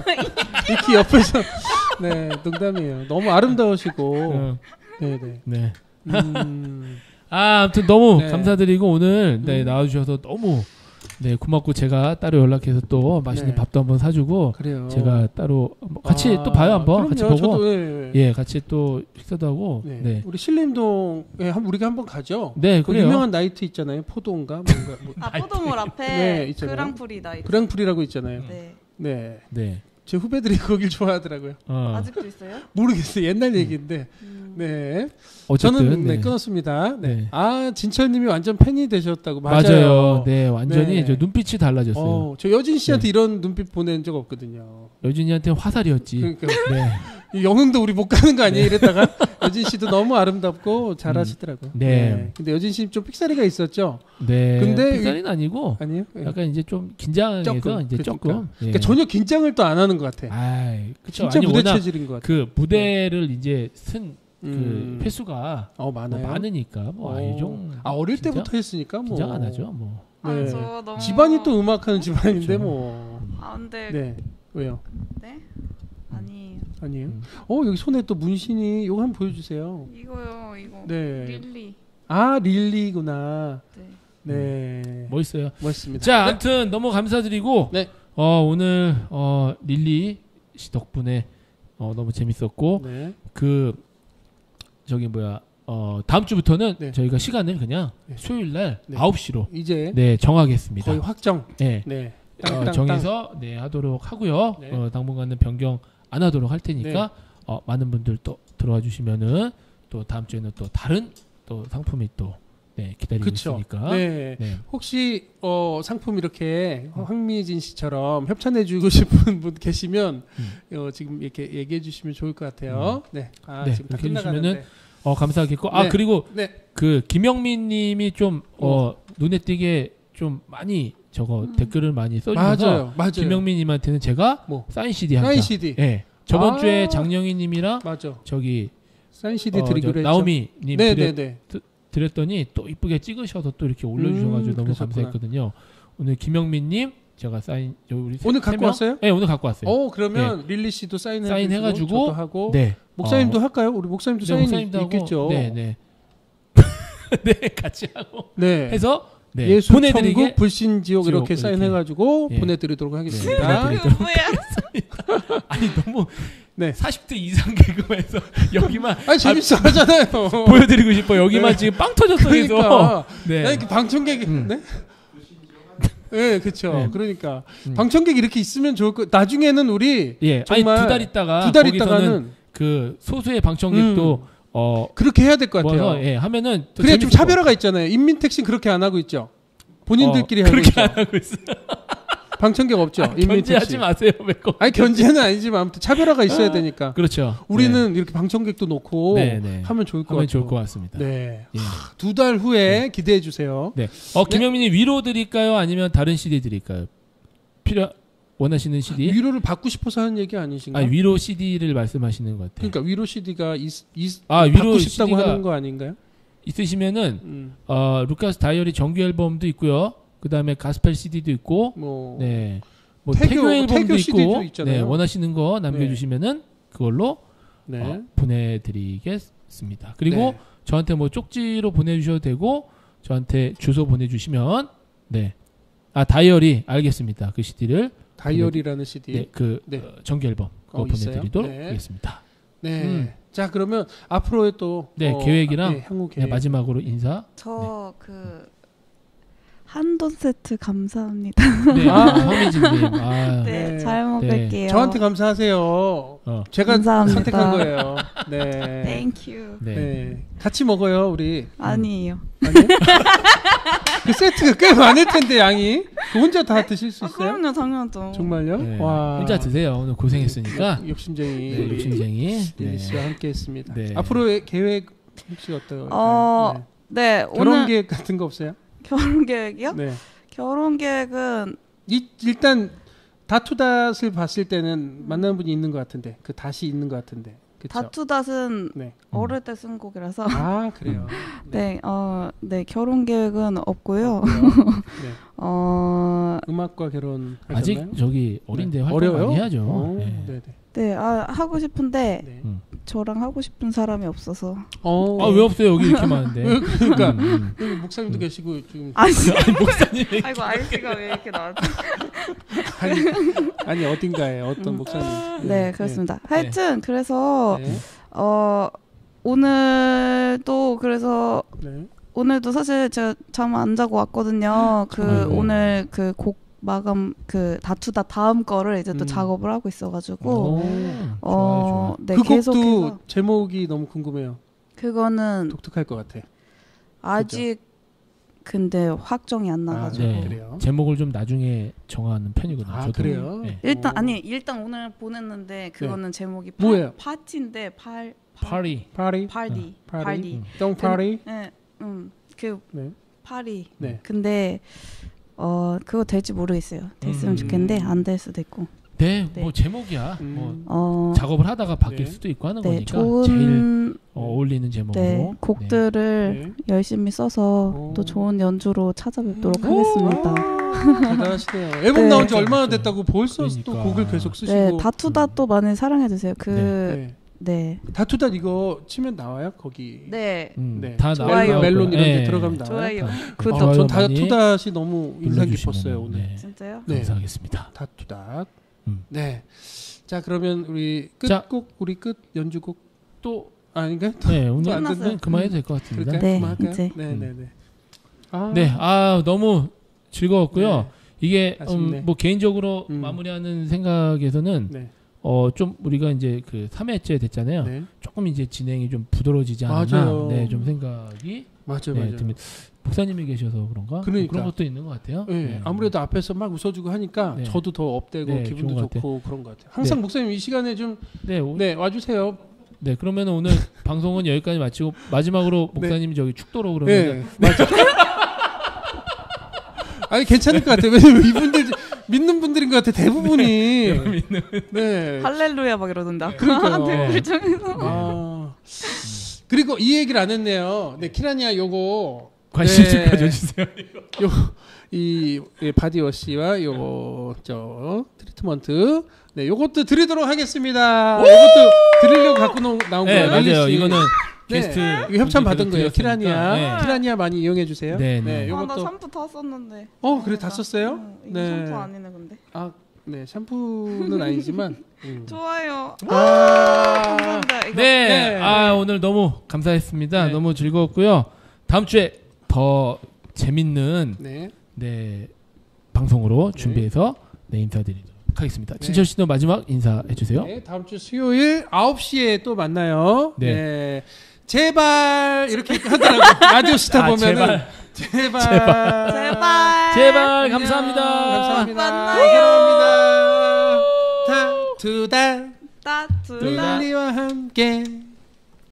이키 옆에서 네 농담이에요. 너무 아름다우시고 어, 네네. 네. 음, 아 아무튼 너무 네. 감사드리고 오늘 네, 음. 나와주셔서 너무 네 고맙고 제가 따로 연락해서 또 맛있는 네. 밥도 한번 사주고 그래요. 제가 따로 한번 같이 아, 또 봐요 한번 그럼요. 같이 보고 저도, 예, 예. 예 같이 또 식사도 하고 네. 네. 우리 신림동에 한 우리가 한번 가죠. 네, 그 그래요. 유명한 나이트 있잖아요. 포도인가 뭔가 뭐, 아 포도몰 앞에 네, 있잖아요. 그랑프리 나이트. 그랑프리라고 있잖아요. 네. 네. 네. 제 후배들이 거길 좋아하더라고요. 어. 아직도 있어요? 모르겠어요. 옛날 얘기인데. 음. 네. 어쨌든 저는 네, 네. 끊었습니다. 네. 네. 아, 진철님이 완전 팬이 되셨다고. 맞아요. 맞아요. 네, 완전히 네. 저 눈빛이 달라졌어요. 어, 저 여진 씨한테 이런 눈빛 보낸 적 없거든요. 여진이한테 화살이었지. 그러니까 네. 이 영흥도 우리 못 가는 거 아니에요? 이랬다가 여진 씨도 너무 아름답고 잘하시더라고요. 음. 네. 근데 여진 씨 좀 픽사리가 있었죠? 네. 근데 픽사리는 아니고 아니에요? 네. 약간 이제 좀 긴장해서 조금, 이제 그러니까. 조금. 예. 그러니까 전혀 긴장을 또 안 하는 것 같아. 아이, 그쵸. 진짜 아니, 무대 워낙 체질인 것 같아. 그 무대를 이제 쓴 그 음. 횟수가 어, 뭐 많아요. 많으니까 뭐 어. 아이종 아, 어릴 긴장? 때부터 했으니까 뭐. 긴장 안 하죠. 뭐. 아, 네. 저 너무 집안이 또 음악하는 집안인데 그렇죠. 뭐. 아 근데 네. 왜요? 네? 아니에요. 아니에요? 음. 어, 여기 손에 또 문신이 이거 한번 보여주세요. 이거요, 이거. 네. 릴리. 아, 릴리구나. 네. 네. 멋있어요. 멋있습니다. 자, 네. 아무튼 너무 감사드리고 네. 어, 오늘 어, 릴리 씨 덕분에 어, 너무 재밌었고 네. 그 저기 뭐야 어, 다음 주부터는 네. 저희가 시간을 그냥 네. 수요일 날 네. 아홉 시로 이제 네 정하겠습니다. 거의 확정. 네. 네. 어, 땅, 땅, 정해서 네 하도록 하고요. 네. 어, 당분간은 변경 안 하도록 할 테니까 어, 많은 분들 또 들어와 주시면은 또 다음 주에는 또 다른 또 상품이 또 네, 기다리고 그쵸. 있으니까. 네. 네. 혹시 어, 상품 이렇게 황미진 씨처럼 협찬해주고 싶은 분 계시면 음. 어, 지금 이렇게 얘기해 주시면 좋을 것 같아요. 네. 아, 네, 지금 다 그렇게 끝나가는데. 해주시면은 어 감사하겠고 아 네. 그리고 네. 그 김영민님이 좀 어, 눈에 띄게 좀 많이 저거 음. 댓글을 많이 써주셔서 맞아요. 맞아요. 김영민님한테는 제가 뭐 사인 씨디 한 사인 장. 씨디. 예. 저번 아. 주에 장영희님이랑 맞아. 저기 사인 씨디 어, 드리기로 저 했죠. 나오미님 네, 드렸, 네, 네. 드렸더니 또 이쁘게 찍으셔서 또 이렇게 올려주셔가지고 음, 너무 그러셨구나. 감사했거든요. 오늘 김영민님 제가 사인 저 우리 세- 오늘 세 갖고 명? 왔어요? 네 오늘 갖고 왔어요. 어, 그러면 릴리 씨도 사인해 사인해가지고 저도 하고 네. 목사님도 어, 할까요? 우리 목사님도 네, 사인 목사님도 하고, 있겠죠. 네, 네. 네, 같이 하고 네. 해서 네, 예수 보내드리게 천국 불신 지옥 지옥 이렇게 이렇게. 사인해가지고 예. 보내드리도록 네, 하겠습니다. 보내드리도록 뭐야? 아니 너무 네. 사십 대 이상 개그에서 여기만 아니 재밌어 하잖아요. 보여드리고 싶어. 여기만 네. 지금 빵 터졌어. 그러니까 그래서 네. 나 이렇게 방청객 음. 네? 네, 그렇죠. 네. 그러니까 음. 방청객 이렇게 있으면 좋을 거. 나중에는 우리 예, 아니 정말 두 달 있다가 두 달 거기서는 있다가는 그 소수의 방청객도 음. 어 그렇게 해야 될 것 같아요. 모아서 예, 하면은 또 그래 좀 재밌을 차별화가 있잖아요. 인민택신 그렇게 안 하고 있죠. 본인들끼리 어, 하고 그렇게 있죠. 안 하고 있어. 방청객 없죠. 아, 견제하지 인민택신. 마세요. 왜 거? 아니 견제는 아니지만 아무튼 차별화가 있어야 되니까. 그렇죠. 우리는 이렇게 방청객도 놓고 네, 네. 하면 좋을 것 하면 같아요. 좋을 것 같습니다. 네. 예. 두 달 후에 기대해 주세요. 네. 어 김영민이 위로 드릴까요? 아니면 다른 씨디 드릴까요? 필요 원하시는 씨디? 위로를 받고 싶어서 하는 얘기 아니신가? 아 위로 씨디를 말씀하시는 것 같아요. 그러니까 위로 씨디가 있, 있, 아 받고 위로 싶다고 씨디가 하는 거 아닌가요? 있으시면은 음, 어 루카스 다이어리 정규 앨범도 있고요. 그 다음에 가스펠 씨디도 있고, 뭐 네, 뭐 태교- 태교, 앨범도 태교 씨디도 있고, 있잖아요. 네, 원하시는 거 남겨주시면은 그걸로 네. 어, 보내드리겠습니다. 그리고 네. 저한테 뭐 쪽지로 보내주셔도 되고, 저한테 주소 보내주시면, 네, 아 다이어리 알겠습니다. 그 씨디를 다이어리라는 씨디. 네, 그 네. 어, 정규 앨범 그거 어, 있어요? 보내드리도록 네. 하겠습니다. 네. 음. 자 그러면 앞으로의 또 네, 어, 계획이랑 네, 향후 네, 계획. 마지막으로 인사. 저 그 한돈 세트 감사합니다. 네, 아. 아, 황미진님. 아, 네, 네. 잘 먹을게요. 저한테 감사하세요. 어, 제가 감사합니다. 선택한 거예요. 네. Thank you. 네. 네. 같이 먹어요 우리. 아니에요. 아니요? 그 세트가 꽤 많을 텐데 양이. 그 혼자 다 드실 수 아, 있어요? 그럼요, 당연하죠. 정말요? 네. 와. 혼자 드세요. 오늘 고생했으니까. 욕- 욕심쟁이. 네, 욕심쟁이. 릴리 네. 씨와 함께했습니다. 네. 앞으로의 계획 혹시 어떨까요? 어, 네. 네, 결혼 오늘 계획 같은 거 없어요? 결혼 계획이요? 네. 결혼 계획은 이, 일단 다투닷을 봤을 때는 만나는 분이 있는 것 같은데 그 다시 있는 것 같은데. 그쵸? 다투닷은 네. 어릴 때 쓴 곡이라서 아 그래요. 네, 어, 네 결혼 계획은 없고요. 없고요. 네. 어, 음악과 결혼 아직 하셨나요? 저기 어린데 네. 활동 어려워요? 많이 해야죠. 어, 네. 네네. 네, 아, 하고 싶은데 네. 음. 저랑 하고 싶은 사람이 없어서. 어, 아 왜 없어요? 여기 이렇게 많은데. 그러니까 음, 음. 여기 목사님도 계시고 지금 아니, 아니 목사님. 아이고 아이씨가 왜 이렇게 나왔지? 아니, 아니 어딘가에 어떤 음. 목사님. 네, 그렇습니다. 하여튼 그래서 네. 어 오늘도 그래서 네. 오늘도 사실 제가 잠 안 자고 왔거든요. 그 정말요? 오늘 그 곡 마감 그 다투다 다음 거를 이제 또 음. 작업을 하고 있어가지고 오, 어 좋아요, 좋아요. 네 그 계속해서 곡도 제목이 너무 궁금해요. 그거는 독특할 것 같아. 아직 근데 확정이 안 나가지고 네. 그래요? 제목을 좀 나중에 정하는 편이거든요. 아, 저도. 그래요? 네. 일단 어. 아니 일단 오늘 보냈는데 그거는 제목이 파, 뭐예요? 파티인데 팔 파리. 파리, 파티 파리, 파티 똥 파리. 네, 음그 네. 파리 네. 근데 어 그거 될지 모르겠어요. 됐으면 음. 좋겠는데 안 될 수도 있고. 네, 네. 뭐 제목이야. 음. 뭐 어 작업을 하다가 바뀔 네. 수도 있고 하는 네, 거니까 제일 좋은 어, 어울리는 제목으로. 네, 곡들을 네. 열심히 써서 오. 또 좋은 연주로 찾아뵙도록 오. 하겠습니다. 대단하시네요. 앨범 네. 나온 지 얼마나 됐다고 벌써 또 그러니까. 곡을 계속 쓰시고. 네, 다투다 또 많이 사랑해 주세요. 그 네. 네. 다투다 이거 치면 나와요 거기. 네. 음, 네. 다 좋아요. 나올 멜론 거고요. 이런 데 네. 들어가면 나와요. 좋아요. 다- 구독. 좋아요 전 많이 다투다시 너무 인상 눌러주시면은, 깊었어요 오늘. 네, 진짜요? 네. 감사하겠습니다. 다투다. 음. 네. 자 그러면 우리 자. 끝곡 우리 끝 연주곡 또 아닌가? 네, 오늘 끝났어요. 끝은 그만해도 될 것 같습니다. 그럴까요? 네, 그만할까요? 이제. 네, 네, 네. 아, 네, 아 너무 즐거웠고요. 네. 이게 아쉽네. 음, 뭐 개인적으로 음. 마무리하는 생각에서는 네. 어 좀 우리가 이제 그 삼 회째 됐잖아요. 네. 조금 이제 진행이 좀 부드러워지지 않았나. 맞아요. 네, 좀 생각이 맞아요, 네, 맞아요. 듭니다. 목사님이 계셔서 그런가? 그러니까. 그런 것도 있는 것 같아요. 네, 네. 아무래도 앞에서 막 웃어주고 하니까 네. 저도 더 업되고 네, 기분도 좋은 것 좋고 그런 것 같아요. 항상 네. 목사님 이 시간에 좀 네, 오- 네, 와주세요. 네, 그러면 오늘 방송은 여기까지 마치고 마지막으로 목사님이 저기 축도로 그러면 네, 맞아. 아니 괜찮을 것 같아요. 왜냐면 이분들 믿는 분들인 것 같아 대부분이. 네. 할렐루야 막 이러던데. 그러니까요. 댓글 중에서. 아. 그리고 이 얘기를 안 했네요. 네, 키라니아 요거 관심 좀 네. 가져주세요. 요 이 바디워시와 요 저 트리트먼트 네 요것도 드리도록 하겠습니다. 요것도 드리려고 갖고 놓- 나온 네, 거예요. 맞아요. 씨. 이거는 네, 게스트 이거 협찬 받은 거예요. 드렸으니까. 키라니아 네. 키라니아 많이 이용해 주세요. 네, 네, 네. 아, 나 요것도 샴푸 다 썼는데. 어 그래 다 썼어요? 응, 이거 네. 샴푸 아니네 근데. 아, 네 샴푸는 아니지만. 음. 좋아요. 아, 감사합니다. 이거. 네, 네. 아 오늘 너무 감사했습니다. 네. 너무 즐거웠고요. 다음 주에 더 재밌는 네. 네 방송으로 준비해서 네 인사드리도록 하겠습니다. 네. 진철 씨도 마지막 인사해 주세요. 네, 다음 주 수요일 아홉 시에 또 만나요. 네. 네. 제발 이렇게 하더라고요. 라디오 스타 아, 보면은 제발 제발. 제발. 제발 안녕. 감사합니다. 감사합니다. 만나요. 사랑합니다. 다투다 따뜻한. 둘 다. 릴리와 함께